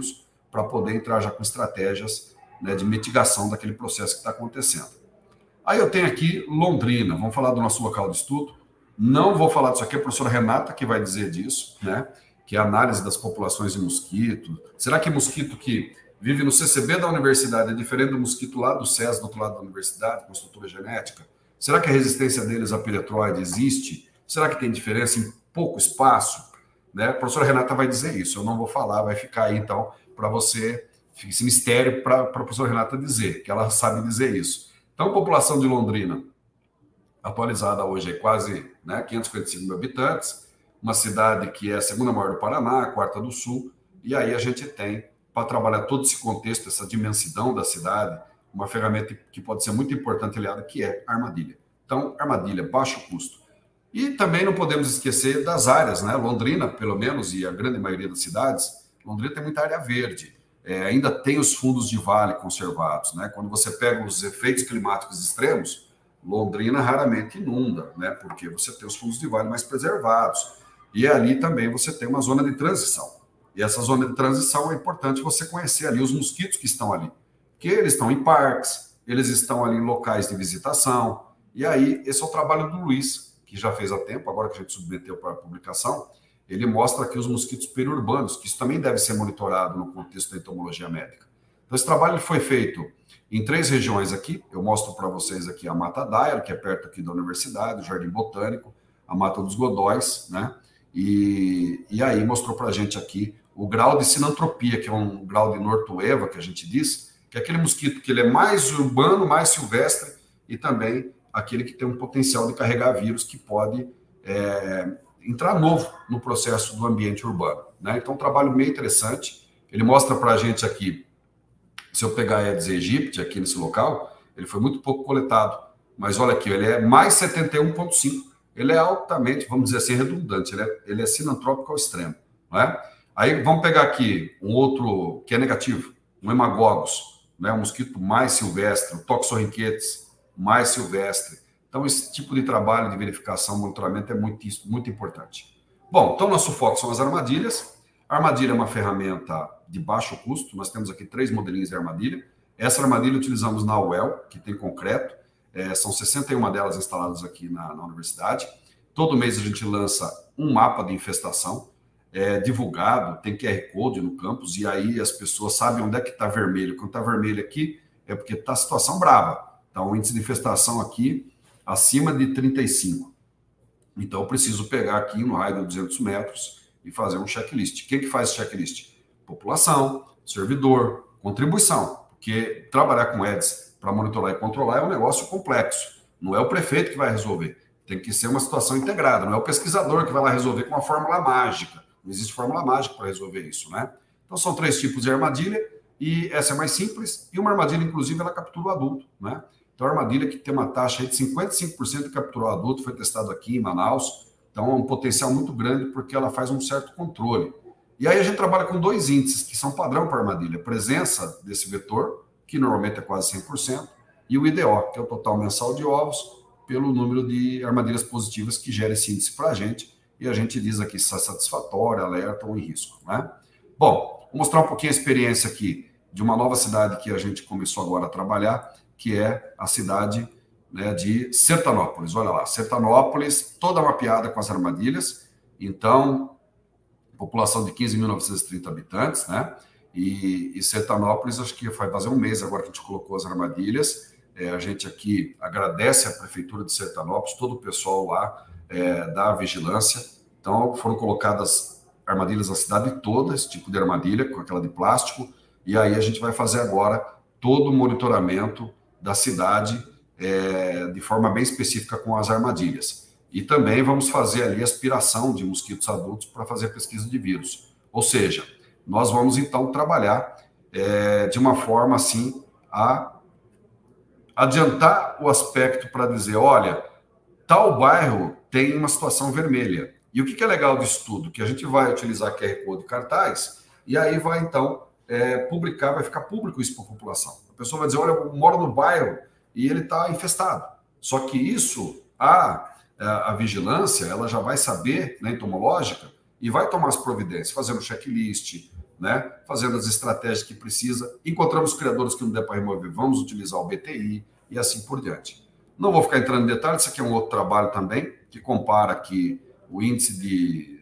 para poder entrar já com estratégias, né, de mitigação daquele processo que está acontecendo. Aí eu tenho aqui Londrina, vamos falar do nosso local de estudo. Não vou falar disso aqui, a professora Renata que vai dizer disso, né? Que é a análise das populações de mosquito. Será que mosquito que vive no CCB da universidade é diferente do mosquito lá do SES, do outro lado da universidade, com estrutura genética? Será que a resistência deles a piretroide existe? Será que tem diferença em pouco espaço? Né? A professora Renata vai dizer isso, eu não vou falar, vai ficar aí então para você, esse mistério para a professora Renata dizer, que ela sabe dizer isso. Então, a população de Londrina, atualizada hoje, é quase, né, 555 mil habitantes, uma cidade que é a segunda maior do Paraná, a quarta do Sul, e aí a gente tem, para trabalhar todo esse contexto, essa dimensão da cidade, uma ferramenta que pode ser muito importante aliada, que é a armadilha. Então, armadilha, baixo custo. E também não podemos esquecer das áreas, né? Londrina, pelo menos, e a grande maioria das cidades, Londrina tem muita área verde. Ainda tem os fundos de vale conservados, né? Quando você pega os efeitos climáticos extremos, Londrina raramente inunda, né? Porque você tem os fundos de vale mais preservados. E ali também você tem uma zona de transição. E essa zona de transição é importante você conhecer ali os mosquitos que estão ali. Que eles estão em parques, eles estão ali em locais de visitação. E aí, esse é o trabalho do Luiz, que já fez há tempo, agora que a gente submeteu para a publicação, ele mostra aqui os mosquitos periurbanos, que isso também deve ser monitorado no contexto da entomologia médica. Então, esse trabalho foi feito em 3 regiões aqui. Eu mostro para vocês aqui a Mata Daira, que é perto aqui da universidade, o Jardim Botânico, a Mata dos Godóis, né? E aí mostrou para a gente aqui o grau de sinantropia, que é um grau de Nortueva, que a gente diz, que é aquele mosquito que ele é mais urbano, mais silvestre, e também aquele que tem um potencial de carregar vírus que pode entrar novo no processo do ambiente urbano, né? Então, um trabalho meio interessante. Ele mostra para a gente aqui, se eu pegar Aedes aegypti aqui nesse local, ele foi muito pouco coletado, mas olha aqui, ele é mais 71,5. Ele é altamente, vamos dizer assim, redundante, ele é sinantrópico ao extremo, né? Aí vamos pegar aqui um outro que é negativo, um hemagogos, né? Um mosquito mais silvestre, o toxorrinquetes, mais silvestre. Então, esse tipo de trabalho de verificação, monitoramento é muito importante. Bom, então nosso foco são as armadilhas. A armadilha é uma ferramenta de baixo custo. Nós temos aqui 3 modelinhos de armadilha. Essa armadilha utilizamos na UEL, que tem concreto. São 61 delas instaladas aqui na universidade. Todo mês a gente lança um mapa de infestação, divulgado, tem QR Code no campus, e aí as pessoas sabem onde é que está vermelho. Quando está vermelho aqui, é porque está a situação brava. Então, o índice de infestação aqui, acima de 35. Então, eu preciso pegar aqui no raio de 200 metros e fazer um checklist. Quem que faz checklist? População, servidor, contribuição. Porque trabalhar com Aedes para monitorar e controlar é um negócio complexo. Não é o prefeito que vai resolver. Tem que ser uma situação integrada. Não é o pesquisador que vai lá resolver com uma fórmula mágica. Não existe fórmula mágica para resolver isso, né? Então, são 3 tipos de armadilha. E essa é mais simples. E uma armadilha, inclusive, ela captura o adulto, né? Então, a armadilha que tem uma taxa aí de 55% de capturar o adulto, foi testado aqui em Manaus. Então, é um potencial muito grande porque ela faz um certo controle. E aí a gente trabalha com 2 índices que são padrão para a armadilha. A presença desse vetor, que normalmente é quase 100%, e o IDO, que é o total mensal de ovos, pelo número de armadilhas positivas que gera esse índice para a gente. E a gente diz aqui se é satisfatório, alerta ou em risco, né? Bom, vou mostrar um pouquinho a experiência aqui de uma nova cidade que a gente começou agora a trabalhar, que é a cidade, né, de Sertanópolis. Olha lá, Sertanópolis, toda mapeada com as armadilhas. Então, população de 15.930 habitantes, né? E Sertanópolis, acho que vai fazer um mês agora que a gente colocou as armadilhas. A gente aqui agradece a Prefeitura de Sertanópolis, todo o pessoal lá da vigilância. Então, foram colocadas armadilhas na cidade toda, esse tipo de armadilha, com aquela de plástico. E aí a gente vai fazer agora todo o monitoramento da cidade de forma bem específica com as armadilhas. E também vamos fazer ali aspiração de mosquitos adultos para fazer pesquisa de vírus. Ou seja, nós vamos então trabalhar de uma forma assim a adiantar o aspecto para dizer, olha, tal bairro tem uma situação vermelha. E o que é legal disso tudo? Que a gente vai utilizar QR Code e cartaz e aí vai então publicar, vai ficar público isso para a população. A pessoa vai dizer, olha, eu moro no bairro e ele está infestado. Só que isso, a vigilância, ela já vai saber, na entomológica, e vai tomar as providências, fazendo checklist, né? Fazendo as estratégias que precisa. Encontramos criadores que não der para remover, vamos utilizar o BTI e assim por diante. Não vou ficar entrando em detalhes, isso aqui é um outro trabalho também, que compara aqui o índice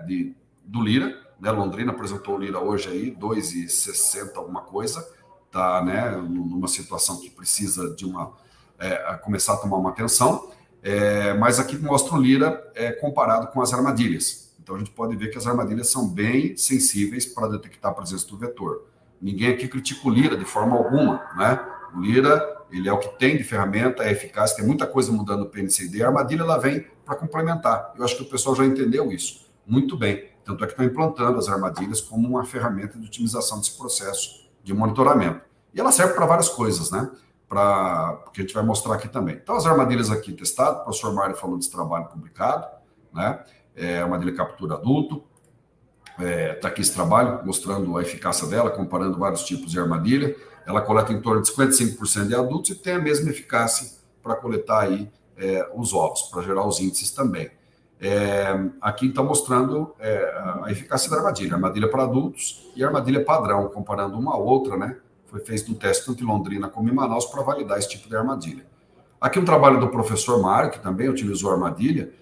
do Lira, né? Londrina apresentou o Lira hoje aí, 2,60 alguma coisa, tá, né? Numa situação que precisa de começar a tomar uma atenção, mas aqui mostra o Lira comparado com as armadilhas. Então a gente pode ver que as armadilhas são bem sensíveis para detectar a presença do vetor. Ninguém aqui critica o Lira de forma alguma, né? O Lira, ele é o que tem de ferramenta, é eficaz, tem muita coisa mudando no PNCD, a armadilha ela vem para complementar. Eu acho que o pessoal já entendeu isso muito bem. Tanto é que estão implantando as armadilhas como uma ferramenta de otimização desse processo de monitoramento. E ela serve para várias coisas, né? Porque a gente vai mostrar aqui também. Então, as armadilhas aqui testadas, o professor Mário falou desse trabalho publicado, né? Armadilha captura adulto. Está aqui esse trabalho mostrando a eficácia dela, comparando vários tipos de armadilha. Ela coleta em torno de 55% de adultos e tem a mesma eficácia para coletar aí os ovos, para gerar os índices também. Aqui então mostrando a eficácia da armadilha para adultos e armadilha padrão, comparando uma a outra, né? Foi feito um teste tanto em Londrina como em Manaus para validar esse tipo de armadilha. Aqui um trabalho do professor Mário, que também utilizou a armadilha,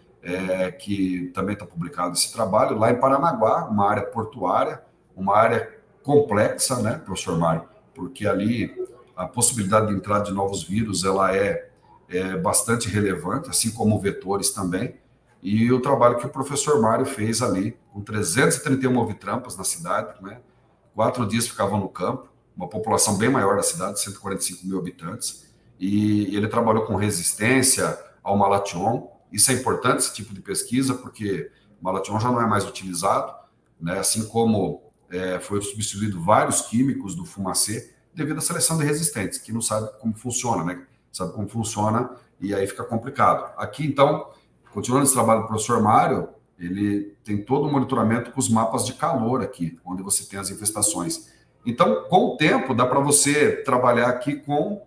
que também está publicado esse trabalho, lá em Paranaguá, uma área portuária, uma área complexa, né, professor Mário? Porque ali a possibilidade de entrada de novos vírus ela é bastante relevante, assim como vetores também. E o trabalho que o professor Mário fez ali, com 331 ovitrampas na cidade, né? 4 dias ficavam no campo, uma população bem maior da cidade, 145 mil habitantes, e ele trabalhou com resistência ao malation. Isso é importante, esse tipo de pesquisa, porque o malation já não é mais utilizado, né? Assim como foi substituído vários químicos do fumacê devido à seleção de resistentes, que não sabe como funciona, né? Sabe como funciona e aí fica complicado. Aqui, então, continuando esse trabalho do professor Mário, ele tem todo o monitoramento com os mapas de calor aqui, onde você tem as infestações. Então, com o tempo, dá para você trabalhar aqui com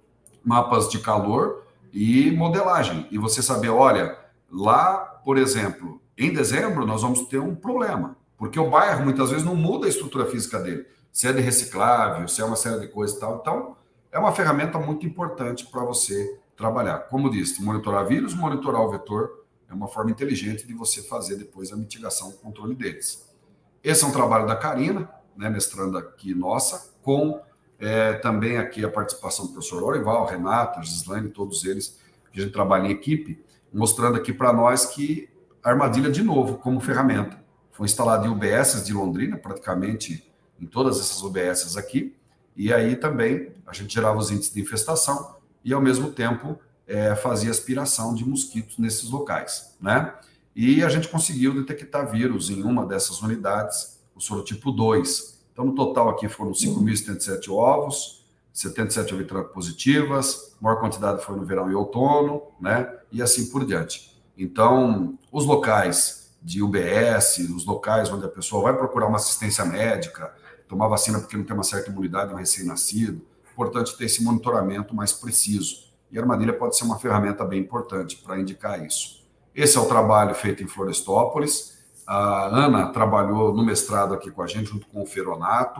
mapas de calor e modelagem. E você saber, olha, lá, por exemplo, em dezembro, nós vamos ter um problema, porque o bairro, muitas vezes, não muda a estrutura física dele. Se é de reciclável, se é uma série de coisas e tal. Então, é uma ferramenta muito importante para você trabalhar. Como disse, monitorar vírus, monitorar o vetor, é uma forma inteligente de você fazer depois a mitigação e o controle deles. Esse é um trabalho da Karina, né, mestranda aqui nossa, com também aqui a participação do professor Orival, Renata, Gislaine, todos eles, que a gente trabalha em equipe, mostrando aqui para nós que a armadilha, de novo, como ferramenta, foi instalada em UBSs de Londrina, praticamente em todas essas UBSs aqui, e aí também a gente gerava os índices de infestação e, ao mesmo tempo, fazia aspiração de mosquitos nesses locais, né? E a gente conseguiu detectar vírus em uma dessas unidades, o sorotipo 2. Então, no total aqui foram 5.077 ovos, 77 ovitrampas positivas, a maior quantidade foi no verão e outono, né? E assim por diante. Então, os locais de UBS, os locais onde a pessoa vai procurar uma assistência médica, tomar vacina porque não tem uma certa imunidade, um recém-nascido, importante ter esse monitoramento mais preciso. E a armadilha pode ser uma ferramenta bem importante para indicar isso. Esse é o trabalho feito em Florestópolis. A Ana trabalhou no mestrado aqui com a gente, junto com o Feronato.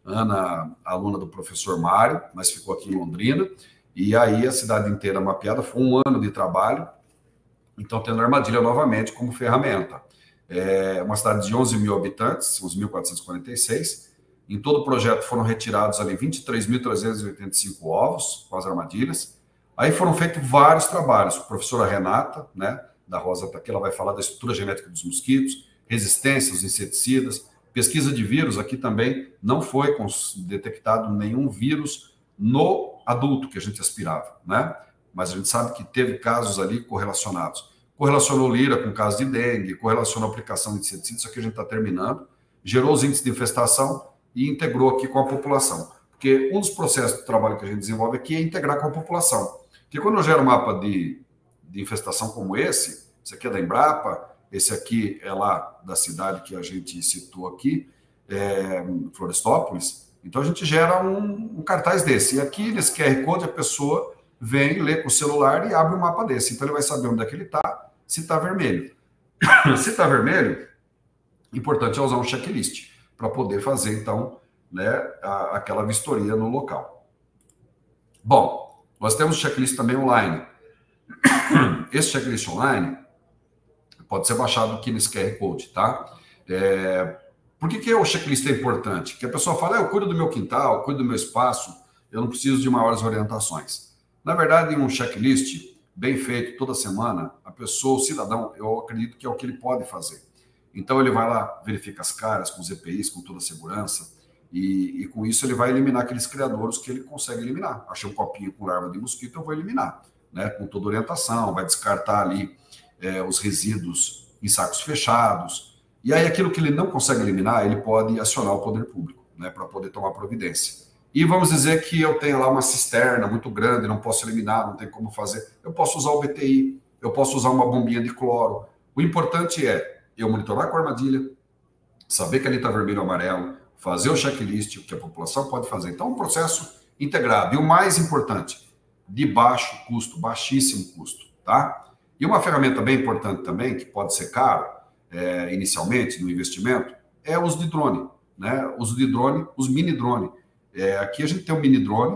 Ana, aluna do professor Mário, mas ficou aqui em Londrina. E aí a cidade inteira mapeada, foi um ano de trabalho. Então, tendo a armadilha novamente como ferramenta. É uma cidade de 11 mil habitantes, 11.446. Em todo o projeto foram retirados ali 23.385 ovos com as armadilhas. Aí foram feitos vários trabalhos. A professora Renata, né, da Rosa está aqui, ela vai falar da estrutura genética dos mosquitos, resistência aos inseticidas, pesquisa de vírus. Aqui também não foi detectado nenhum vírus no adulto que a gente aspirava, né? Mas a gente sabe que teve casos ali correlacionados. Correlacionou Lira com casos de dengue, correlacionou a aplicação de inseticidas, isso aqui a gente está terminando, gerou os índices de infestação e integrou aqui com a população. Porque um dos processos de trabalho que a gente desenvolve aqui é integrar com a população. Porque quando eu gero um mapa de infestação como esse aqui é da Embrapa, esse aqui é lá da cidade que a gente citou aqui, Florestópolis, então a gente gera um cartaz desse. E aqui, nesse QR Code, a pessoa vem, lê com o celular e abre um mapa desse. Então ele vai saber onde é que ele está, se está vermelho. Se está vermelho, importante é usar um checklist, para poder fazer, então, né, aquela vistoria no local. Bom, nós temos o checklist também online. Esse checklist online pode ser baixado aqui nesse QR Code, tá? Por que o checklist é importante? Porque a pessoa fala, eu cuido do meu quintal, eu cuido do meu espaço, eu não preciso de maiores orientações. Na verdade, em um checklist bem feito toda semana, a pessoa, o cidadão, eu acredito que é o que ele pode fazer. Então, ele vai lá, verifica as caras com os EPIs, com toda a segurança, e com isso ele vai eliminar aqueles criadouros que ele consegue eliminar. Achei um copinho com larva de mosquito, eu vou eliminar, né? Com toda orientação, vai descartar ali os resíduos em sacos fechados. E aí, aquilo que ele não consegue eliminar, ele pode acionar o poder público, né, para poder tomar providência. E vamos dizer que eu tenho lá uma cisterna muito grande, não posso eliminar, não tem como fazer. Eu posso usar o BTI, eu posso usar uma bombinha de cloro. O importante é eu monitorar com a armadilha, saber que ali está vermelho ou amarelo, fazer o checklist, o que a população pode fazer. Então, um processo integrado. E o mais importante, de baixo custo, baixíssimo custo, tá? E uma ferramenta bem importante também, que pode ser caro, inicialmente, no investimento, é o uso de drone, né? O uso de drone, os mini drone. Aqui a gente tem um mini drone,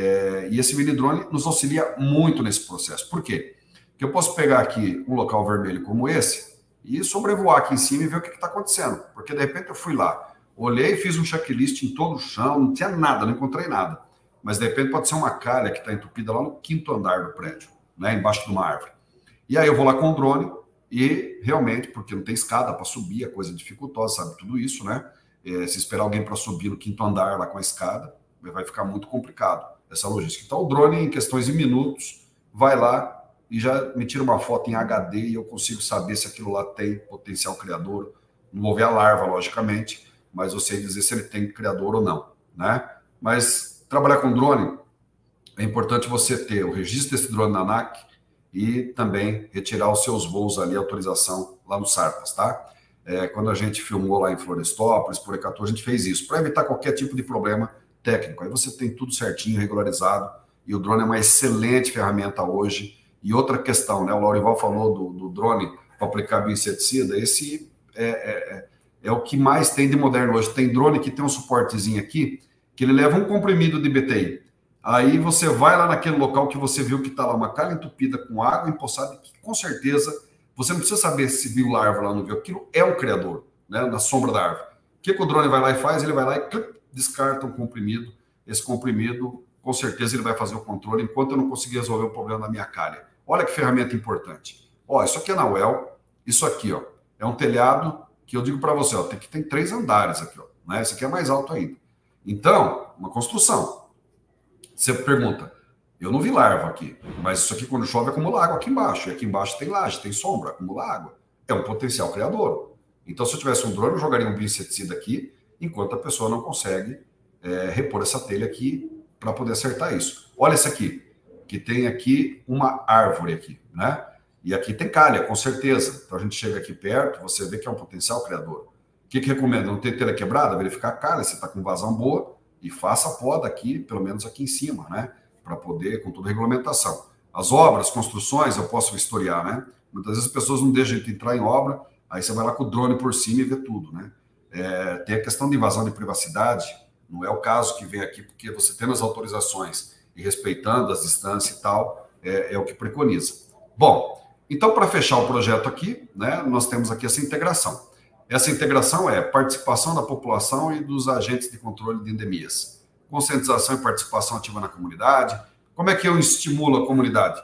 e esse mini drone nos auxilia muito nesse processo. Por quê? Porque eu posso pegar aqui um local vermelho como esse e sobrevoar aqui em cima e ver o que está acontecendo. Porque, de repente, eu fui lá, olhei, fiz um checklist em todo o chão, não tinha nada, não encontrei nada. Mas, de repente, pode ser uma calha que está entupida lá no 5º andar do prédio, né, embaixo de uma árvore. E aí eu vou lá com o drone e, realmente, porque não tem escada para subir, a coisa dificultosa, sabe tudo isso, né? Se esperar alguém para subir no 5º andar lá com a escada, vai ficar muito complicado essa logística. Então, o drone, em questões de minutos, vai lá e já me tira uma foto em HD e eu consigo saber se aquilo lá tem potencial criador. Não vou ver a larva, logicamente, mas eu sei dizer se ele tem criador ou não, né? Mas trabalhar com drone, é importante você ter o registro desse drone na ANAC e também retirar os seus voos ali, autorização lá no SARPAS, tá? Quando a gente filmou lá em Florestópolis, por Ecatu, a gente fez isso, para evitar qualquer tipo de problema técnico. Aí você tem tudo certinho, regularizado, e o drone é uma excelente ferramenta hoje. E outra questão, né? O Laurival falou do drone para aplicar bioinseticida, esse é o que mais tem de moderno hoje. Tem drone que tem um suportezinho aqui, que ele leva um comprimido de BTI. Aí você vai lá naquele local que você viu que está lá uma calha entupida com água empoçada, que com certeza você não precisa saber se viu larva lá ou não viu. Aquilo é um criador, né, na sombra da árvore. O que o drone vai lá e faz? Ele vai lá e descarta um comprimido. Esse comprimido, com certeza, ele vai fazer o controle enquanto eu não conseguir resolver o problema da minha calha. Olha que ferramenta importante. Ó, isso aqui é na UEL. Isso aqui, ó, é um telhado que eu digo para você, ó, tem 3 andares aqui, ó, né? Esse aqui é mais alto ainda. Então, uma construção. Você pergunta, eu não vi larva aqui, mas isso aqui quando chove acumula água aqui embaixo. E aqui embaixo tem laje, tem sombra, acumula água. É um potencial criador. Então, se eu tivesse um drone, eu jogaria um bioinseticida aqui, enquanto a pessoa não consegue repor essa telha aqui para poder acertar isso. Olha esse aqui, que tem aqui uma árvore aqui, né? E aqui tem calha, com certeza. Então, a gente chega aqui perto, você vê que é um potencial criador. O que recomenda? Não ter telha quebrada, verificar a calha, se está com vazão boa, e faça a poda aqui, pelo menos aqui em cima, né? Para poder, com toda a regulamentação. As obras, construções, eu posso historiar, né? Muitas vezes as pessoas não deixam a gente entrar em obra, aí você vai lá com o drone por cima e vê tudo, né? Tem a questão de invasão de privacidade, não é o caso que vem aqui, porque você tendo as autorizações e respeitando as distâncias e tal, é o que preconiza. Bom, então, para fechar o projeto aqui, né, nós temos aqui essa integração. Essa integração é participação da população e dos agentes de controle de endemias. Conscientização e participação ativa na comunidade. Como é que eu estimulo a comunidade?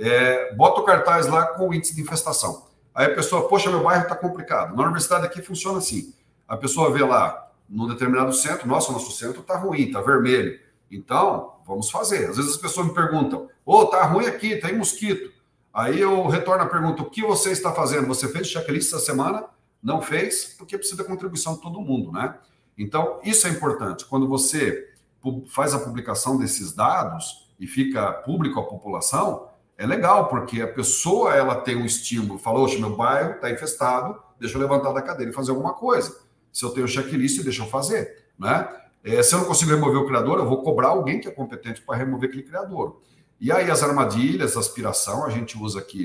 Bota o cartaz lá com o índice de infestação. Aí a pessoa, poxa, meu bairro está complicado. Na universidade aqui funciona assim. A pessoa vê lá, num determinado centro, nosso centro está ruim, está vermelho. Então, vamos fazer. Às vezes as pessoas me perguntam, tá ruim aqui, tem mosquito. Aí eu retorno a pergunta, o que você está fazendo? Você fez checklist essa semana? Não fez, porque precisa da contribuição de todo mundo, né? Então, isso é importante. Quando você faz a publicação desses dados e fica público à população, é legal, porque a pessoa ela tem um estímulo, falou, oxe, meu bairro está infestado, deixa eu levantar da cadeira e fazer alguma coisa. Se eu tenho checklist, deixa eu fazer, né? Se eu não consigo remover o criador, eu vou cobrar alguém que é competente para remover aquele criador. E aí as armadilhas, a aspiração, a gente usa aqui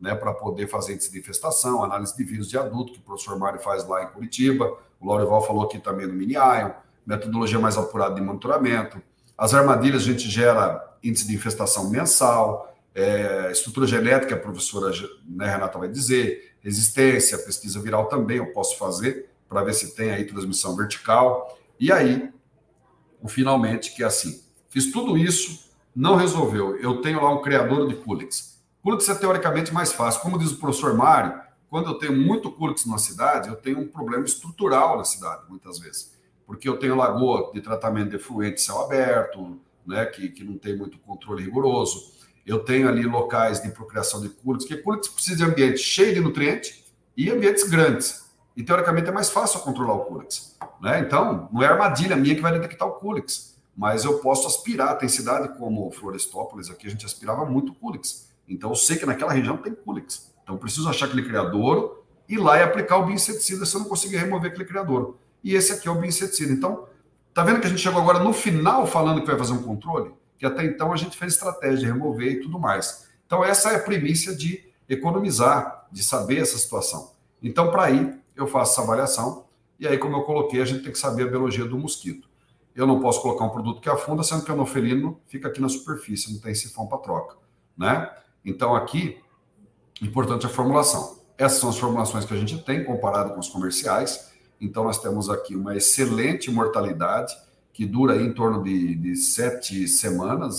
né, para poder fazer índice de infestação, análise de vírus de adulto, que o professor Mário faz lá em Curitiba, o Lorival falou aqui também no Mini-Ion, metodologia mais apurada de monitoramento. As armadilhas, a gente gera índice de infestação mensal, estrutura genética, a professora, né, Renata vai dizer, resistência, pesquisa viral também eu posso fazer, para ver se tem aí transmissão vertical. E aí, finalmente, que é assim, fiz tudo isso, não resolveu. Eu tenho lá um criador de Culex. Culex é teoricamente mais fácil. Como diz o professor Mário, quando eu tenho muito Culex numa cidade, eu tenho um problema estrutural na cidade, muitas vezes. Porque eu tenho lagoa de tratamento de efluente céu aberto, né, que não tem muito controle rigoroso. Eu tenho ali locais de procriação de Culex, porque Culex precisa de ambiente cheio de nutriente e ambientes grandes. E, teoricamente, é mais fácil controlar o Culex, né? Então, não é armadilha minha que vai detectar o Culex, mas eu posso aspirar. Tem cidade como Florestópolis, aqui a gente aspirava muito Culex. Então, eu sei que naquela região tem Culex. Então, eu preciso achar aquele criadouro, ir lá e aplicar o bioinseticida se eu não conseguir remover aquele criadouro. E esse aqui é o bioinseticida. Então, tá vendo que a gente chegou agora no final falando que vai fazer um controle? Que até então a gente fez estratégia de remover e tudo mais. Então, essa é a primícia de economizar, de saber essa situação. Então, para aí, eu faço essa avaliação, e aí, como eu coloquei, a gente tem que saber a biologia do mosquito. Eu não posso colocar um produto que afunda, sendo que o anofelino fica aqui na superfície, não tem sifão para troca, né? Então, aqui, importante a formulação. Essas são as formulações que a gente tem, comparado com os comerciais. Então, nós temos aqui uma excelente mortalidade, que dura aí em torno de 7 semanas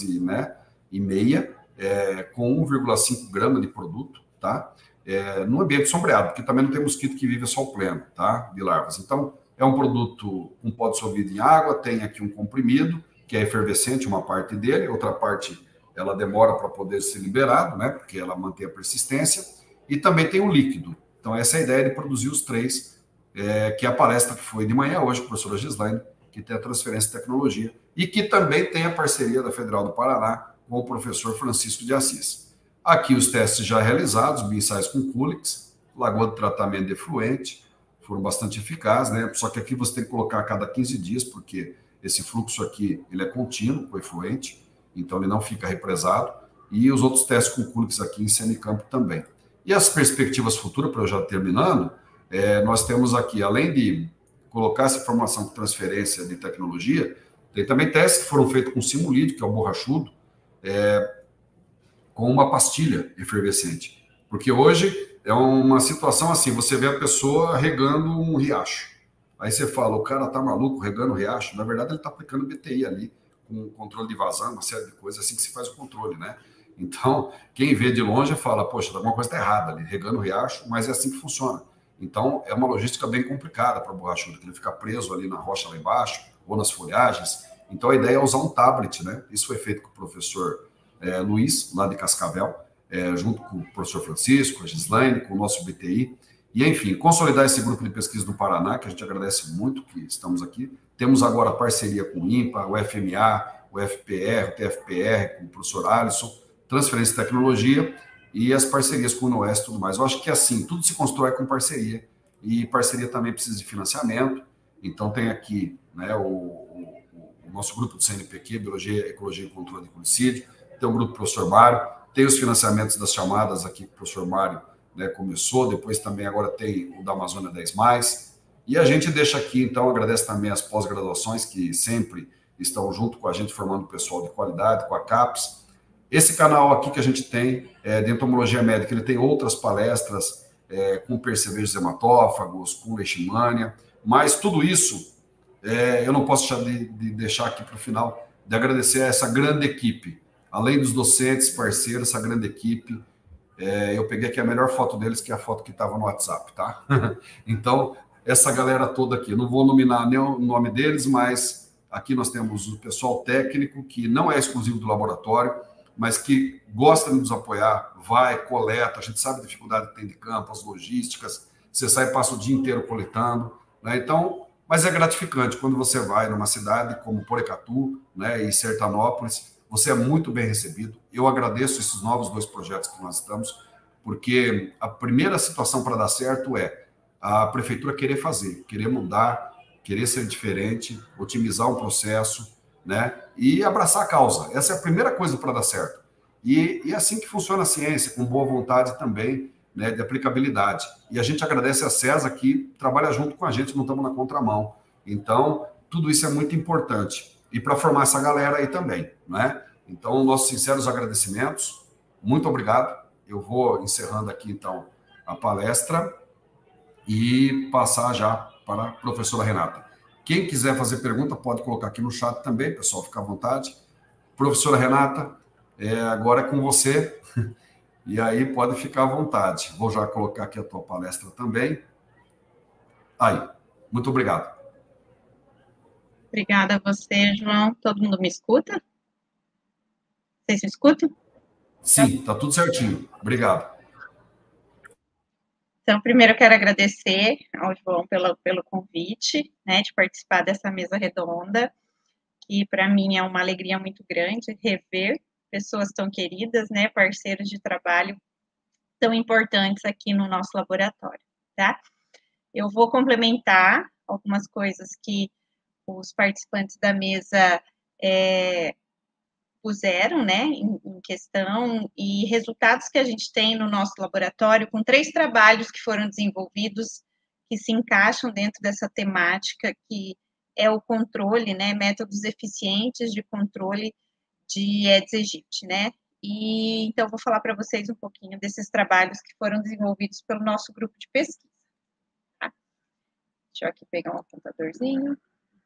e meia, com 1,5 grama de produto, tá? No ambiente sombreado, porque também não tem mosquito que vive sol pleno, tá? De larvas. Então, é um produto com pó dissolvido em água, tem aqui um comprimido, que é efervescente, uma parte dele, outra parte ela demora para poder ser liberado, né? Porque ela mantém a persistência, e também tem o líquido. Então, essa é a ideia de produzir os três, que é a palestra que foi de manhã hoje, com a professora Gislaine, que tem a transferência de tecnologia, e que também tem a parceria da Federal do Paraná com o professor Francisco de Assis. Aqui os testes já realizados, bioensaios com Culex, lagoa de tratamento de efluente, foram bastante eficazes, né? Só que aqui você tem que colocar a cada 15 dias, porque esse fluxo aqui ele é contínuo com efluente, então ele não fica represado. E os outros testes com Culex aqui em semicampo também. E as perspectivas futuras, para eu já terminando, nós temos aqui, além de colocar essa informação com transferência de tecnologia, tem também testes que foram feitos com simulídeo, que é o borrachudo, com uma pastilha efervescente. Porque hoje é uma situação assim, você vê a pessoa regando um riacho. Aí você fala, o cara tá maluco regando o riacho? Na verdade, ele tá aplicando BTI ali, com controle de vazão, uma série de coisas, assim que se faz o controle, né? Então, quem vê de longe fala, poxa, alguma coisa tá errada ali, regando o riacho, mas é assim que funciona. Então, é uma logística bem complicada para o borrachudo, que ele fica preso ali na rocha lá embaixo, ou nas folhagens. Então, a ideia é usar um tablet, né? Isso foi feito com o professor Luiz, lá de Cascavel, junto com o professor Francisco, a Gislaine, com o nosso BTI. E, enfim, consolidar esse grupo de pesquisa do Paraná, que a gente agradece muito que estamos aqui. Temos agora parceria com o INPA, o FMA, o FPR, o TFPR, com o professor Alisson, transferência de tecnologia e as parcerias com o NOES e tudo mais. Eu acho que, assim, tudo se constrói com parceria. E parceria também precisa de financiamento. Então, tem aqui, né, o nosso grupo do CNPq, Biologia, Ecologia e Controle de Culicídio. Tem o grupo do professor Mário. Tem os financiamentos das chamadas aqui que o professor Mário, né, começou. Depois também agora tem o da Amazônia 10+. E a gente deixa aqui, então, agradece também as pós-graduações que sempre estão junto com a gente, formando pessoal de qualidade, com a CAPES. Esse canal aqui que a gente tem de entomologia médica, ele tem outras palestras com percevejos hematófagos, com leishmania, mas tudo isso eu não posso deixar de deixar aqui para o final, de agradecer a essa grande equipe. Além dos docentes, parceiros, essa grande equipe, eu peguei aqui a melhor foto deles, que é a foto que estava no WhatsApp, tá? Então, essa galera toda aqui, não vou nominar nem o nome deles, mas aqui nós temos o pessoal técnico, que não é exclusivo do laboratório, mas que gosta de nos apoiar, vai, coleta, a gente sabe a dificuldade que tem de campo, as logísticas, você sai e passa o dia inteiro coletando, né? Então, mas é gratificante quando você vai numa cidade como Porecatu, né, e Sertanópolis, você é muito bem recebido. Eu agradeço esses novos 2 projetos que nós estamos, porque a primeira situação para dar certo é a prefeitura querer fazer, querer mudar, querer ser diferente, otimizar um processo, né? E abraçar a causa. Essa é a primeira coisa para dar certo. E é assim que funciona a ciência, com boa vontade também, né, de aplicabilidade. E a gente agradece a César que trabalha junto com a gente, não estamos na contramão. Então, tudo isso é muito importante. E para formar essa galera aí também, né? Então, nossos sinceros agradecimentos. Muito obrigado. Eu vou encerrando aqui, então, a palestra e passar já para a professora Renata. Quem quiser fazer pergunta, pode colocar aqui no chat também, pessoal, fica à vontade. Professora Renata, agora é com você, e aí pode ficar à vontade. Vou já colocar aqui a tua palestra também. Aí, muito obrigado. Obrigada a você, João. Todo mundo me escuta? Vocês me escutam? Sim, está tudo certinho. Obrigado. Então, primeiro eu quero agradecer ao João pelo convite, né, de participar dessa mesa redonda, que para mim é uma alegria muito grande rever pessoas tão queridas, né, parceiros de trabalho tão importantes aqui no nosso laboratório, tá? Eu vou complementar algumas coisas que os participantes da mesa puseram, né, em questão, e resultados que a gente tem no nosso laboratório, com 3 trabalhos que foram desenvolvidos, que se encaixam dentro dessa temática, que é o controle, né, métodos eficientes de controle de Aedes aegypti, né, e então vou falar para vocês um pouquinho desses trabalhos que foram desenvolvidos pelo nosso grupo de pesquisa, tá? Deixa eu aqui pegar um apontadorzinho.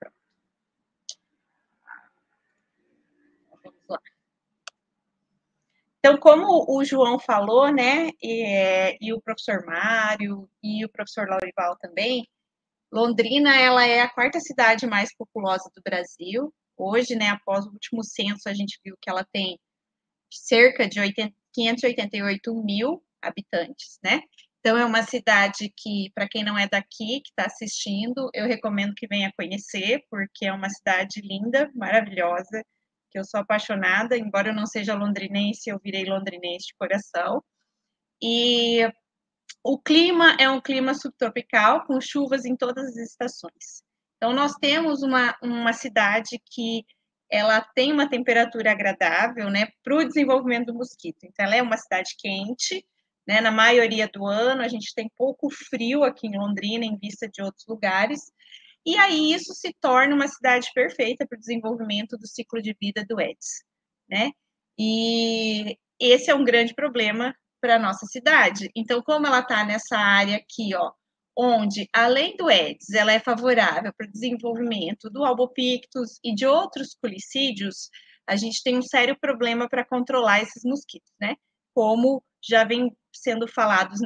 Vamos lá. Então, como o João falou, né, e o professor Mário e o professor Laurival também, Londrina, ela é a 4ª cidade mais populosa do Brasil. Hoje, né, após o último censo, a gente viu que ela tem cerca de 588 mil habitantes, né? Então, é uma cidade que, para quem não é daqui, que está assistindo, eu recomendo que venha conhecer, porque é uma cidade linda, maravilhosa, que eu sou apaixonada, embora eu não seja londrinense, eu virei londrinense de coração. E o clima é um clima subtropical, com chuvas em todas as estações. Então, nós temos uma cidade que ela tem uma temperatura agradável, né, para o desenvolvimento do mosquito. Então, ela é uma cidade quente, né, na maioria do ano, a gente tem pouco frio aqui em Londrina, em vista de outros lugares, e aí isso se torna uma cidade perfeita para o desenvolvimento do ciclo de vida do Aedes, né? E esse é um grande problema para a nossa cidade. Então, como ela está nessa área aqui, ó, onde, além do Aedes, ela é favorável para o desenvolvimento do albopictus e de outros colicídios, a gente tem um sério problema para controlar esses mosquitos, né? Como já vem sendo falados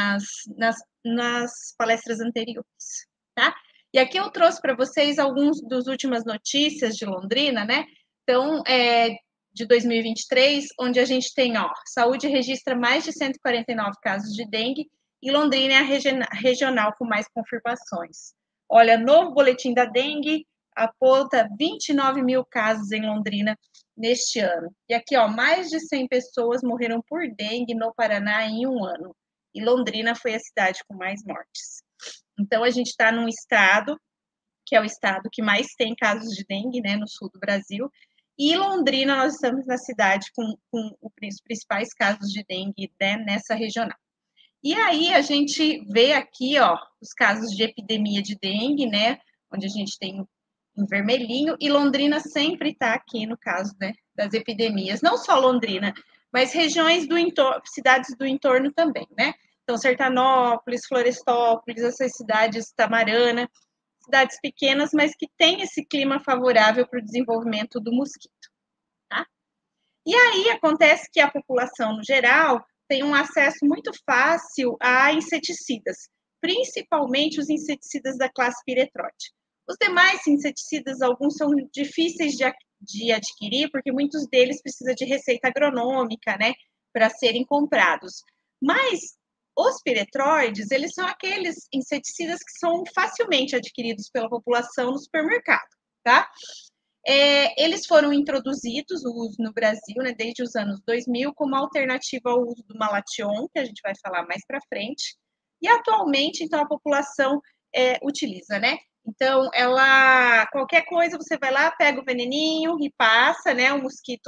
nas palestras anteriores, tá? E aqui eu trouxe para vocês alguns dos últimas notícias de Londrina, né? Então, de 2023, onde a gente tem, ó, saúde registra mais de 149 casos de dengue e Londrina é a regional com mais confirmações. Olha, novo boletim da dengue aponta 29 mil casos em Londrina neste ano. E aqui, ó, mais de 100 pessoas morreram por dengue no Paraná em um ano. E Londrina foi a cidade com mais mortes. Então, a gente está num estado, que é o estado que mais tem casos de dengue, né, no sul do Brasil, e Londrina, nós estamos na cidade com os principais casos de dengue, né, nessa regional. E aí, a gente vê aqui, ó, os casos de epidemia de dengue, né, onde a gente tem em vermelhinho, e Londrina sempre está aqui no caso, né, das epidemias. Não só Londrina, mas regiões do entorno, cidades do entorno também, né? Então, Sertanópolis, Florestópolis, essas cidades, Tamarana, cidades pequenas, mas que têm esse clima favorável para o desenvolvimento do mosquito, tá? E aí acontece que a população, no geral, tem um acesso muito fácil a inseticidas, principalmente os inseticidas da classe piretroide. Os demais inseticidas, alguns são difíceis de adquirir, porque muitos deles precisam de receita agronômica, né, para serem comprados. Mas os piretroides, eles são aqueles inseticidas que são facilmente adquiridos pela população no supermercado, tá? Eles foram introduzidos, o uso no Brasil, né, desde os anos 2000, como alternativa ao uso do Malation, que a gente vai falar mais para frente, e atualmente, então, a população utiliza, né? Então, qualquer coisa, você vai lá, pega o veneninho e passa, né? O mosquito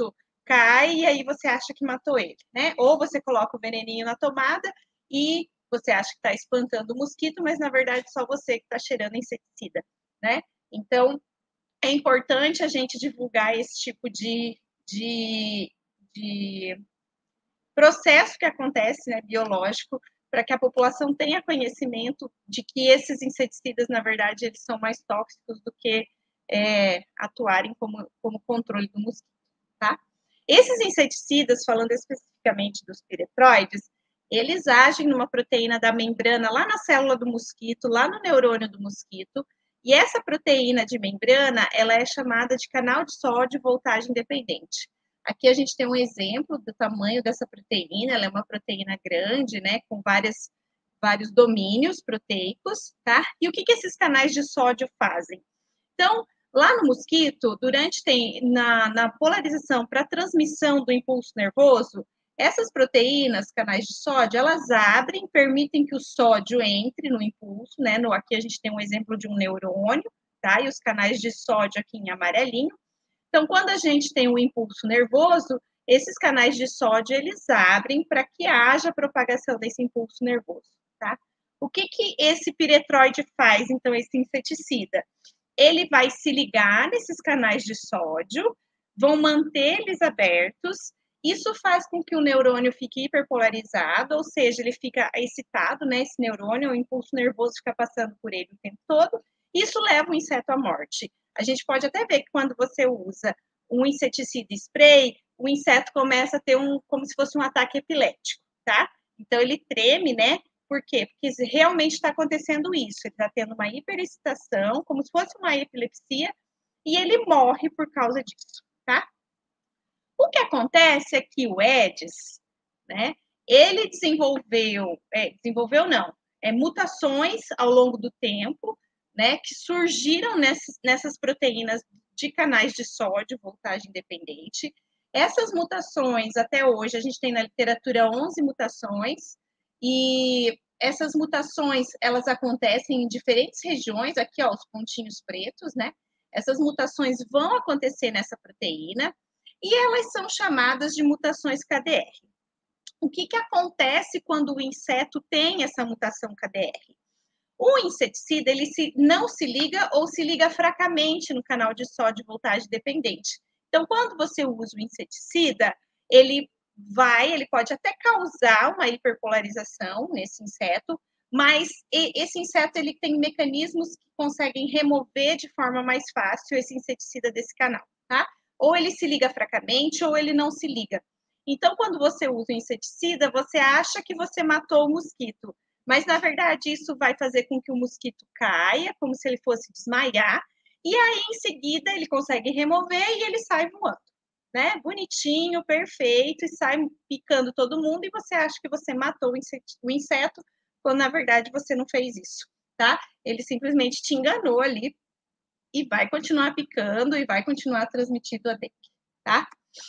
cai e aí você acha que matou ele, né? Ou você coloca o veneninho na tomada e você acha que está espantando o mosquito, mas na verdade só você que está cheirando inseticida, né? Então, é importante a gente divulgar esse tipo de processo que acontece, né, biológico, para que a população tenha conhecimento de que esses inseticidas, na verdade, eles são mais tóxicos do que atuarem como controle do mosquito, tá? Esses inseticidas, falando especificamente dos piretroides, eles agem numa proteína da membrana lá na célula do mosquito, lá no neurônio do mosquito, e essa proteína de membrana, ela é chamada de canal de sódio voltagem dependente. Aqui a gente tem um exemplo do tamanho dessa proteína, ela é uma proteína grande, né, com vários domínios proteicos, tá? E o que esses canais de sódio fazem? Então, lá no mosquito, na polarização para transmissão do impulso nervoso, essas proteínas, canais de sódio, elas abrem, permitem que o sódio entre no impulso, né? Aqui a gente tem um exemplo de um neurônio, tá? E os canais de sódio aqui em amarelinho. Então, quando a gente tem um impulso nervoso, esses canais de sódio, eles abrem para que haja propagação desse impulso nervoso, tá? O que esse piretroide faz, então, esse inseticida? Ele vai se ligar nesses canais de sódio, vão manter eles abertos, isso faz com que o neurônio fique hiperpolarizado, ou seja, ele fica excitado, né, esse neurônio, o impulso nervoso fica passando por ele o tempo todo, isso leva o inseto à morte. A gente pode até ver que quando você usa um inseticida spray, o inseto começa a ter como se fosse um ataque epilético, tá? Então, ele treme, né? Por quê? Porque realmente está acontecendo isso. Ele está tendo uma hiperexcitação, como se fosse uma epilepsia, e ele morre por causa disso, tá? O que acontece é que o Aedes, né? Ele desenvolveu mutações ao longo do tempo, né, que surgiram nessas proteínas de canais de sódio, voltagem dependente. Essas mutações, até hoje, a gente tem na literatura 11 mutações, e essas mutações, elas acontecem em diferentes regiões, aqui, ó, os pontinhos pretos, né? Essas mutações vão acontecer nessa proteína, e elas são chamadas de mutações KDR. O que acontece quando o inseto tem essa mutação KDR? O inseticida, ele não se liga ou se liga fracamente no canal de sódio voltagem dependente. Então, quando você usa o inseticida, ele pode até causar uma hiperpolarização nesse inseto, mas esse inseto, ele tem mecanismos que conseguem remover de forma mais fácil esse inseticida desse canal, tá? Ou ele se liga fracamente, ou ele não se liga. Então, quando você usa o inseticida, você acha que você matou o mosquito, mas, na verdade, isso vai fazer com que o mosquito caia, como se ele fosse desmaiar, e aí, em seguida, ele consegue remover e ele sai voando, né? Bonitinho, perfeito, e sai picando todo mundo, e você acha que você matou o inseto, quando, na verdade, você não fez isso, tá? Ele simplesmente te enganou ali, e vai continuar picando, e vai continuar transmitindo a dengue, tá?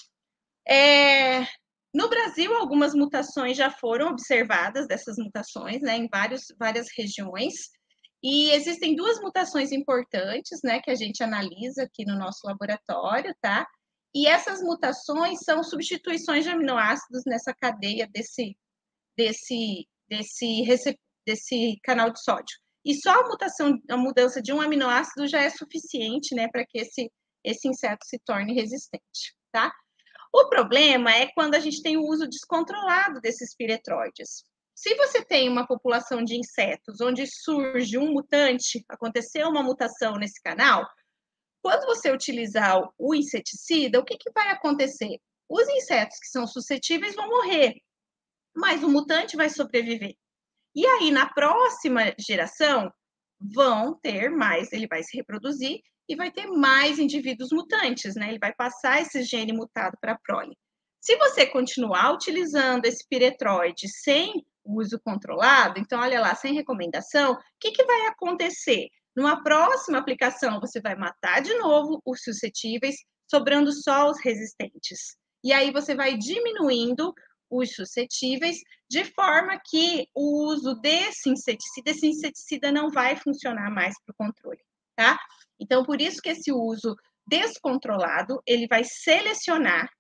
No Brasil, algumas mutações já foram observadas, dessas mutações, né, em várias regiões, e existem duas mutações importantes, né, que a gente analisa aqui no nosso laboratório, tá? E essas mutações são substituições de aminoácidos nessa cadeia desse canal de sódio. E só a mudança de um aminoácido já é suficiente, né, para que esse inseto se torne resistente, tá? O problema é quando a gente tem o uso descontrolado desses piretroides. Se você tem uma população de insetos onde surge um mutante, aconteceu uma mutação nesse canal, quando você utilizar o inseticida, o que vai acontecer? Os insetos que são suscetíveis vão morrer, mas o mutante vai sobreviver. E aí, na próxima geração, ele vai se reproduzir e vai ter mais indivíduos mutantes, né? Ele vai passar esse gene mutado para a prole. Se você continuar utilizando esse piretroide sem uso controlado, então, olha lá, sem recomendação, o que vai acontecer? Numa próxima aplicação, você vai matar de novo os suscetíveis, sobrando só os resistentes. E aí você vai diminuindo os suscetíveis, de forma que o uso esse inseticida não vai funcionar mais para o controle, tá? Então, por isso que esse uso descontrolado, ele vai selecionar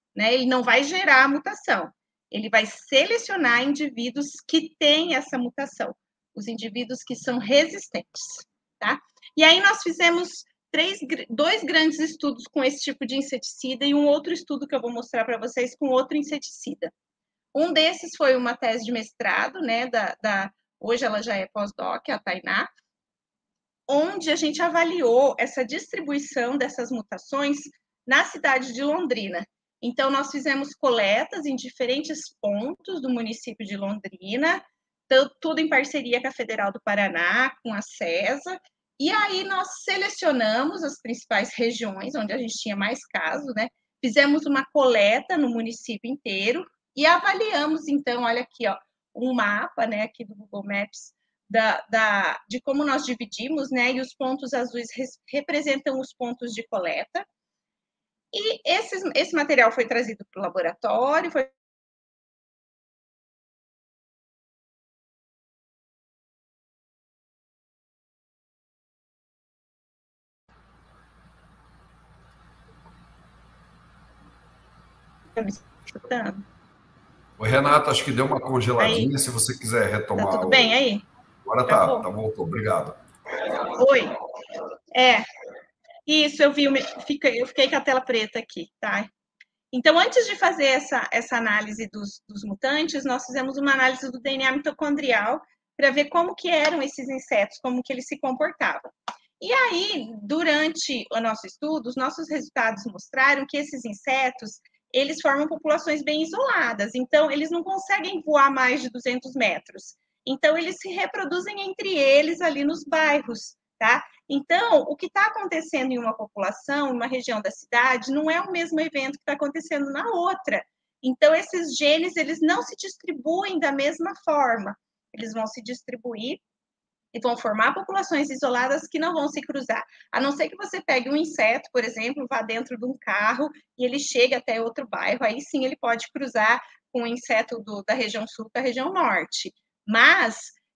né? Ele não vai gerar a mutação, ele vai selecionar indivíduos que têm essa mutação, os indivíduos que são resistentes, tá? E aí nós fizemos dois grandes estudos com esse tipo de inseticida e um outro estudo que eu vou mostrar para vocês com outro inseticida. Um desses foi uma tese de mestrado, né, hoje ela já é pós-doc, a Tainá, onde a gente avaliou essa distribuição dessas mutações na cidade de Londrina. Então, nós fizemos coletas em diferentes pontos do município de Londrina, tudo em parceria com a Federal do Paraná, com a CESA, e aí nós selecionamos as principais regiões onde a gente tinha mais casos, né? Fizemos uma coleta no município inteiro e avaliamos, então, olha aqui, ó, um mapa, né, aqui do Google Maps, de como nós dividimos, né, e os pontos azuis representam os pontos de coleta. E esse material foi trazido para o laboratório, foi Tá me escutando? Oi, Renata, acho que deu uma congeladinha, Aí. se você quiser retomar. Tá tudo bem aí? Agora tá, voltou, obrigado. Oi. Isso, eu vi, eu fiquei com a tela preta aqui, tá? Então, antes de fazer essa análise dos mutantes, nós fizemos uma análise do DNA mitocondrial para ver como que eram esses insetos, como que eles se comportavam. E aí, durante o nosso estudo, os nossos resultados mostraram que esses insetos, eles formam populações bem isoladas, então eles não conseguem voar mais de 200 metros. Então, eles se reproduzem entre eles ali nos bairros, tá? Então, o que está acontecendo em uma população, em uma região da cidade, não é o mesmo evento que está acontecendo na outra. Então, esses genes, eles não se distribuem da mesma forma. Eles vão se distribuir e vão formar populações isoladas que não vão se cruzar. A não ser que você pegue um inseto, por exemplo, vá dentro de um carro e ele chega até outro bairro, aí sim ele pode cruzar com um inseto da região sul com a região norte. Mas,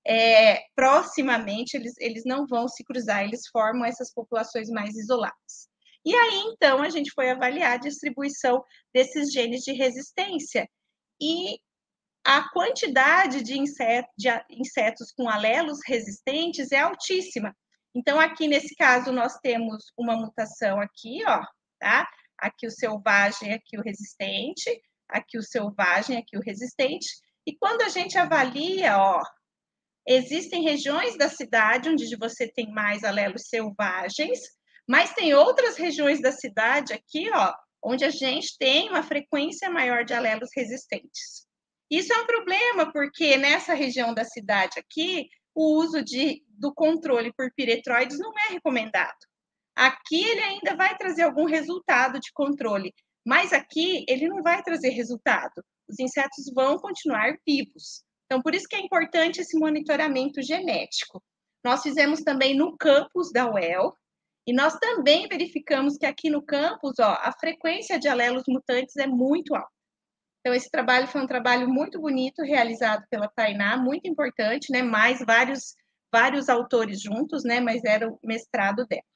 proximamente, eles não vão se cruzar, eles formam essas populações mais isoladas. E aí, então, a gente foi avaliar a distribuição desses genes de resistência. E a quantidade de insetos com alelos resistentes é altíssima. Então, aqui nesse caso, nós temos uma mutação aqui, ó, tá? Aqui o selvagem, aqui o resistente, aqui o selvagem, aqui o resistente. E quando a gente avalia, ó, existem regiões da cidade onde você tem mais alelos selvagens, mas tem outras regiões da cidade aqui, ó, onde a gente tem uma frequência maior de alelos resistentes. Isso é um problema, porque nessa região da cidade aqui, o uso do controle por piretroides não é recomendado. Aqui ele ainda vai trazer algum resultado de controle, mas aqui ele não vai trazer resultado. Os insetos vão continuar vivos. Então, por isso que é importante esse monitoramento genético. Nós fizemos também no campus da UEL, e nós também verificamos que aqui no campus, ó, a frequência de alelos mutantes é muito alta. Então, esse trabalho foi um trabalho muito bonito, realizado pela Tainá, muito importante, né? Mais vários autores juntos, né? Mas era o mestrado dela.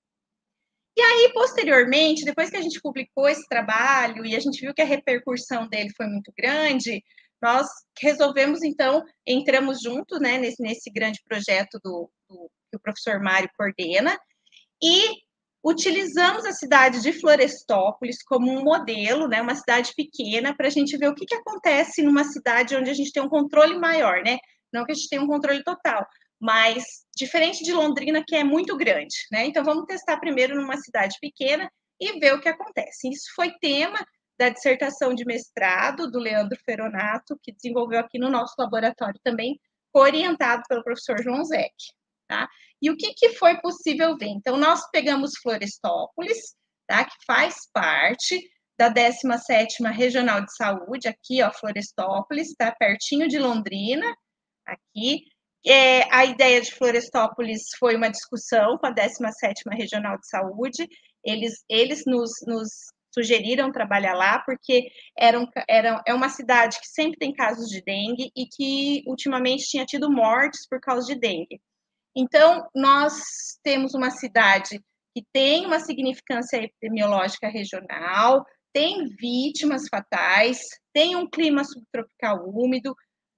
E aí, posteriormente, depois que a gente publicou esse trabalho e a gente viu que a repercussão dele foi muito grande, nós resolvemos, então, entramos juntos, né? Nesse grande projeto que o professor Mário coordena, e utilizamos a cidade de Florestópolis como um modelo, né, uma cidade pequena, para a gente ver o que acontece numa cidade onde a gente tem um controle maior, né? Não que a gente tenha um controle total, mas diferente de Londrina, que é muito grande, né? Então, vamos testar primeiro numa cidade pequena e ver o que acontece. Isso foi tema da dissertação de mestrado do Leandro Feronato, que desenvolveu aqui no nosso laboratório também, orientado pelo professor João Zeck, tá? E o que foi possível ver? Então, nós pegamos Florestópolis, tá? Que faz parte da 17ª Regional de Saúde, aqui, ó, Florestópolis, tá? Pertinho de Londrina, aqui. A ideia de Florestópolis foi uma discussão com a 17ª Regional de Saúde, eles nos sugeriram trabalhar lá, porque é uma cidade que sempre tem casos de dengue e que ultimamente tinha tido mortes por causa de dengue. Então, nós temos uma cidade que tem uma significância epidemiológica regional, tem vítimas fatais, tem um clima subtropical úmido,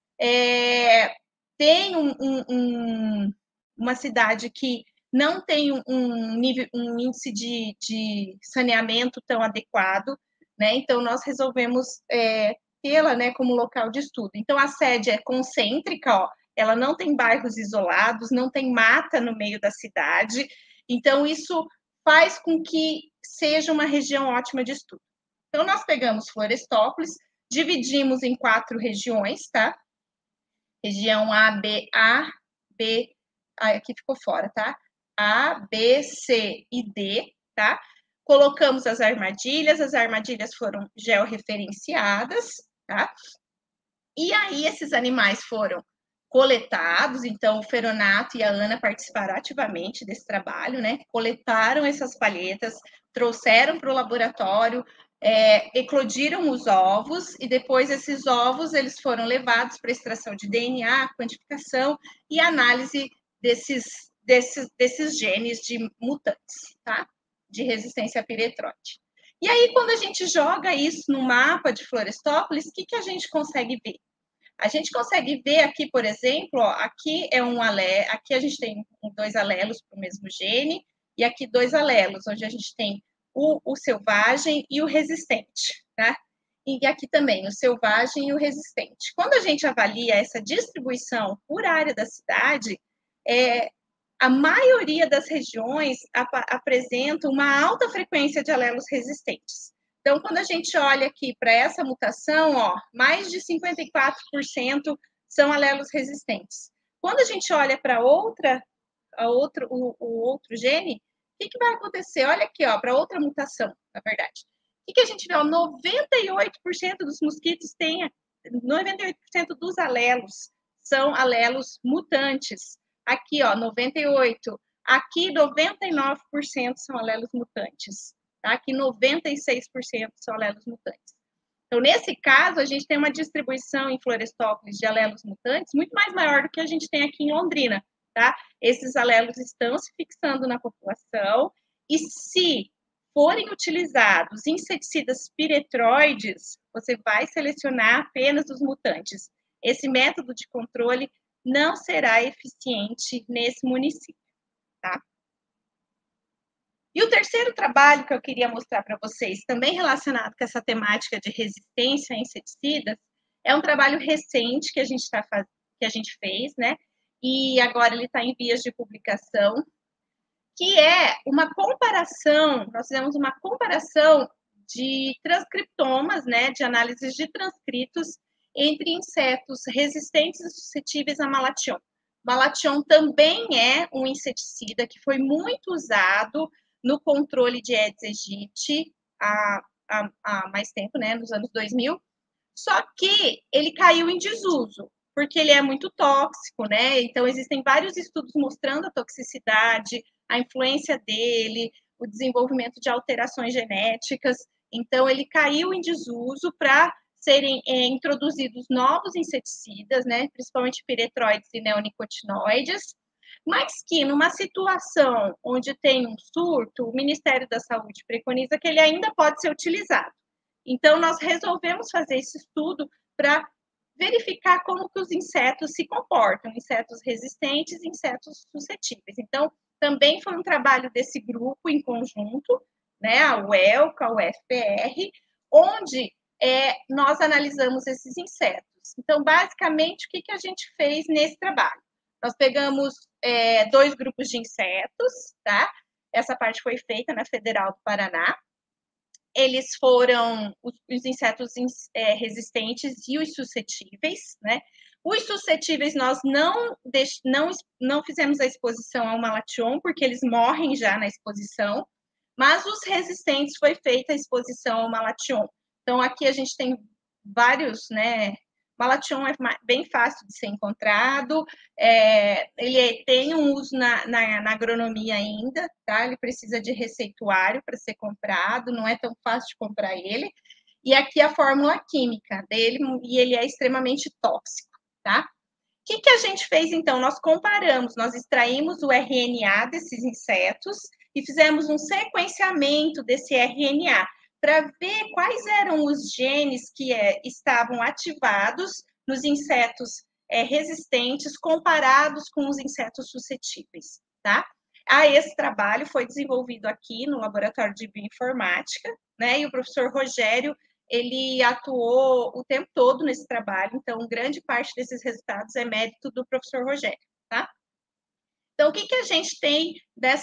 tem uma cidade que não tem um índice de saneamento tão adequado, né? Então, nós resolvemos tê-la, né, como local de estudo. Então, a sede é concêntrica, ó, ela não tem bairros isolados, não tem mata no meio da cidade, então isso faz com que seja uma região ótima de estudo. Então, nós pegamos Florestópolis, dividimos em 4 regiões, tá? Região A, B, aqui ficou fora, tá? A, B, C e D, tá? Colocamos as armadilhas foram georreferenciadas, tá? E aí, esses animais foram coletados, então o Feronato e a Ana participaram ativamente desse trabalho, né? Coletaram essas palhetas, trouxeram para o laboratório, eclodiram os ovos, e depois esses ovos eles foram levados para extração de DNA, quantificação e análise desses genes de mutantes, tá? De resistência a piretroide. E aí, quando a gente joga isso no mapa de Florestópolis, o que a gente consegue ver? A gente consegue ver aqui, por exemplo, ó, aqui é aqui a gente tem 2 alelos para o mesmo gene, e aqui 2 alelos, onde a gente tem o selvagem e o resistente, tá? E aqui também o selvagem e o resistente. Quando a gente avalia essa distribuição por área da cidade, a maioria das regiões apresenta uma alta frequência de alelos resistentes. Então, quando a gente olha aqui para essa mutação, ó, mais de 54% são alelos resistentes. Quando a gente olha para o outro gene, o que vai acontecer? Olha aqui, ó, para outra mutação, na verdade. O que a gente vê? Ó, 98% dos mosquitos têm, 98% dos alelos são alelos mutantes. Aqui, ó, 98%. Aqui, 99% são alelos mutantes. Tá? Aqui, 96% são alelos mutantes. Então, nesse caso, a gente tem uma distribuição em Florestópolis de alelos mutantes muito mais maior do que a gente tem aqui em Londrina, tá? Esses alelos estão se fixando na população, e se forem utilizados inseticidas piretroides, você vai selecionar apenas os mutantes. Esse método de controle não será eficiente nesse município, tá? E o terceiro trabalho que eu queria mostrar para vocês, também relacionado com essa temática de resistência a inseticidas, é um trabalho recente que a gente fez, né? E agora ele está em vias de publicação, que é uma comparação, nós fizemos uma comparação de transcriptomas, né? De análises de transcritos entre insetos resistentes e suscetíveis a malation. Malation também é um inseticida que foi muito usado no controle de Aedes aegypti há mais tempo, né, nos anos 2000, só que ele caiu em desuso, porque ele é muito tóxico, né, então existem vários estudos mostrando a toxicidade, a influência dele, o desenvolvimento de alterações genéticas, então ele caiu em desuso para serem introduzidos novos inseticidas, né, principalmente piretroides e neonicotinoides, mas que numa situação onde tem um surto, o Ministério da Saúde preconiza que ele ainda pode ser utilizado. Então, nós resolvemos fazer esse estudo para verificar como que os insetos se comportam, insetos resistentes e insetos suscetíveis. Então, também foi um trabalho desse grupo em conjunto, né, a UELCA, a UFPR, onde nós analisamos esses insetos. Então, basicamente, o que a gente fez nesse trabalho? Nós pegamos 2 grupos de insetos, tá? Essa parte foi feita na Federal do Paraná. Eles foram os insetos resistentes e os suscetíveis, né? Os suscetíveis nós não fizemos a exposição ao malation, porque eles morrem já na exposição, mas os resistentes foi feita a exposição ao malation. Então, aqui a gente tem vários, né? Malation é bem fácil de ser encontrado, ele tem um uso na agronomia ainda, tá? Ele precisa de receituário para ser comprado, não é tão fácil de comprar ele. E aqui a fórmula química dele, e ele é extremamente tóxico, tá? O que a gente fez, então? Nós comparamos, nós extraímos o RNA desses insetos e fizemos um sequenciamento desse RNA para ver quais eram os genes que estavam ativados nos insetos resistentes comparados com os insetos suscetíveis, tá? Esse trabalho foi desenvolvido aqui no Laboratório de Bioinformática, né? E o professor Rogério, ele atuou o tempo todo nesse trabalho, então grande parte desses resultados é mérito do professor Rogério, tá? Então, o que a gente tem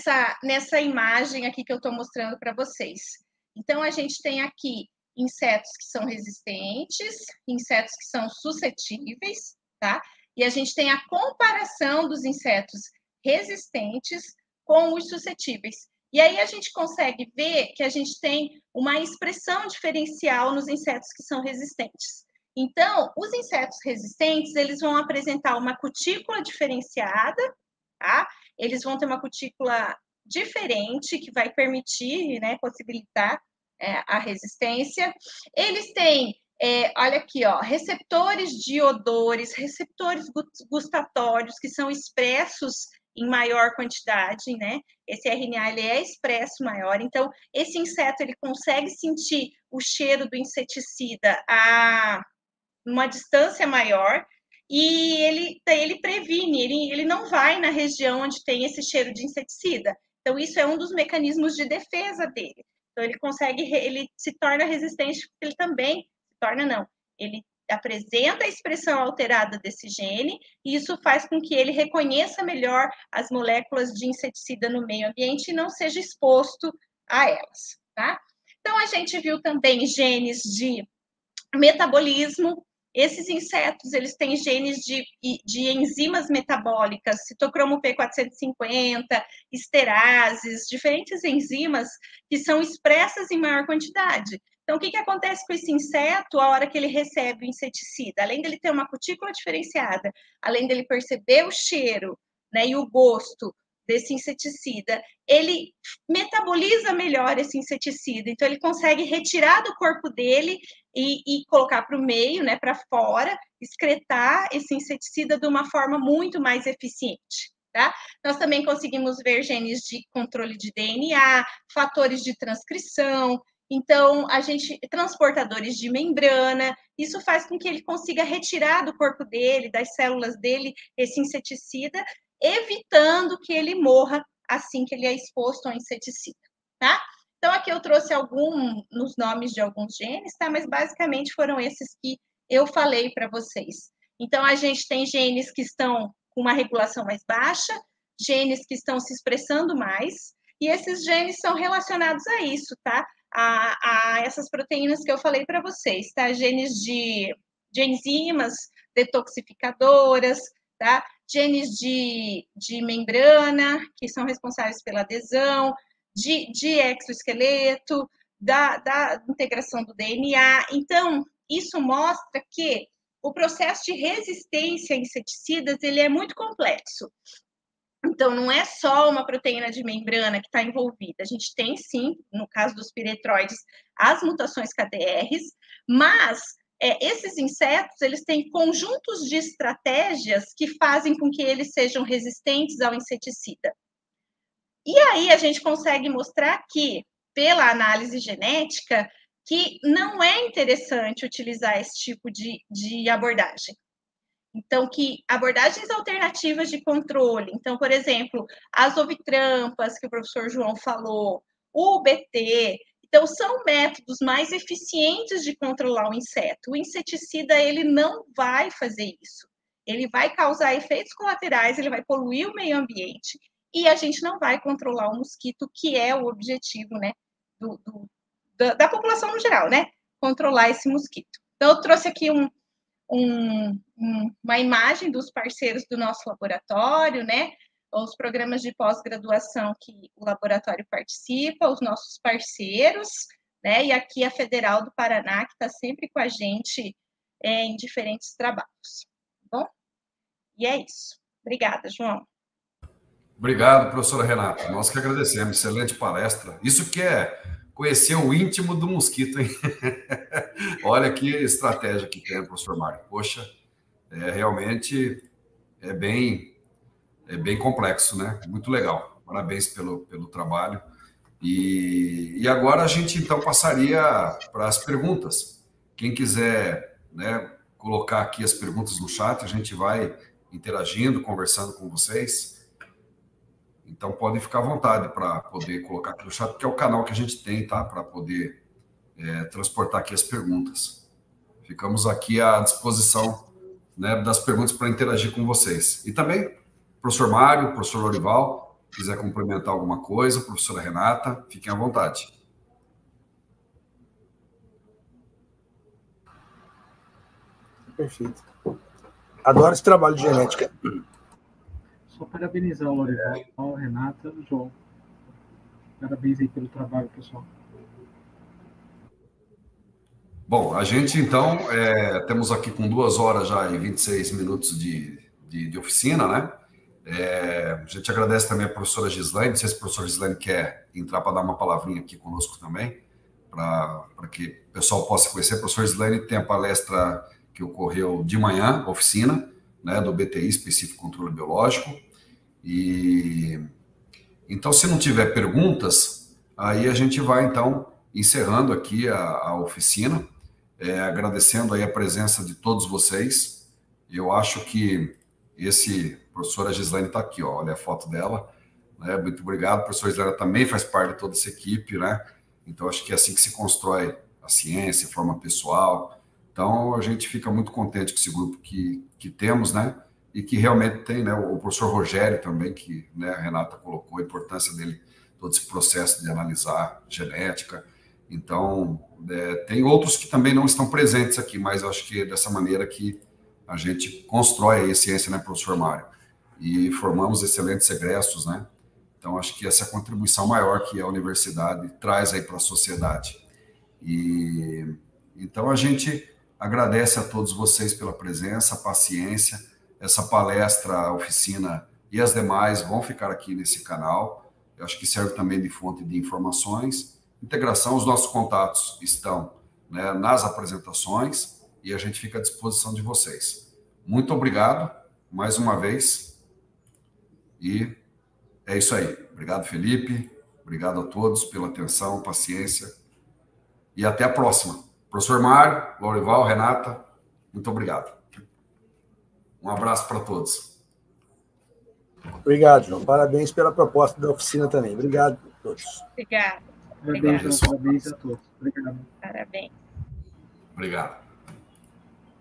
nessa imagem aqui que eu estou mostrando para vocês? Então, a gente tem aqui insetos que são resistentes, insetos que são suscetíveis, tá? E a gente tem a comparação dos insetos resistentes com os suscetíveis. E aí a gente consegue ver que a gente tem uma expressão diferencial nos insetos que são resistentes. Então, os insetos resistentes, eles vão apresentar uma cutícula diferenciada, tá? Eles vão ter uma cutícula diferente, que vai permitir, né, possibilitar a resistência. Eles têm, olha aqui, ó, receptores de odores, receptores gustatórios, que são expressos em maior quantidade, né? Esse RNA, ele é expresso maior. Então, esse inseto, ele consegue sentir o cheiro do inseticida a uma distância maior, e ele previne, ele não vai na região onde tem esse cheiro de inseticida. Então, isso é um dos mecanismos de defesa dele. Então, ele se torna resistente, porque ele também se torna, não, ele apresenta a expressão alterada desse gene, e isso faz com que ele reconheça melhor as moléculas de inseticida no meio ambiente e não seja exposto a elas, tá? Então, a gente viu também genes de metabolismo. Esses insetos, eles têm genes de enzimas metabólicas, citocromo P450, esterases, diferentes enzimas que são expressas em maior quantidade. Então, o que acontece com esse inseto a hora que ele recebe o inseticida? Além dele ter uma cutícula diferenciada, além dele perceber o cheiro, né, e o gosto desse inseticida, ele metaboliza melhor esse inseticida, então ele consegue retirar do corpo dele e colocar para o meio, né, para fora, excretar esse inseticida de uma forma muito mais eficiente, tá? Nós também conseguimos ver genes de controle de DNA, fatores de transcrição, então, transportadores de membrana, isso faz com que ele consiga retirar do corpo dele, das células dele, esse inseticida, evitando que ele morra assim que ele é exposto ao inseticida, tá? Então, aqui eu trouxe nos nomes de alguns genes, tá? Mas basicamente foram esses que eu falei para vocês. Então, a gente tem genes que estão com uma regulação mais baixa, genes que estão se expressando mais, e esses genes são relacionados a isso, tá? A essas proteínas que eu falei para vocês, tá? Genes de enzimas detoxificadoras, tá? Genes de membrana, que são responsáveis pela adesão, de exoesqueleto, da integração do DNA. Então, isso mostra que o processo de resistência a inseticidas, ele é muito complexo. Então, não é só uma proteína de membrana que está envolvida. A gente tem, sim, no caso dos piretroides, as mutações KDRs, mas esses insetos, eles têm conjuntos de estratégias que fazem com que eles sejam resistentes ao inseticida. E aí a gente consegue mostrar que, pela análise genética, que não é interessante utilizar esse tipo de abordagem. Então, que abordagens alternativas de controle, então, por exemplo, as ovitrampas, que o professor João falou, o BT, então, são métodos mais eficientes de controlar o inseto. O inseticida, ele não vai fazer isso. Ele vai causar efeitos colaterais, ele vai poluir o meio ambiente, e a gente não vai controlar o mosquito, que é o objetivo, né, da população no geral, né, controlar esse mosquito. Então, eu trouxe aqui uma imagem dos parceiros do nosso laboratório, né, os programas de pós-graduação que o laboratório participa, os nossos parceiros, né, e aqui a Federal do Paraná, que está sempre com a gente em diferentes trabalhos, tá bom? E é isso. Obrigada, João. Obrigado, professora Renata. Nós que agradecemos. Excelente palestra. Isso que é conhecer o íntimo do mosquito, hein? Olha que estratégia que tem, professor Mário. Poxa, realmente é bem complexo, né? Muito legal. Parabéns pelo trabalho. E agora a gente, então, passaria para as perguntas. Quem quiser, né, colocar aqui as perguntas no chat, a gente vai interagindo, conversando com vocês. Então, podem ficar à vontade para poder colocar aqui no chat, que é o canal que a gente tem, tá? Para poder transportar aqui as perguntas. Ficamos aqui à disposição, né, das perguntas para interagir com vocês. E também, professor Mário, professor Lorival, quiser complementar alguma coisa, professora Renata, fiquem à vontade. Perfeito. Adoro esse trabalho de genética. Só parabenizar o Lorival, Renata e o João. Parabéns aí pelo trabalho, pessoal. Bom, a gente, então, temos aqui com 2 horas já e 26 minutos de oficina, né? A gente agradece também a professora Gislaine. Não sei se a professora Gislaine quer entrar para dar uma palavrinha aqui conosco também, para que o pessoal possa conhecer. A professora Gislaine tem a palestra que ocorreu de manhã, oficina, né, do BTI, Específico Controle Biológico. E então, se não tiver perguntas, aí a gente vai, então, encerrando aqui a oficina, agradecendo aí a presença de todos vocês. Eu acho que a professora Gislaine está aqui, ó, olha a foto dela, né? Muito obrigado. A professora Gislaine também faz parte de toda essa equipe, né? Então, acho que é assim que se constrói a ciência, de forma pessoal. Então, a gente fica muito contente com esse grupo que temos, né? E que realmente tem, né, o professor Rogério também, que, né, a Renata colocou a importância dele, todo esse processo de analisar genética. Então, tem outros que também não estão presentes aqui, mas eu acho que é dessa maneira que a gente constrói a ciência, né, professor Mário? E formamos excelentes egressos, né? Então, acho que essa é a contribuição maior que a universidade traz aí para a sociedade. E então, a gente agradece a todos vocês pela presença, paciência. Essa palestra, a oficina e as demais vão ficar aqui nesse canal. Eu acho que serve também de fonte de informações. Integração, os nossos contatos estão, né, nas apresentações e a gente fica à disposição de vocês. Muito obrigado, mais uma vez. E é isso aí. Obrigado, Felipe. Obrigado a todos pela atenção, paciência. E até a próxima. Professor Mário, Lorival, Renata, muito obrigado. Um abraço para todos. Obrigado, João. Parabéns pela proposta da oficina também. Obrigado a todos. Obrigada. Parabéns, João. Parabéns a todos. Obrigado. Parabéns. Obrigado.